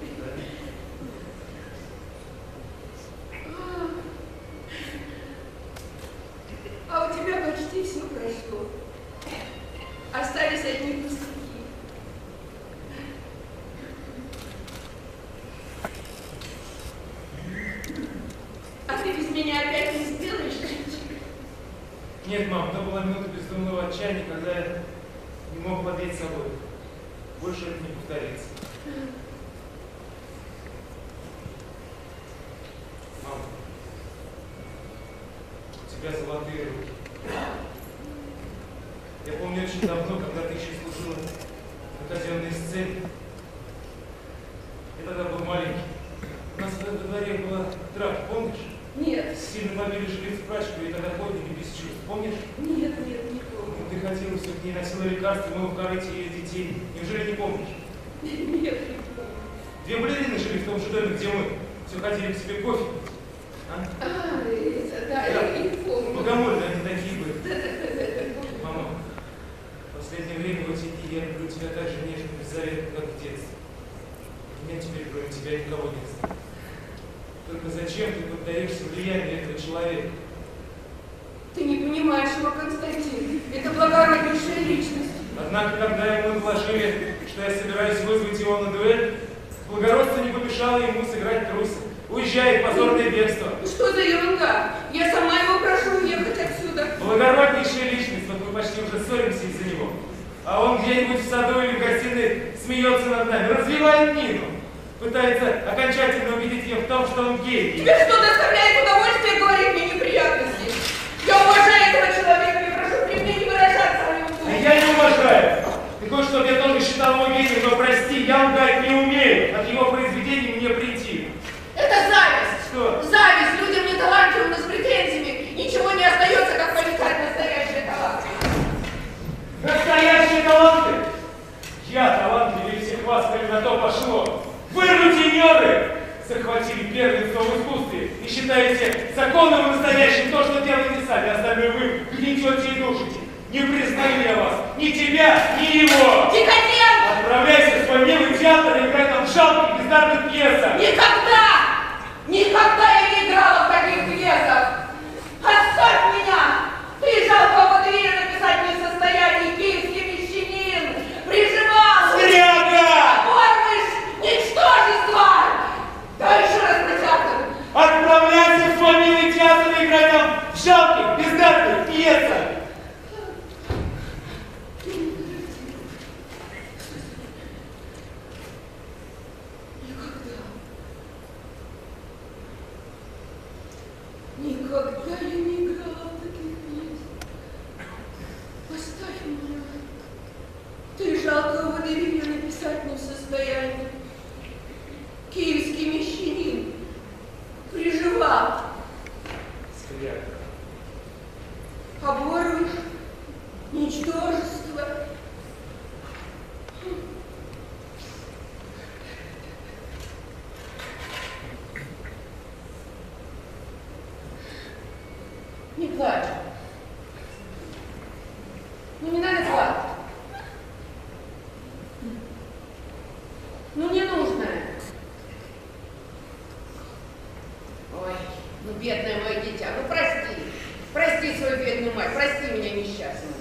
А у тебя почти все прошло. Остались одни пустяки. А ты без меня опять не сделаешь ничего? Нет, мам, то была минута бездумного отчаяния, когда я не мог владеть собой. Больше это не повторится. Мам, у тебя золотые руки. Я помню очень давно, когда ты еще служила на казенной сцене. Я тогда был маленький. У нас во дворе была драка, помнишь? Нет. Сильно побили жилец прачку, и тогда подняли без чувств. Помнишь? Нет, нет, не помню. Ну, ты ходила все к ней, носила лекарства, мыла в корыте ее детей. Неужели не помнишь? Нет, не помню. Две балерины жили в том же доме, где мы. Все ходили к себе кофе. А? А, это, да, я не помню. Богомольные они такие были. Да, да, да, да, да. Мама, в последнее время вот я люблю тебя так же нежно, беззаветно, как в детстве. У меня теперь кроме тебя никого нет. Только зачем ты поддаешься влиянию этого человека? Ты не понимаешь его, Константин. Это благороднейшая личность. Однако, когда ему доложили, что я собираюсь вызвать его на дуэль, благородство не помешало ему сыграть труса. Уезжает позорное бегство. Что за ерунда? Я сама его прошу уехать отсюда. Благороднейшая личность, вот мы почти уже ссоримся из-за него. А он где-нибудь в саду или в гостиной смеется над нами, развивает мину. Пытается окончательно убедить ее в том, что он гей. Тебе что, доставляет удовольствие говорить мне неприятности? Я уважаю этого человека и прошу при мне не выражаться о нем. А я не уважаю. Ты хочешь, чтобы я тоже считал его гением, но прости, я лгать не умею. От его произведений мне прийти. Это зависть. Что? Зависть. Людям неталантливым, с претензиями. Ничего не остается, как полетать настоящие таланты. Настоящие таланты? Я талантливее всех вас, коли на то пошло. Вы, рутинеры, захватили первенство в искусстве и считаете законным и настоящим то, что делаете сами. Остальное вы гнетете и душите. Не признаю я вас, ни тебя, ни его. Никогда! Отправляйся в свой милый театр и играй там в жалких, бездарных пьесах. Никогда! Никогда я не играла в таких пьесах! Оставь меня! Ты жалкого водевиля написать не в состоянии, киевский мещанин! Прижимал! Скряга! Оборвыш! Ничтожество! Да еще раз на театр! Отправляйся в свой милый театр и играй там в жалких, бездарных пьесах. Никогда я не играла в таких пьесах. Оставь меня. Ты жалкого водевиля написать не в состоянии. Киевский мещанин. Приживал. Скряга. Оборвыш. Ничтожество. Не плачь. Ну не надо плакать. Ну не нужно. Ой, ну бедное мое дитя, ну прости. Прости свою бедную мать, прости меня несчастную.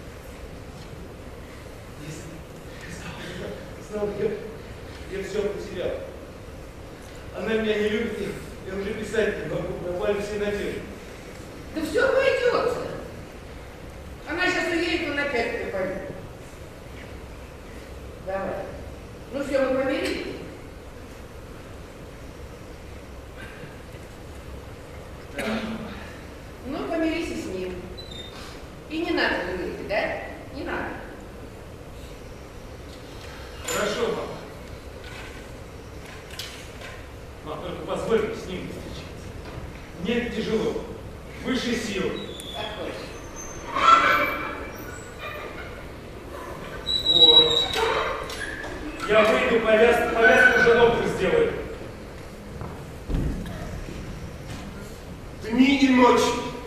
Знал, я, я все потерял. Она меня не любит, я уже писать не могу, пропали все надежды. Да все обойдется. Она сейчас уедет, он опять припадет. Давай. Ну все, мы помирились. Да. Ну, помирись и с ним. И не надо говорить, да? Не надо. Хорошо, мама. Мам, только позволь мне с ним встречаться. Мне это тяжело. Выше сил. Так хочешь. Вот. Я выйду, повязку, повязку уже доктор сделает. Дни и ночи.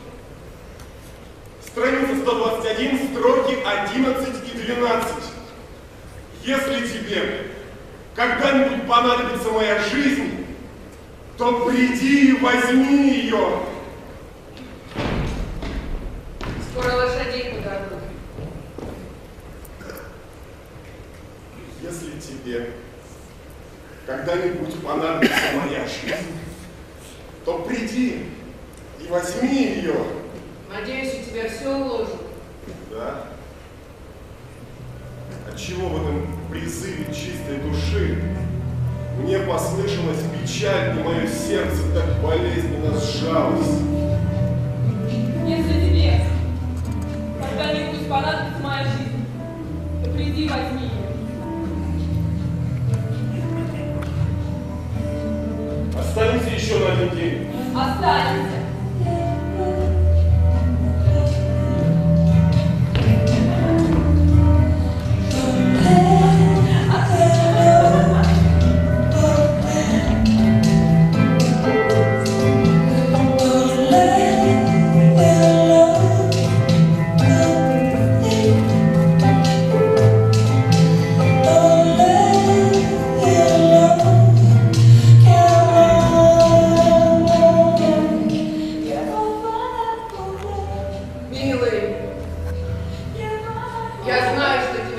Страница сто двадцать один, строки одиннадцать и двенадцать. Если тебе когда-нибудь понадобится моя жизнь, то приди и возьми ее. Скоро лошадей подадут. Если тебе когда-нибудь понадобится моя жизнь, то приди и возьми ее. Надеюсь, у тебя все уложено. Да? Отчего в этом призыве чистой души мне послышалась печаль, и мое сердце так болезненно сжалось? Если тебе когда-нибудь понадобится моя жизнь, то приди и возьми ее. Останемся еще на один день. Останемся. Thank you.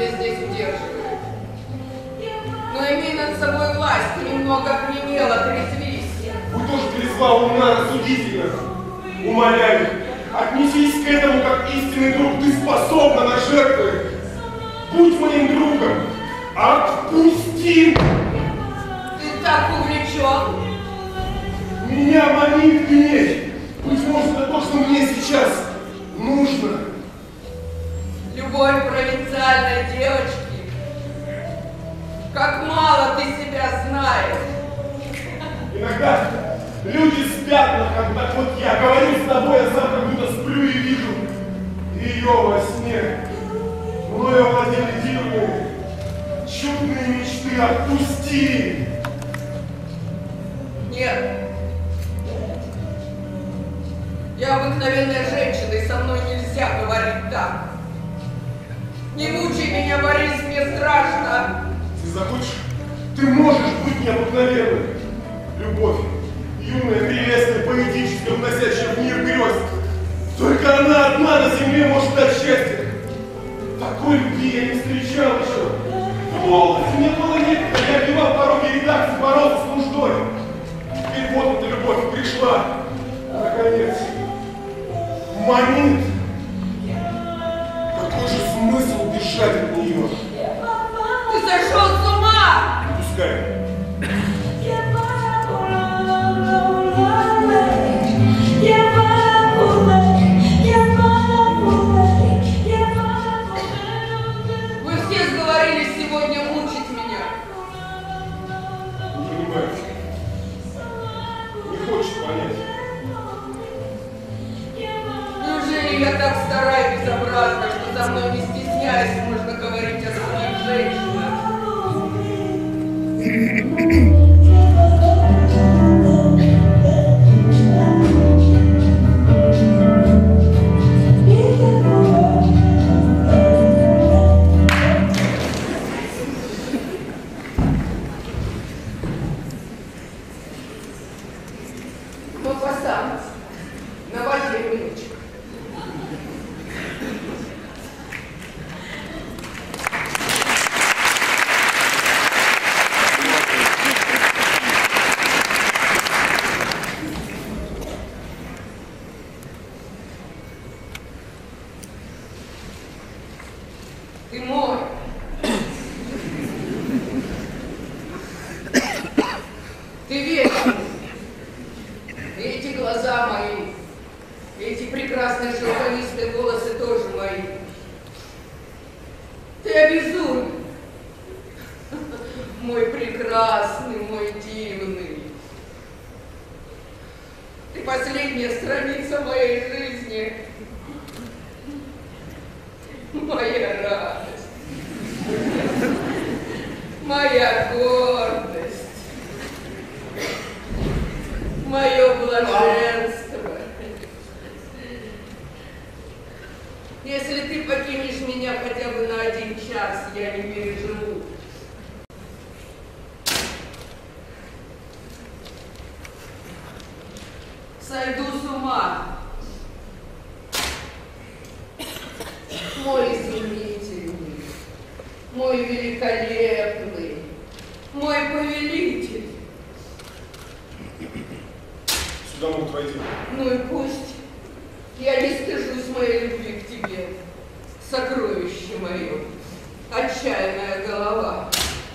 тебя здесь удерживает. Но имей над собой власть, ты немного опьянел, отрезвись. Будь тоже трезва, умна, рассудительна. Умоляю, отнесись к этому как истинный друг, ты способна на жертвы. Будь моим другом, отпусти! Ты так увлечен. Меня манит гнев. Быть может, это то, что мне сейчас нужно. Любовь провинциальной девочки. Как мало ты себя знаешь. Иногда люди спят на контакт. Вот я говорю с тобой, я сам как будто сплю и вижу ее во сне. Мною овладели дивные, чудные мечты. Отпусти! Нет. Я обыкновенная женщина, и со мной нельзя говорить так. Не мучай меня, Борис, мне страшно. Ты захочешь, ты можешь быть необыкновенной. Любовь, юная, прелестная, поэтическая, вносящая в мир грез. Только она одна на земле может дать счастье. Такой любви я не встречал еще. В молодости мне было некогда, я обивал пороги редакции, боролся с нуждой. Теперь вот эта любовь пришла, наконец. Манит. Какой же смысл бежать от нее? Ты сошел с ума! Пускай. Вы все сговорились сегодня мучить меня. Не понимаю. Не хочет понять. Неужели я так стара и безобразна, что за мной не стесняясь можно говорить о других женщинах? Мопассан, наводи ручку. Ты мой. Ты вечный. Эти глаза мои, эти прекрасные шелковистые волосы тоже мои. Ты обезумен. Мой прекрасный, мой дивный. Ты последняя страница моей жизни. Моя радость. Моя гордость. Мое блаженство. Если ты покинешь меня хотя бы на один час, я не переживу. Сойду с ума. Мой изумительный, мой великолепный, мой повелитель. Сюда могут войти. Ну и пусть. Я не стыжусь моей любви к тебе. Сокровище мое, отчаянная голова.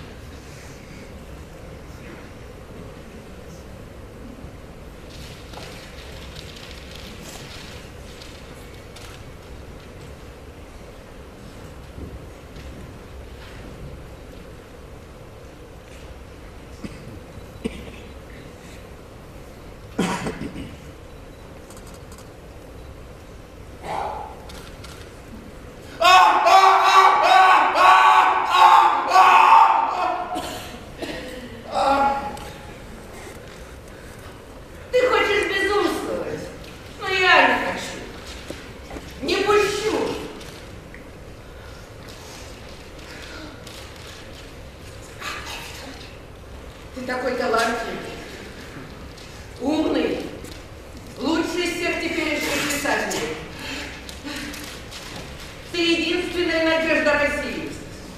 Ты такой талантливый, умный, лучший из всех теперешних писателей. Ты единственная надежда России.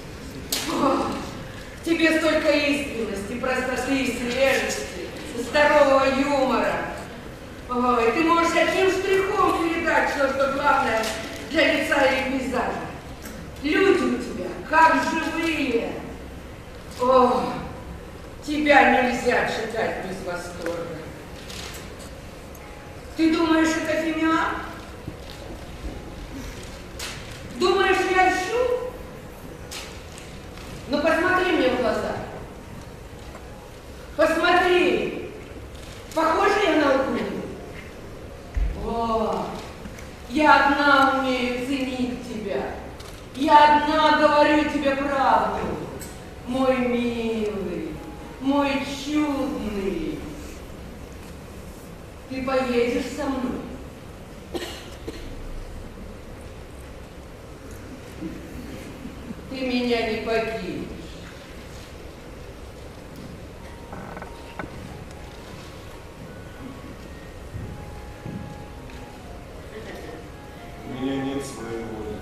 тебе столько искренности, простоты и свежести, здорового юмора. Ой, ты можешь одним штрихом передать все, что главное для лица или пейзажа. Люди у тебя как живые. О, тебя нельзя читать без восторга. Ты думаешь, это фимиам? Думаешь, я ищу? Ну, посмотри мне в глаза. Посмотри. Похожа я на лгунью? О, я одна умею ценить тебя. Я одна говорю тебе правду. Мой милый, мой чудный. Ты поедешь со мной? Ты меня не покинешь. У меня нет своей воли.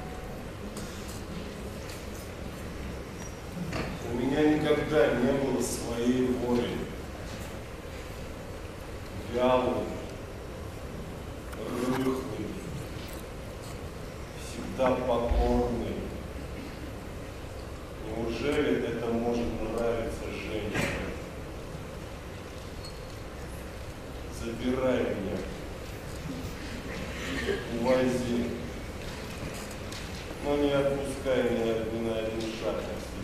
У меня никогда не было своей воли. Вялый, рыхлый, всегда покорный. Неужели это может нравиться женщине? Забирай меня. Увози. Но не отпускай меня ни на один шаг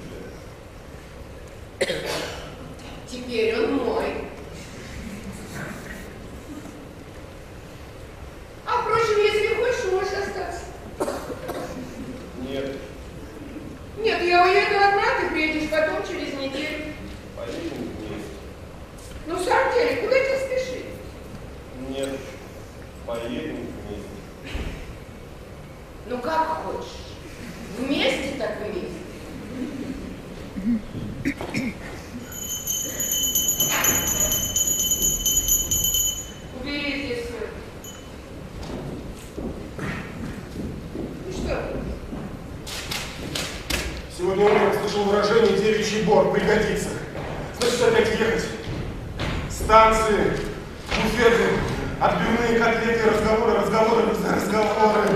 от себя. Теперь он мой. А впрочем, если хочешь, можешь остаться. Нет. Нет, я уеду одна, ты приедешь потом через неделю. Поедем вместе. Ну, в самом деле, куда тебе спешить? Нет. Поедем вместе. Ну, как хочешь. Вместе так вместе. Убери здесь все. Ну что? Сегодня утром слышал выражение «девичий бор», пригодится. Значит, опять ехать. Станции, буфеты, отбивные котлеты, разговоры, разговоры, разговоры.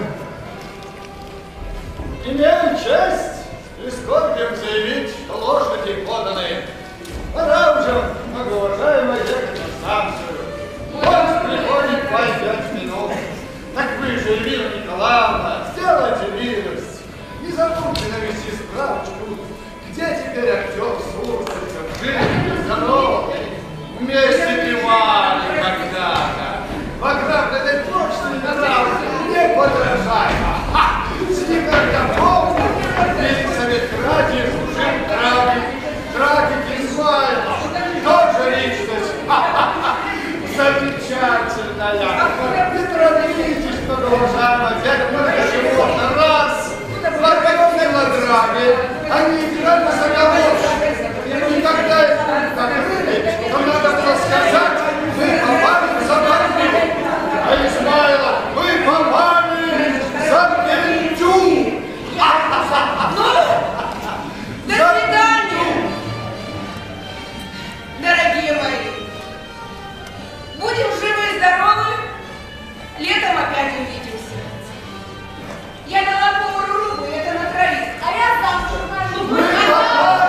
Имею честь и скорбим заявить, что лошади поданы. Пора уже, многоуважаемая, ехать на станцию. Вот приходит твои пять минут. Так вы же, Эльвира Николаевна, сделайте милость. Не забудьте навести справочку, где теперь актер Сурсов, жив и здоров. Вместе пивали когда-то. Вокруг этой почты нравится неподражаемо. Никогда помню, весь совет ради служил трагик, трагик Измайлов, тоже личность. Замечательная. Не травитесь, что уважаемая дядя, чего-то раз, в мелодраме, они играли заговорщик. Никогда их не закрыли, но надо было сказать, вы попали за борьбу. А Измайлов, вы попали за пентю. Ну, до свидания, дорогие мои. Будем живы и здоровы, летом опять увидимся. Я дала повару рыбу, это на троих, а я сам журналист.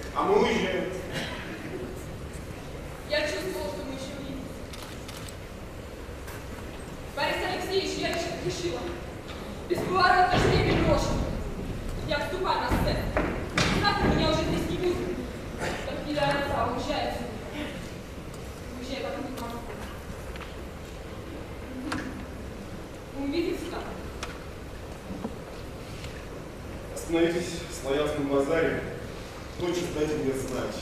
А мы уезжаем. Я чувствовала, что мы еще увидимся. Борис Алексеевич, я решила. Бесповоротно жребий брошен. Я вступаю на сцену. Завтра меня уже здесь не будет. Как не до отца, уезжаю отсюда. Уезжаю как не могу. Увидимся там. Остановитесь в Славянском базаре. Точно дайте мне знать.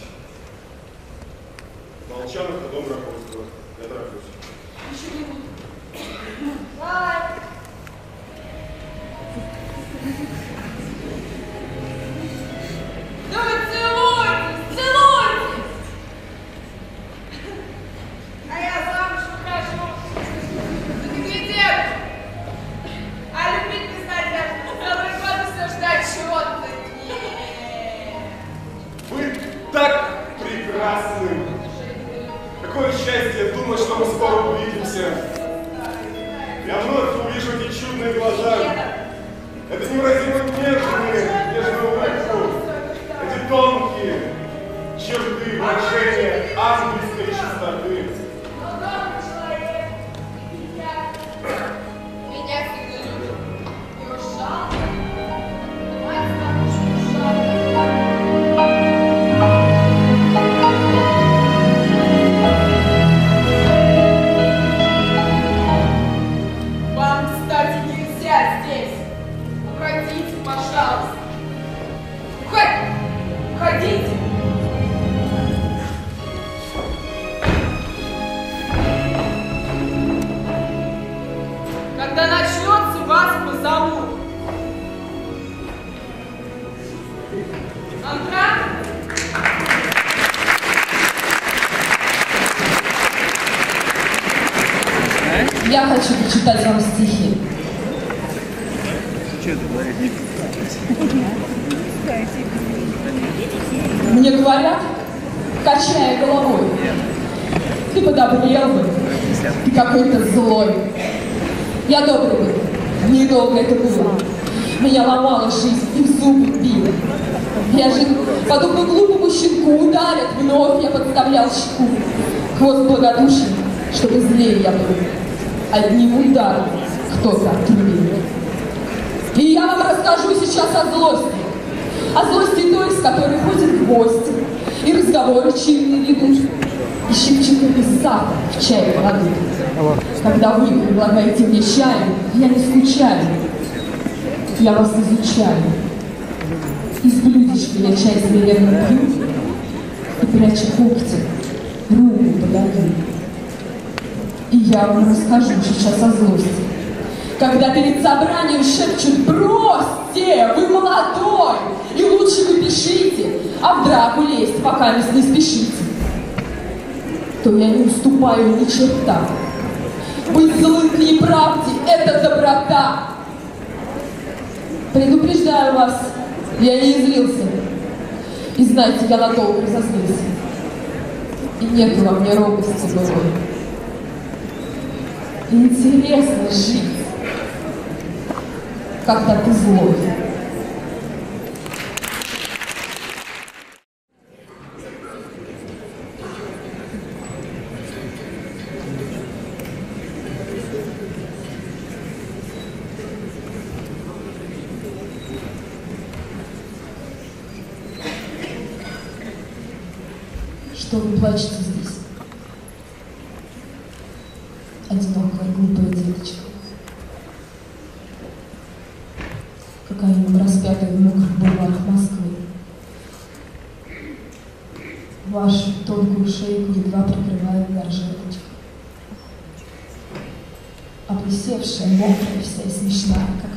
Молчанов и дом Раховского. Я тороплюсь. Еще не буду. Давай. Да вы целуйтесь, целуйтесь! А я замуж ухожу. За медведем. А любить не знать, Новый год все ждать чего-то. Вы так прекрасны. Какое счастье думать, что мы скоро увидимся. Я вновь увижу эти чудные глаза. Это невыразимо нежные, нежную улыбку. Эти тонкие черты выражения ангельской чистоты. Но добрый человек, меня, меня всегда любит. Его жалко. Мать бабушку жалко. Вам, кстати, нельзя здесь. Уходите, пожалуйста. Уходите. Уходите. Когда начнется, вас позовут. Антра? Я хочу почитать вам стихи. Мне говорят, качая головой, ты подобрел бы, ты какой-то злой. Я добрый был, недолго это было. Меня ломала жизнь и в зубы била. Я же, подобно глупому щенку, ударят вновь, я подставлял щеку. Хвост благодушен, чтобы злее я был. Одним ударом кто-то отрубил. И я вам расскажу сейчас о злости. О злости той, с которой ходят в гости, и разговоры чинные ведут, и щипчиками сахар в чай кладут. Когда вы предлагаете мне чай, я не скучаю, я вас изучаю. Из блюдечка я чай смиренно пью, и прячу когти, руку подаю. И я вам расскажу сейчас о злости. Когда перед собранием шепчут: бросьте, вы молодой, и лучше вы пишите, а в драку лезть пока не спешите, то я не уступаю ни черта. Быть злым к неправде — это доброта. Предупреждаю вас, я не излился. И знаете, я надолго разозлился. И нету во мне робости былой. Интересно жить, когда ты злой. Что вы плачете здесь? Одинокая, глупая деточка. Какая-нибудь распятая в мокрых бульварах Москвы. Вашу тонкую шейку едва прикрывает горжеточка. Облысевшая, мокрая вся и смешная, как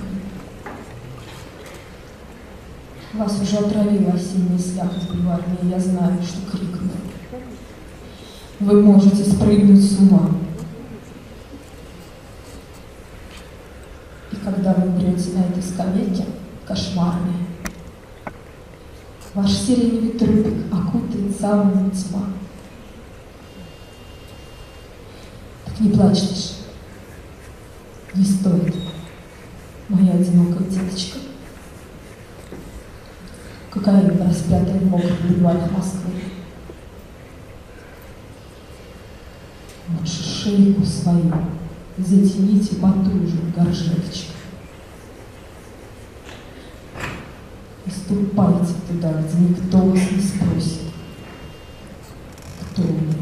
вы. Вас уже отравила осенняя слякоть бульварная, и я знаю, что крикну. Вы можете спрыгнуть с ума. И когда вы умрете на этой скамейке, кошмарной, ваш сиреневый трупик окутает самая тьма. Так не плачьте же. Не стоит, моя одинокая деточка. Кокаин, распятый в мокрых бульварах Москвы. Лучше шейку свою затяните потуже горжеточкой. И ступайте туда, где никто вас не спросит, кто вы.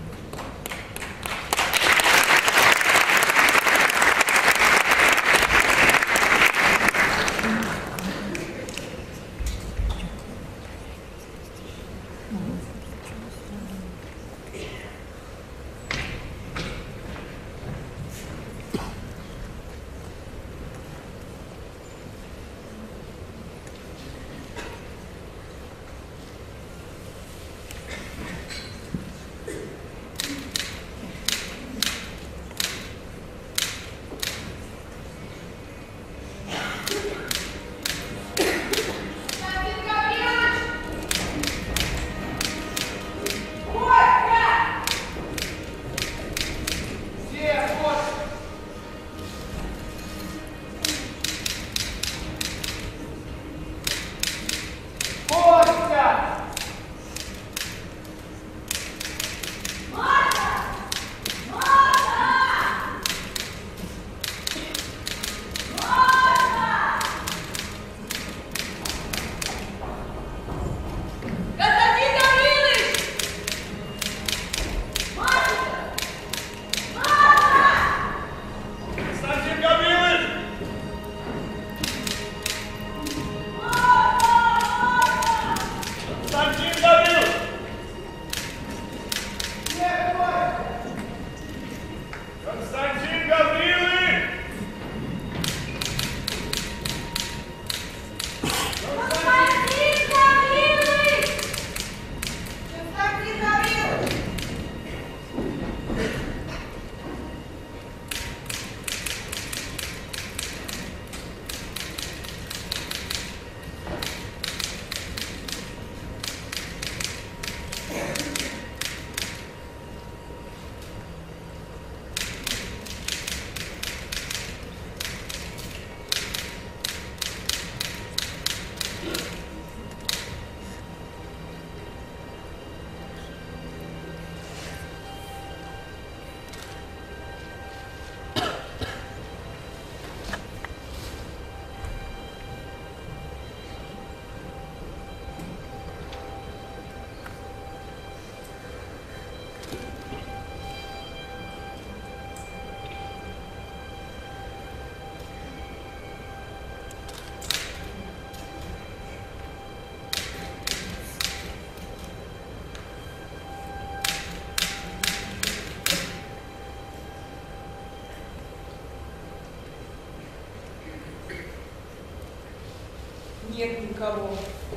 Нет никого.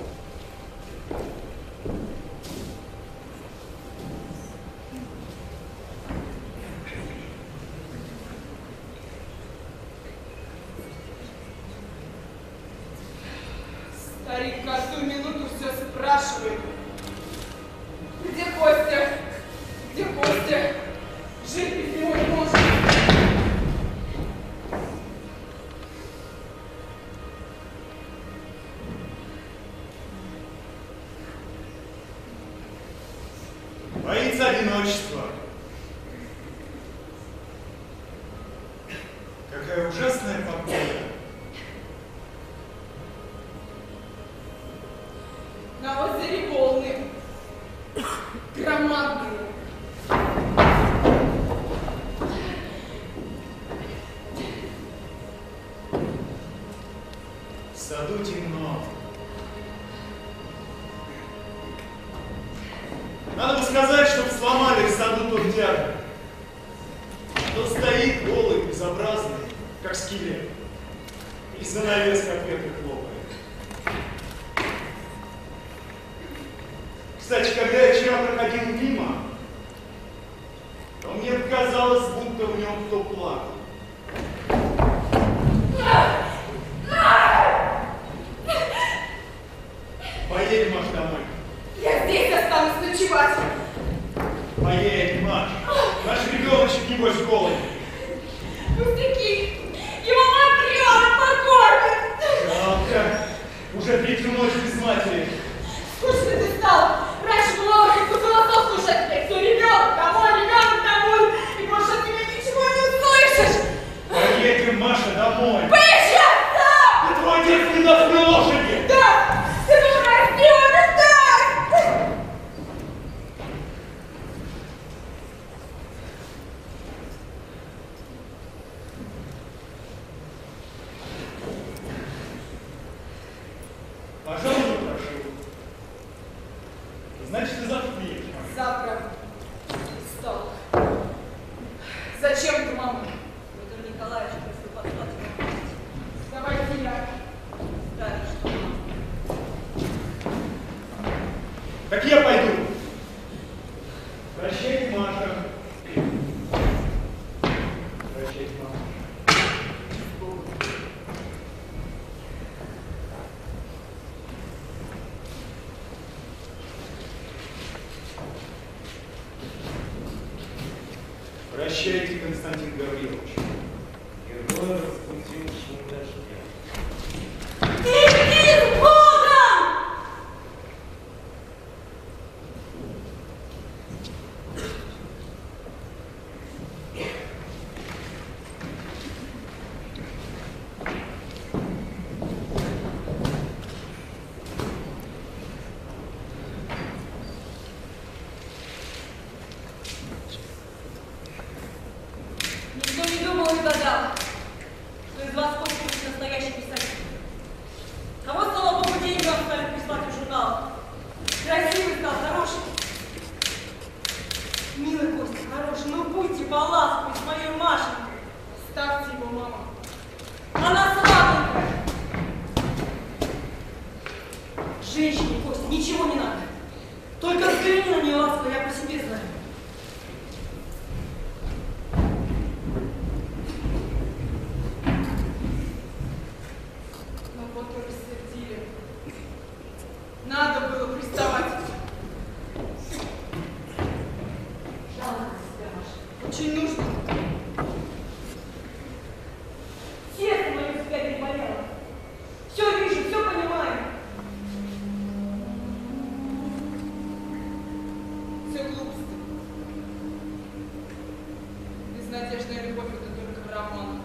Старик каждую минуту все спрашивает. Где Костя? Где Костя? Жить без него не может. Боится одиночества. Какая ужасная погода. На озере волны. Громадные. В саду темно. Надо бы сказать, чтобы сломали в саду туртяга. Тот стоит голый, безобразный, как скелет. И занавеска от ветра хлопает. Кстати, когда я вчера проходил мимо, то мне показалось, будто в нем кто плакал. Поедем, Маш, домой. Я здесь останусь ночевать. Поедем, Маш. Наш ребеночек, небось, голый. Пустяки. Его матрёна покормит. Жалко. Уже третью ночь без матери. Значит, ты завтра приедешь. Завтра. Стоп. Зачем ты, мама? Петр Николаевич просил послать его. Давайте я. Да, что? Так я пойду. Прощайте, Маша. Прощайте, Маша. Прощайте, Константин Гаврилович. Герой распутившего дождя. Иди с Богом! Никто не думал и гадал, что из вас получится настоящий писатель. Кого стало Богу деньги вам стали прислать в журнал? Красивый стал, хороший. Милый Костя, хороший, ну будьте поласковы с моей Машенькой. Ставьте его, мама. Она славненькая. Женщине, Костя, ничего не надо. Только взгляни на нее ласково, я по себе знаю. Надо было приставать. Жалко себя, Маша. Очень нужно. Сердце мое себя переболело. Все вижу, все понимаю. Все глупости. Безнадежная любовь — это только роман.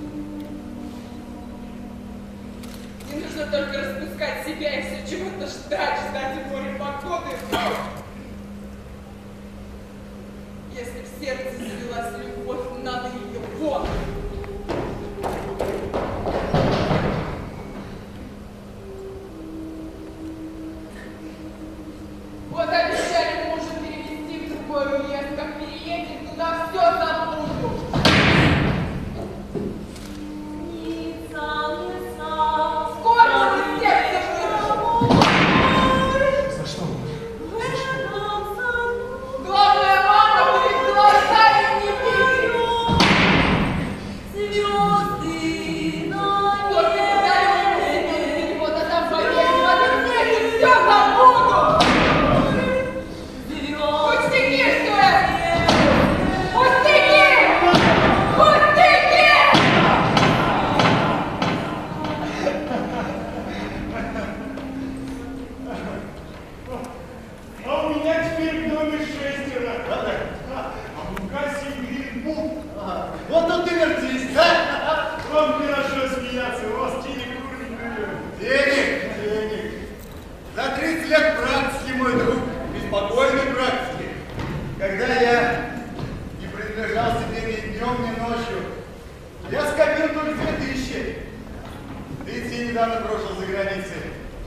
Не нужно только распускать себя и все чего-то ждать, ждать и море погоды. Если в сердце завелась любовь, надо ее вон. Вот обещали мужа перевести в другой уезд, как переедем туда, все забуду. За что? Главное, мама перед глазами не видит. Звезды на небе. Вот ты подарил вот это в поверьте, в один месяц все забуду. Пустяки, что это? Пустяки! Пустяки! А у меня теперь в доме шестеро. А у Касси грибут. Вот тут ты вертись, да? Вам хорошо смеяться, у вас денег уровень не Денег, денег. За тридцать лет практики, мой друг, беспокойной практики. Когда я не приближал себе ни днем, ни ночью, я скопил только две тысячи. Ты недавно прошел за границей.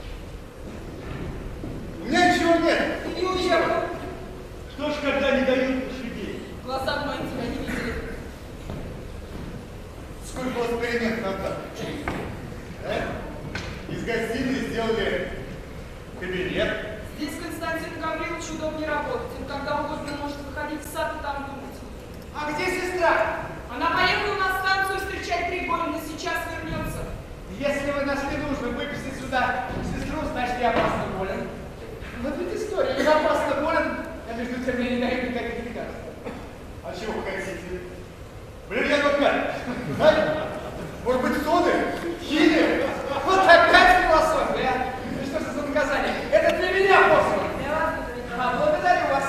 У меня ничего нет. Ты не уехал. Что ж, когда не дают лошадей? Глаза мои тебя не видели. Сколько у вас перемен на так? Да? Из гостиной сделали кабинет. Здесь Константин Гаврилович удобнее работать. Он когда угодно может выходить в сад и там думать. А где сестра? Она поехала на станцию встречать Тригорина, сейчас вернется. Если вы нашли нужно выписать сюда сестру, значит, я опасно болен. Вот ведь история. Я опасно болен, а между тем я не даю никаких лекарств. А чего вы хотите? Валерьян Макарьевич, да? Может быть, соды? Химия? Вот опять философия, а? Ну что же за наказание? Это для меня послано. Для вас, Петр Николаевич. А, благодарю вас.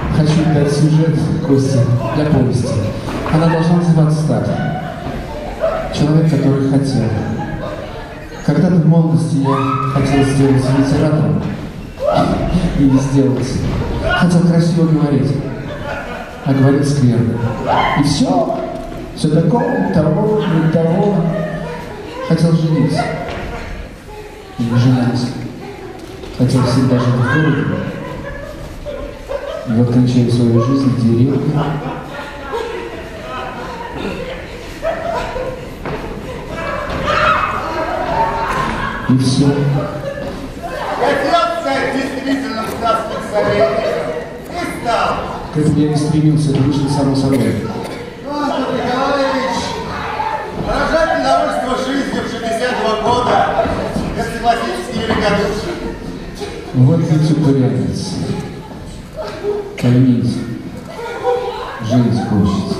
сюжет Кости для повести. Она должна называться так. человек, который хотел. Когда-то в молодости я хотел сделаться литератором и не сделался. Хотел красиво говорить, а говорил скверно. И все, все такого, того, и того. Хотел жениться. И не женился. Хотел всегда жить в городе. И вот кончаю свою жизнь в деревне. И все. Хотел стать действительно статским советником. И стал. К этому я не стремился, это вышло само собой. Ну, Антон Николаевич, выражать недовольство жизнью в шестьдесят два года, это, согласитесь, невеликодушно. Вот вице-порядец. Поймите, жить хочется.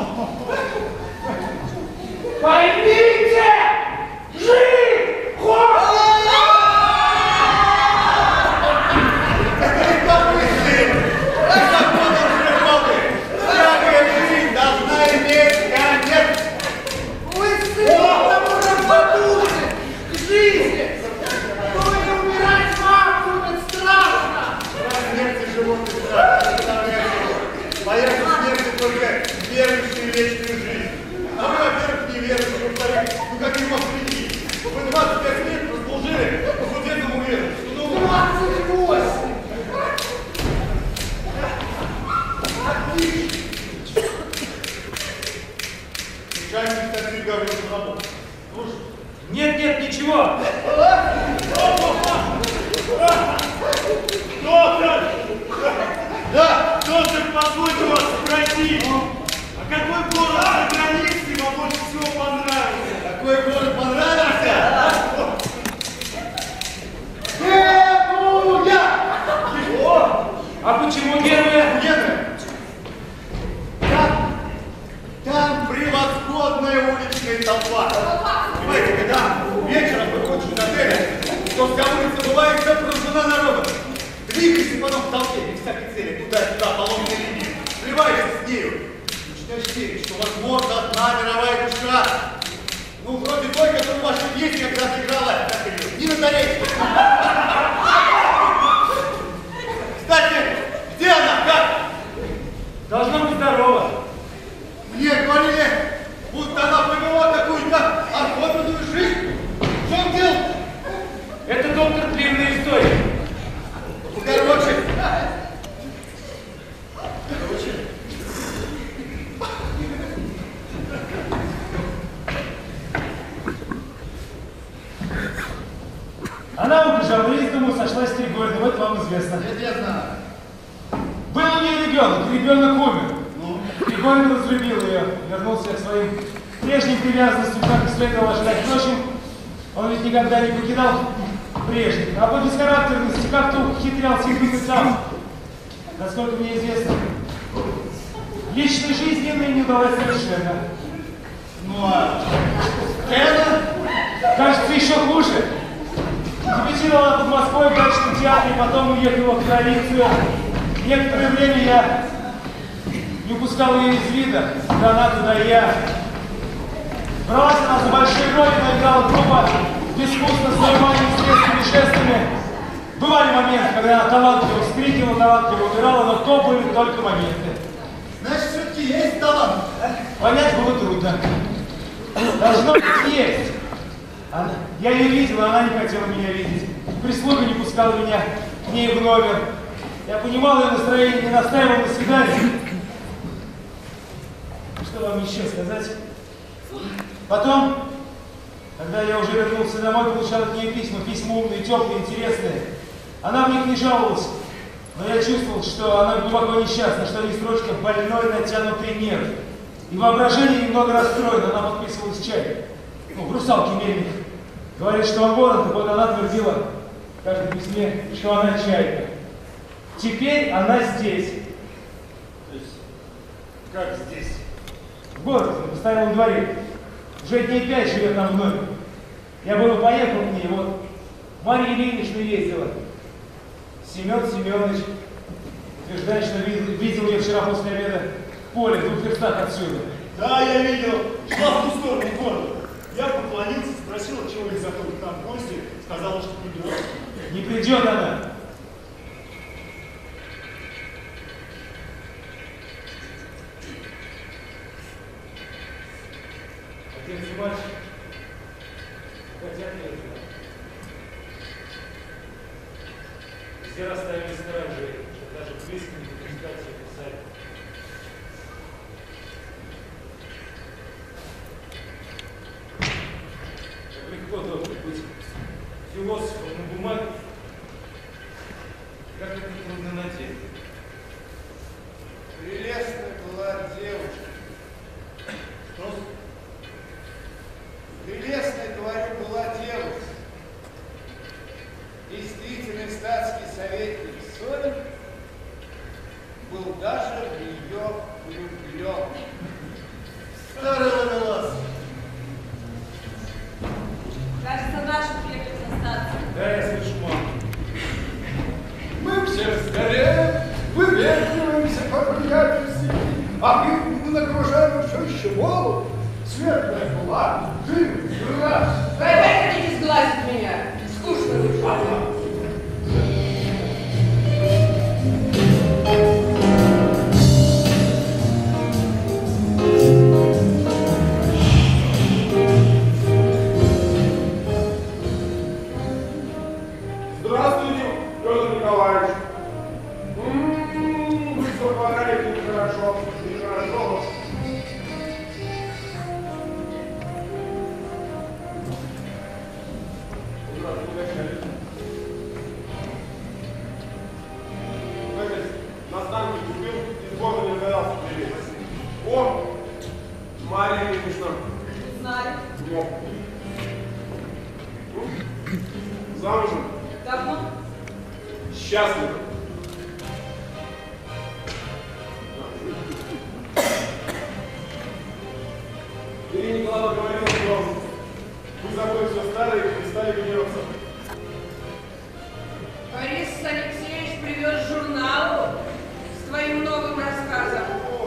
Поймите! Жить хочется! Боятся смерти только верующие в вечную жизнь. А вы, во-первых, не верующие, во-вторых, ну как не можете прийти? Вы двадцать пять лет прослужили по студентам уверенности. Ну, двадцать восемь! Отлично! Мешаем Константин Гаврилович на работу. Нет, нет, ничего. Доктор! Да! Доктор, позвольте вас спросить, а какой город за границей вам больше всего понравился? Какой город понравился? Генуя! О, а почему Генуя? Генуя! Там, там превосходная уличная толпа. Понимаете, когда вечером выходишь из отеля, то вся улица бывает вся порождена народом. Двигаешься потом в толпе, без всякой цели, туда-сюда, по ломаной линии, сливаешься с нею, начинаешь верить, что возможно одна мировая душа. Ну, вроде той, которую ваша песня когда-то играла, как ее, Нина Заречная. Кстати, где она, как? Должна быть здорова. Мне говорили, будто она повела какую-то охотную жизнь. В чем дело? Это, доктор, длинная история. Короче. Короче. Она убежала из дому, сошлась с Тригориным, вот вам известно. Известно. Был у нее ребенок, ребенок умер. Ну? Тригорин разлюбил ее, вернулся к своим прежним привязанностям, как и следовало ожидать. Впрочем, он ведь никогда не покидал прежних. А по бесхарактерности как-то ухитрялся избыть сам. Насколько мне известно, личной жизни ему не удалось совершенно. Ну а сцена? Кажется, еще хуже. Дебютировала под Москвой в Дачном театре, потом уехала в Провинцию. Некоторое время я не упускал ее из вида, да она, туда и я. Бралась она за большие роли, но играла группа безвкусно с нормальными средствами, жестами. Бывали моменты, когда она талантливо вскрикивала, талантливо убирала, но то были только моменты. Значит, все-таки есть талант. Понять было трудно. Должно быть есть. Она, я ее видел, она не хотела меня видеть. Прислуга не пускала меня к ней в номер. Я понимал ее настроение, не настаивал на свидании. Что вам еще сказать? Потом, когда я уже вернулся домой, получал от нее письма, письма умные, теплые, интересные. Она в них не жаловалась, но я чувствовал, что она глубоко несчастна, что в них строчках больной, натянутый нерв. И воображение немного расстроено, она подписывалась чай. Ну, в «Русалке» Мельник. Говорит, что он ворон, так вот она твердила в каждом письме, что она чайка. Теперь она здесь. То есть, как здесь? В городе, на постоялом дворе. Уже дней пять живет там в номере. Я было поехал к ней, вот Марья Ильинична ездила. Семен Семенович утверждает, что видел, видел ее вчера после обеда в поле, в двух верстах отсюда. Да, я видел. Шла в ту сторону города. заходит там в гости, сказала, что придет. Не придет она. Отец и мальчик хотят ли этого? Все расставили стражи, что даже близко не допускать всех писать. Как легко должно быть философом на бумаге, как это трудно на деле. Прелестная была девушка. Что? Прелестная, говорю, была девушка. Действительный статский советник Сорин был даже в нее влюблен. Старый ловелас. Кажется, наши приехали остаться. Да, я слышу, мам. Мы все скорее выветриваемся по-приятельски, а мы нагружаем все еще голову. Светлая была, жив, жива. Вы опять хотите сглазить меня? Скучно вышло. Здравствуйте, Петр Николаевич. М-м-м, вы что говорите, нехорошо, нехорошо. На станке купил, из города не догадался привезти. О, Мария Ильинична. Знаю. Вот. Замужем? Давно? Счастлив. Ирина Николаевна говорила, что вы забыли все старое и перестали гневаться. Борис Алексеевич привез журнал с твоим новым рассказом.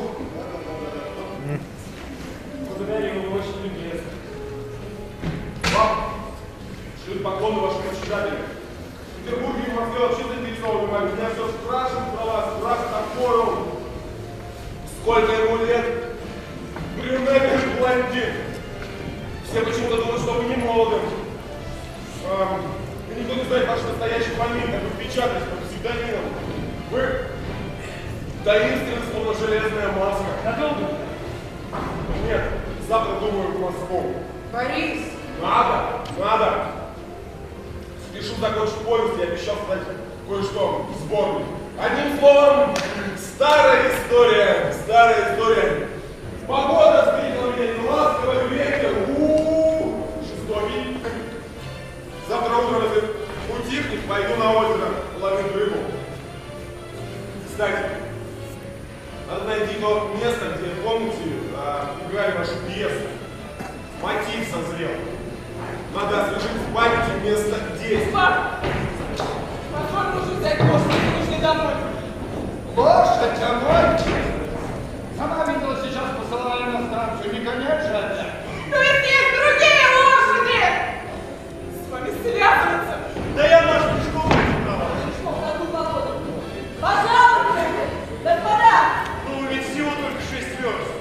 Благодарю, вы очень любезны. Пап, шлют поклоны вашим почитателям. В Петербурге и в Москве вообще заинтересованы вами. Меня все спрашивают про вас, спрашивают, какой он. Сколько ему лет? Брюнет или блондин? Все почему-то думают, что вы не молоды. А, и никто не знает ваш настоящий фамилию, как вы печатаете под псевдонимом. Вы таинственны, словно железная маска. Надолго? Нет, завтра думаю в Москву. Борис, Надо, надо. Спешу закончить повесть, я обещал сказать кое-что в сборник. Одним словом, старая история, старая история. Погода встретила меня не ласковый ветер, у-у-у, жестокий. Завтра утром, если утихнет, пойду на озеро ловить рыбу. Кстати, надо найти то место, где в комнате а, играли ваши пьесы. Мотив созрел. Надо освежить в памяти место действия. Пап! Пожалуйста, нужно взять лошадь, мне нужно домой. Лошадь, огонь! Сама видела, сейчас посылали на станцию, не конец же опять. Но ведь есть другие лошади! С вами связываться. Да я наш пешком брал. Пешком в такую погоду. Пожалуйста, господа! Ну ведь всего только шесть верст.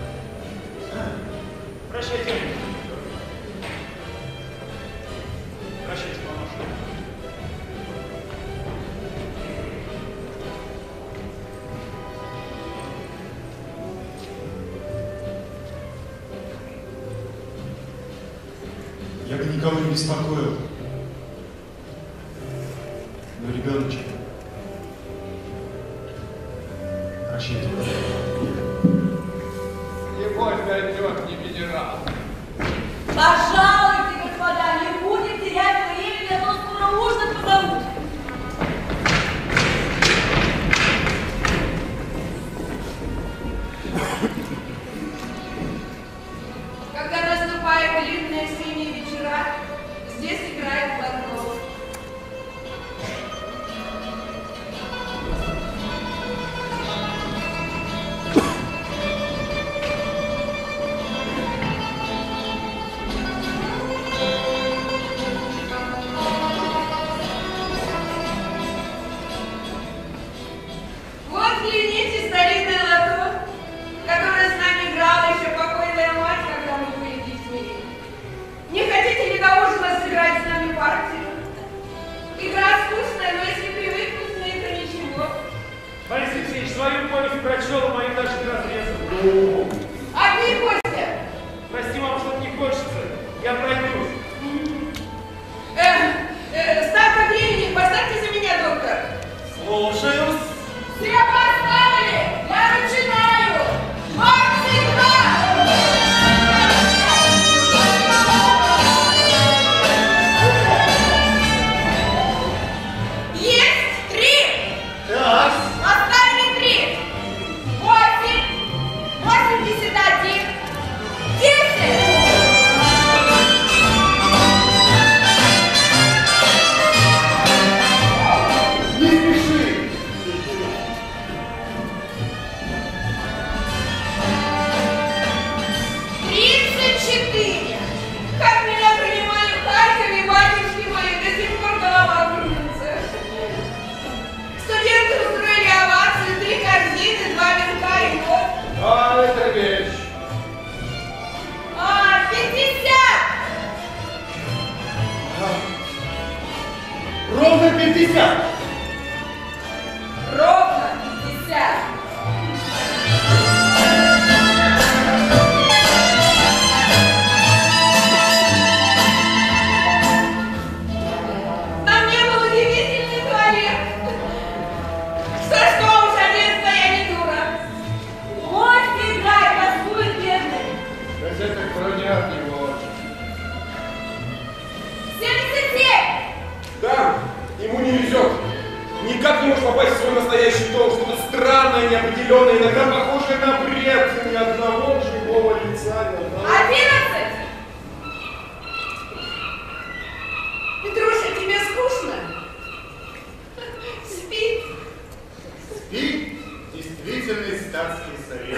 Прощайте. Прощайте, мамаша. Я бы никого не беспокоил. Но ребеночек. Прощайте. Небось дойдет, не генерал. Пожалуйте, господа, не будет терять времени, а то скоро ужин позовут. когда наступают длинные синие вечера, здесь играет Барбос. пятьдесят. Ровно пятьдесят. Там не был удивительный туалет. Что, что уж, Одесса, я не дура. Можете играть, вас будет бедный. Это вроде от него. семьдесят семь. Да, ему не везет. Никак не может попасть в свой настоящий дом. Что-то странное, неопределенное, иногда похожее на бред. Ни одного живого лица, ни одного... одиннадцать. Петруша, тебе скучно? Спи. Спи, действительный статский совет.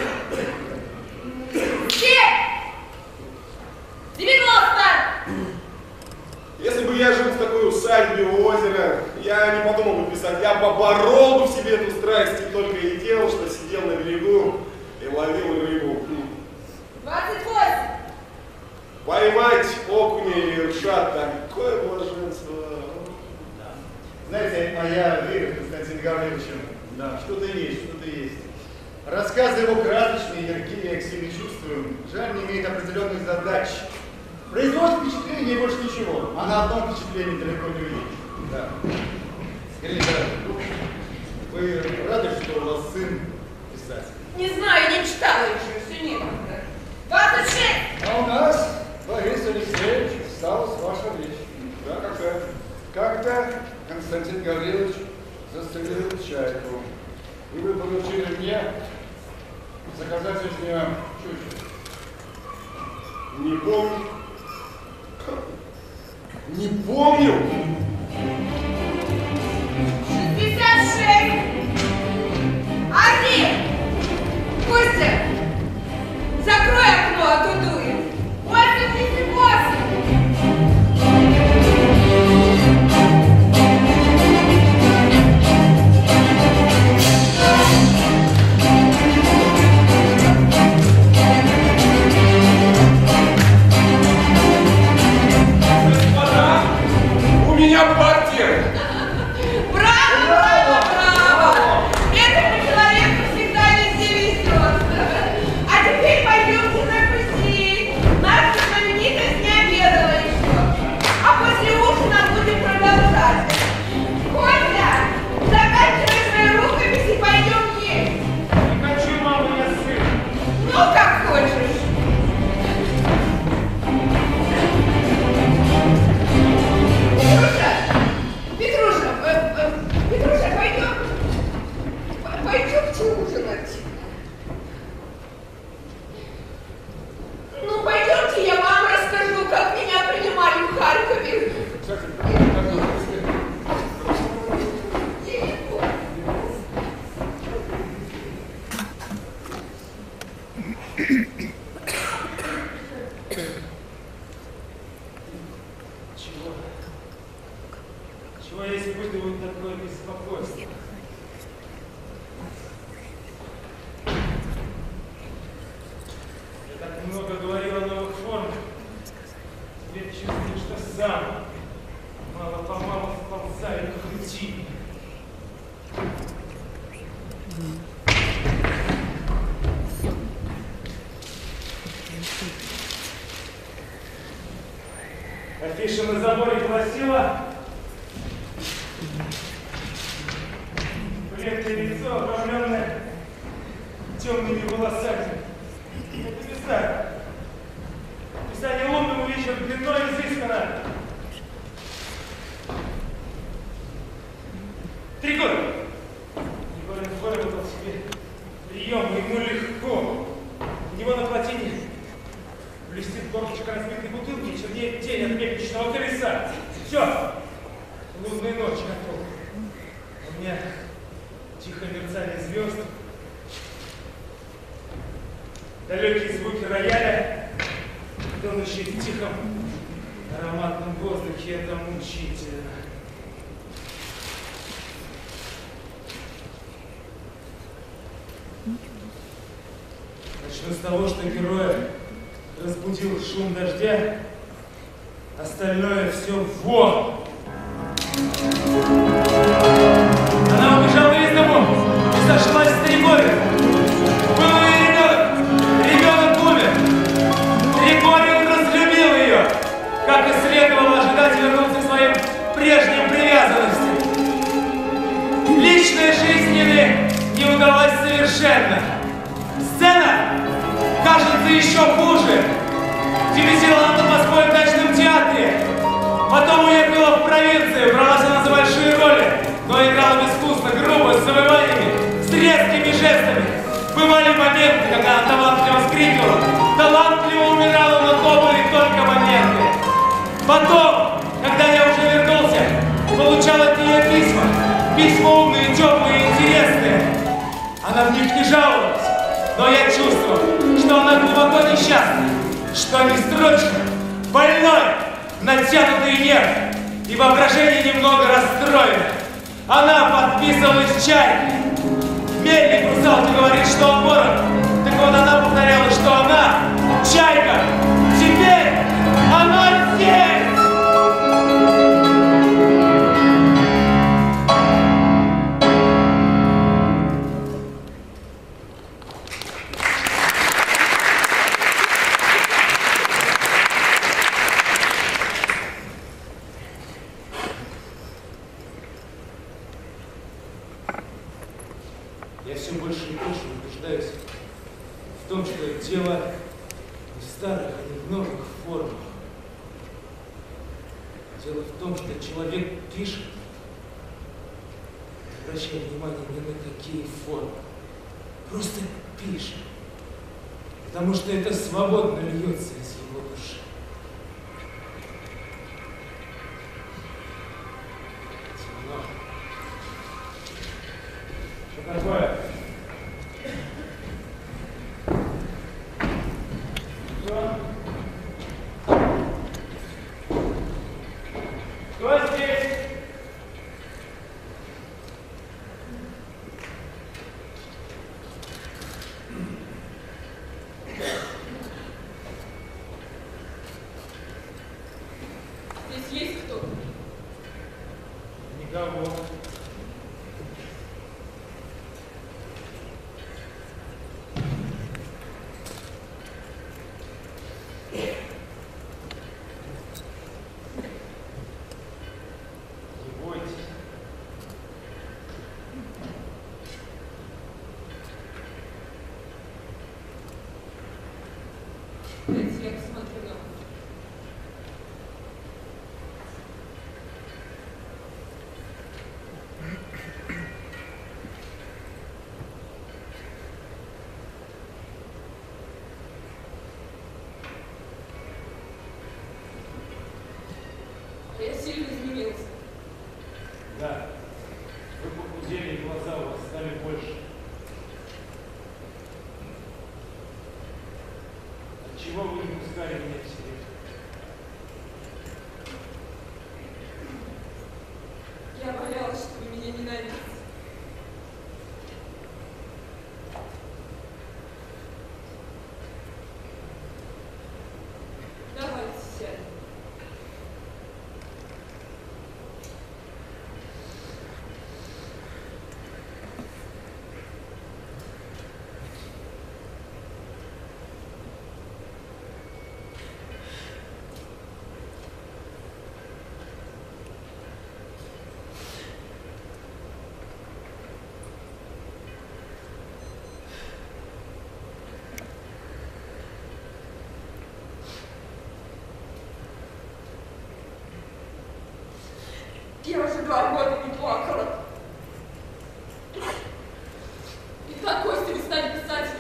Семь. девяносто. Если бы я жил в такой усадьбе у озера, я не подумал бы писать. Я поборол бы в себе эту страсть и только и делал, что сидел на берегу и ловил рыбу. двадцать восемь. Поймать окуня или ржа, такое блаженство. Знаете, а я верю Константину Гавриловичу. Да, что-то есть, что-то есть. Рассказы его красочные, яркие, я к себе чувствую. Жаль, не имеет определенных задач. Производит впечатление и больше ничего. А на одном впечатлении далеко не увидишь. Да. Скорее, да. Вы рады, что у вас сын писатель? Не знаю, не читала еще, все некогда. двадцать шесть. А у нас, Борис Алексеевич, осталась ваша речь. Да, какая? Как-то Константин Гаврилович застрелил чайку. И вы поручили мне заказать из нее чучело. Не помню. Не помню. шестьдесят шесть. Один. Костя, закрой окно, а то дует. восемьдесят восемь. У меня партия. Браво, браво, браво. Этому человеку всегда везде везет. А теперь пойдемте закусить. Наша знаменитость не обедала еще. А после ужина будем продолжать. Костя, заканчивай свои рукописи и пойдем есть. Не хочу, мама, я сын. Ну, как хочешь. Петруша, Петруша, э, э, Петруша, пойдем, п- пойдемте ужинать. Ну, пойдемте, я вам расскажу, как меня принимали в Харькове. Чего? Чего я испытываю такое беспокойство? Я так много говорил о новых формах. Теперь чувствую, что сам мало-помалу вползаю к рутине. Афиша на заборе гласила: бледное лицо, обрамленное темными волосами. Это весна. Писание лунному вечеру длиной изысканно. Три года. Егорин выработал себе прием, ему легко. У него на плотине блестит горлышко разбитой бутылки и чернеет тень от мельничного колеса. Все. Лунная ночь готова. У меня тихое мерцание звезд. Далекие звуки рояля, тонущие в тихом ароматном воздухе. Это мучительно. Начну с того, что героя разбудил шум дождя, остальное все вон. сошлась с Тригорием. Был у нее ребенок. Ребенок умер. Тригорий разлюбил ее. Как и следовало ожидать, вернулся к своим прежним привязанностям. Личной жизни не удалось совершенно. Сцена кажется еще хуже. Дебютировала на Москве в дачном театре. Потом уехала в провинцию, бралась она за большие роли, но играла безвкусно, грубо, с завываниями, с резкими жестами. Бывали моменты, когда она талантливо вскрикивала, талантливо умирала, но то были только моменты. Потом, когда я уже вернулся, получал от нее письма. Письма умные, теплые, интересные. Она в них не жаловалась, но я чувствовал, что она глубоко несчастна, что не строчка, больной, натянутый нерв и воображение немного расстроено. Она подписывалась «Чайкой». Мельник русалки говорит, что он ворон. Так вот она повторяла, что она Чайка. Теперь она здесь! Я все больше и больше убеждаюсь в том, что дело не в старых, а не в новых формах. Дело в том, что человек пишет, не обращая внимания ни на какие формы. Просто пишет. Потому что это свободно льется из его души. Темно. Что такое? Что? Кто здесь? Здесь есть кто? Никого. Дайте я посмотрю на вас. Я сильно изменился. Да. Вы похудели, глаза у вас стали больше. Отчего вы не пускали меня к себе? Я боялась, что вы меня ненавидите. Давайте сядем. Я уже два года не плакала. И так Костя не станет писателем.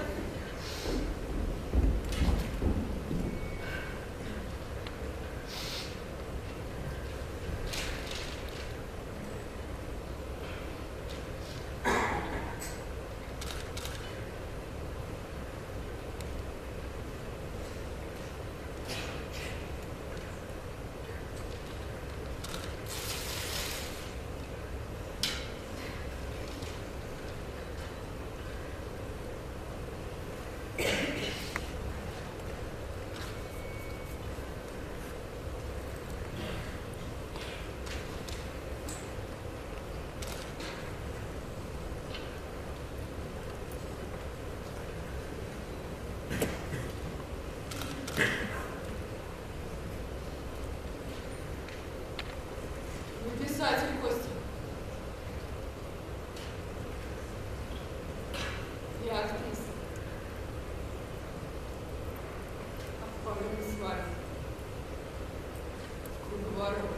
ворот.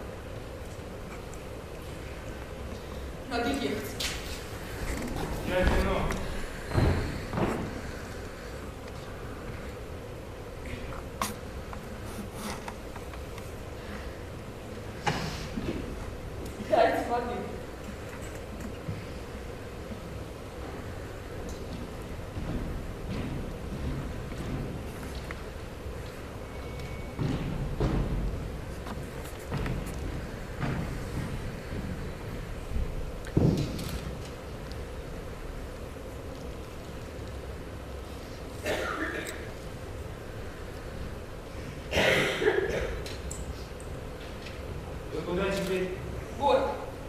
Надо ехать. Я вино. Дайте воды. Вы куда теперь? Вот.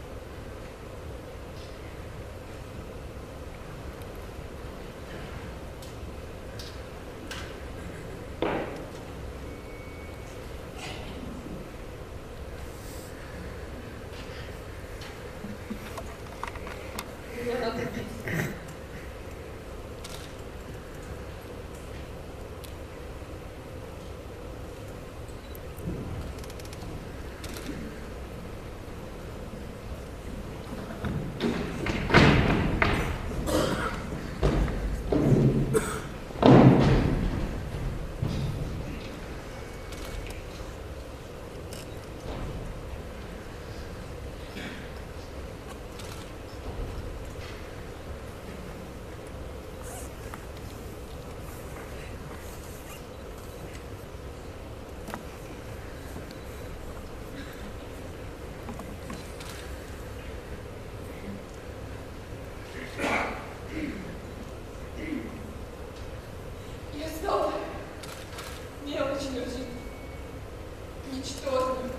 Мне надо пить. Я стала мелочной жизнью, ничтожной.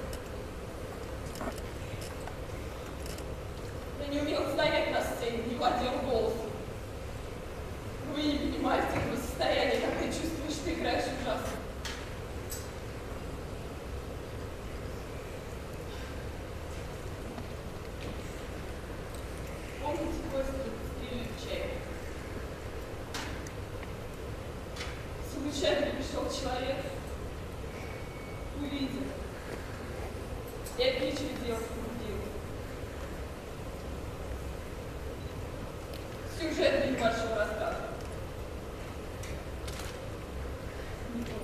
Я не умела стоять на сцене, не владела голосом. Вы не понимаете этого состояния, когда чувствуешь, что ты играешь ужасно. Помните, Костя застрелили в чайку? Случайно пришел человек, увидел и отлично дело побудил. Сюжет для небольшого рассказа. Не помню.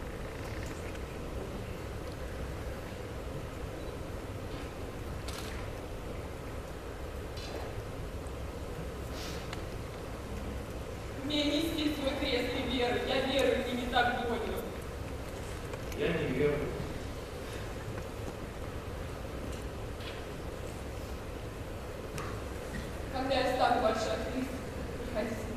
Мне нести свой крест и веру. Я верую, и не так больно. Я не верю. Когда я стану большой актрисой, приходите.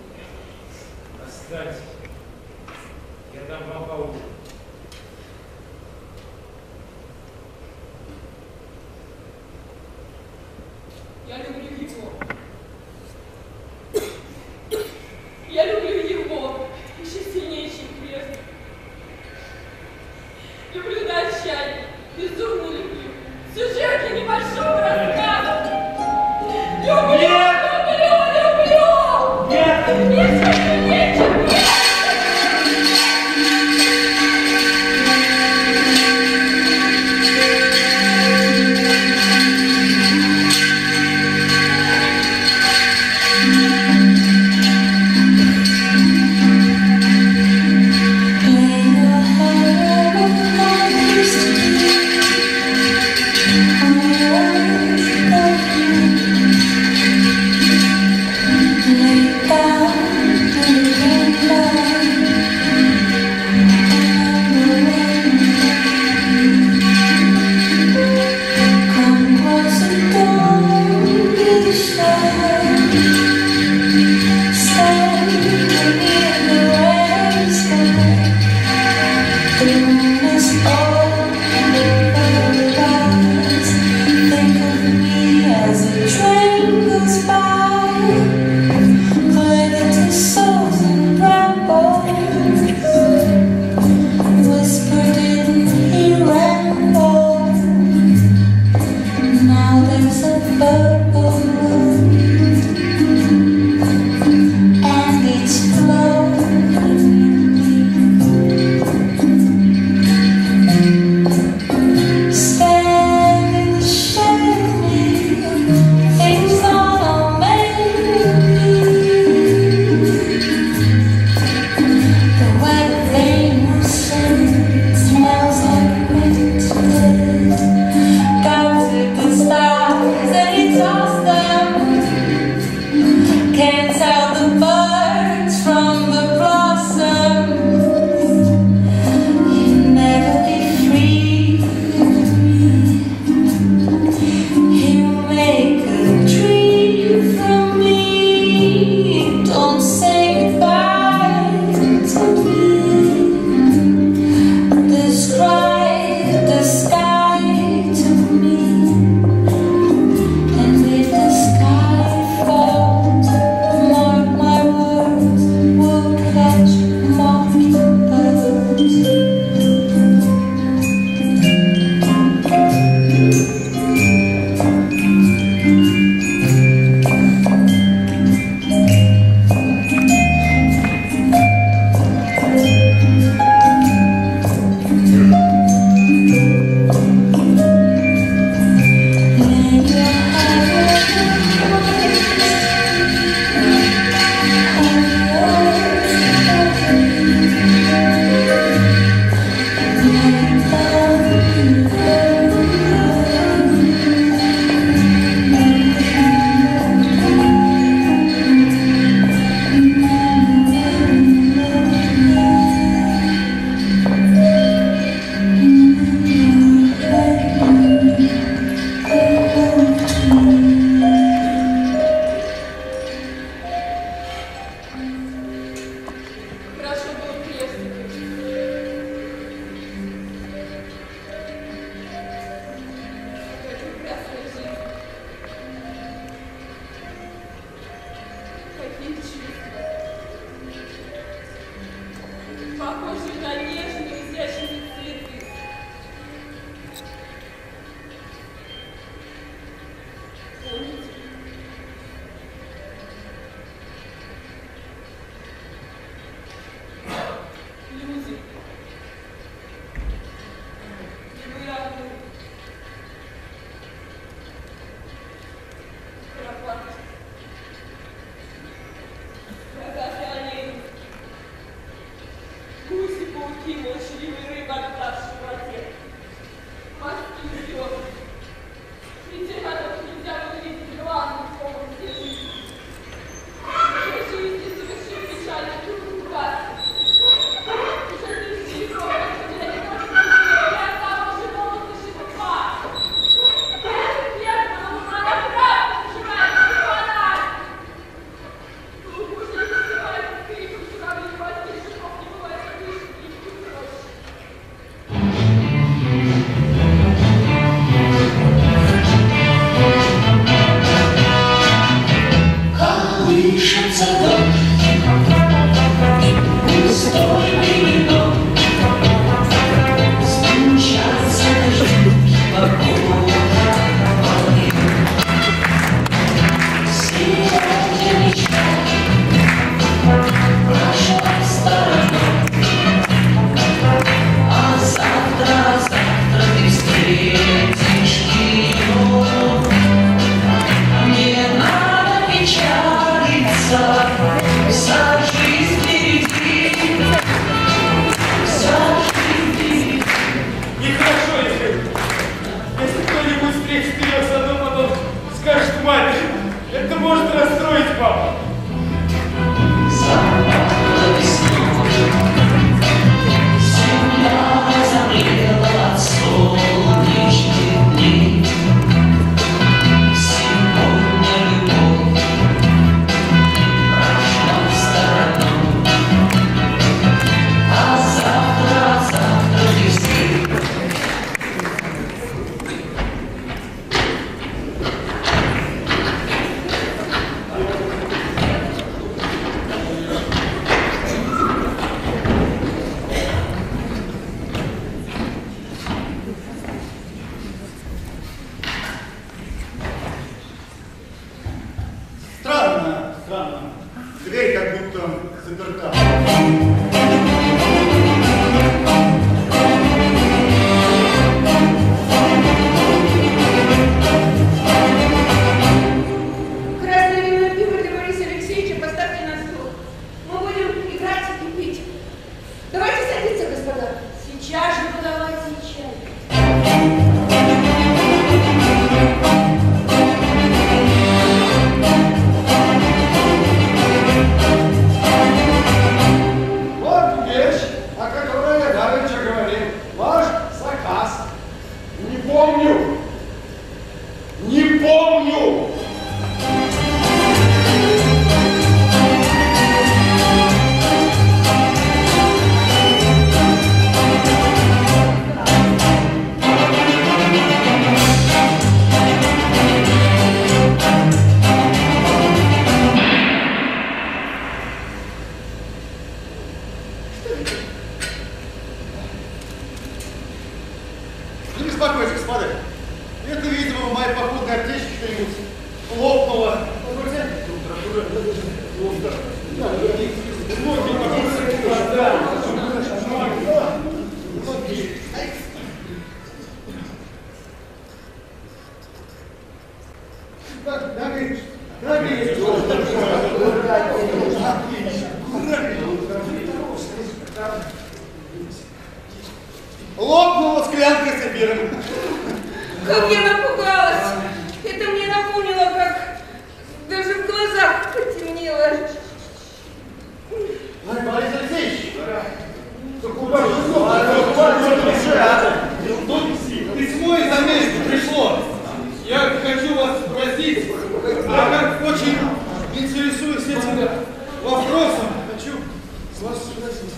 Лопнула склянка с эфиром. Как я напугалась! Это мне напомнило, как даже в глазах потемнело. Борис Алексеевич! Письмо из Америки пришло. Я хочу вас спросить, а как очень интересуюсь этим вопросом, хочу с вас спросить.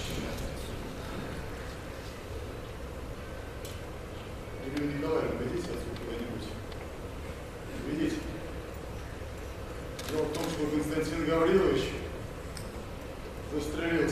Ирина Николаевна, пойдите отсюда куда-нибудь. Видите? Дело в том, что Константин Гаврилович застрелил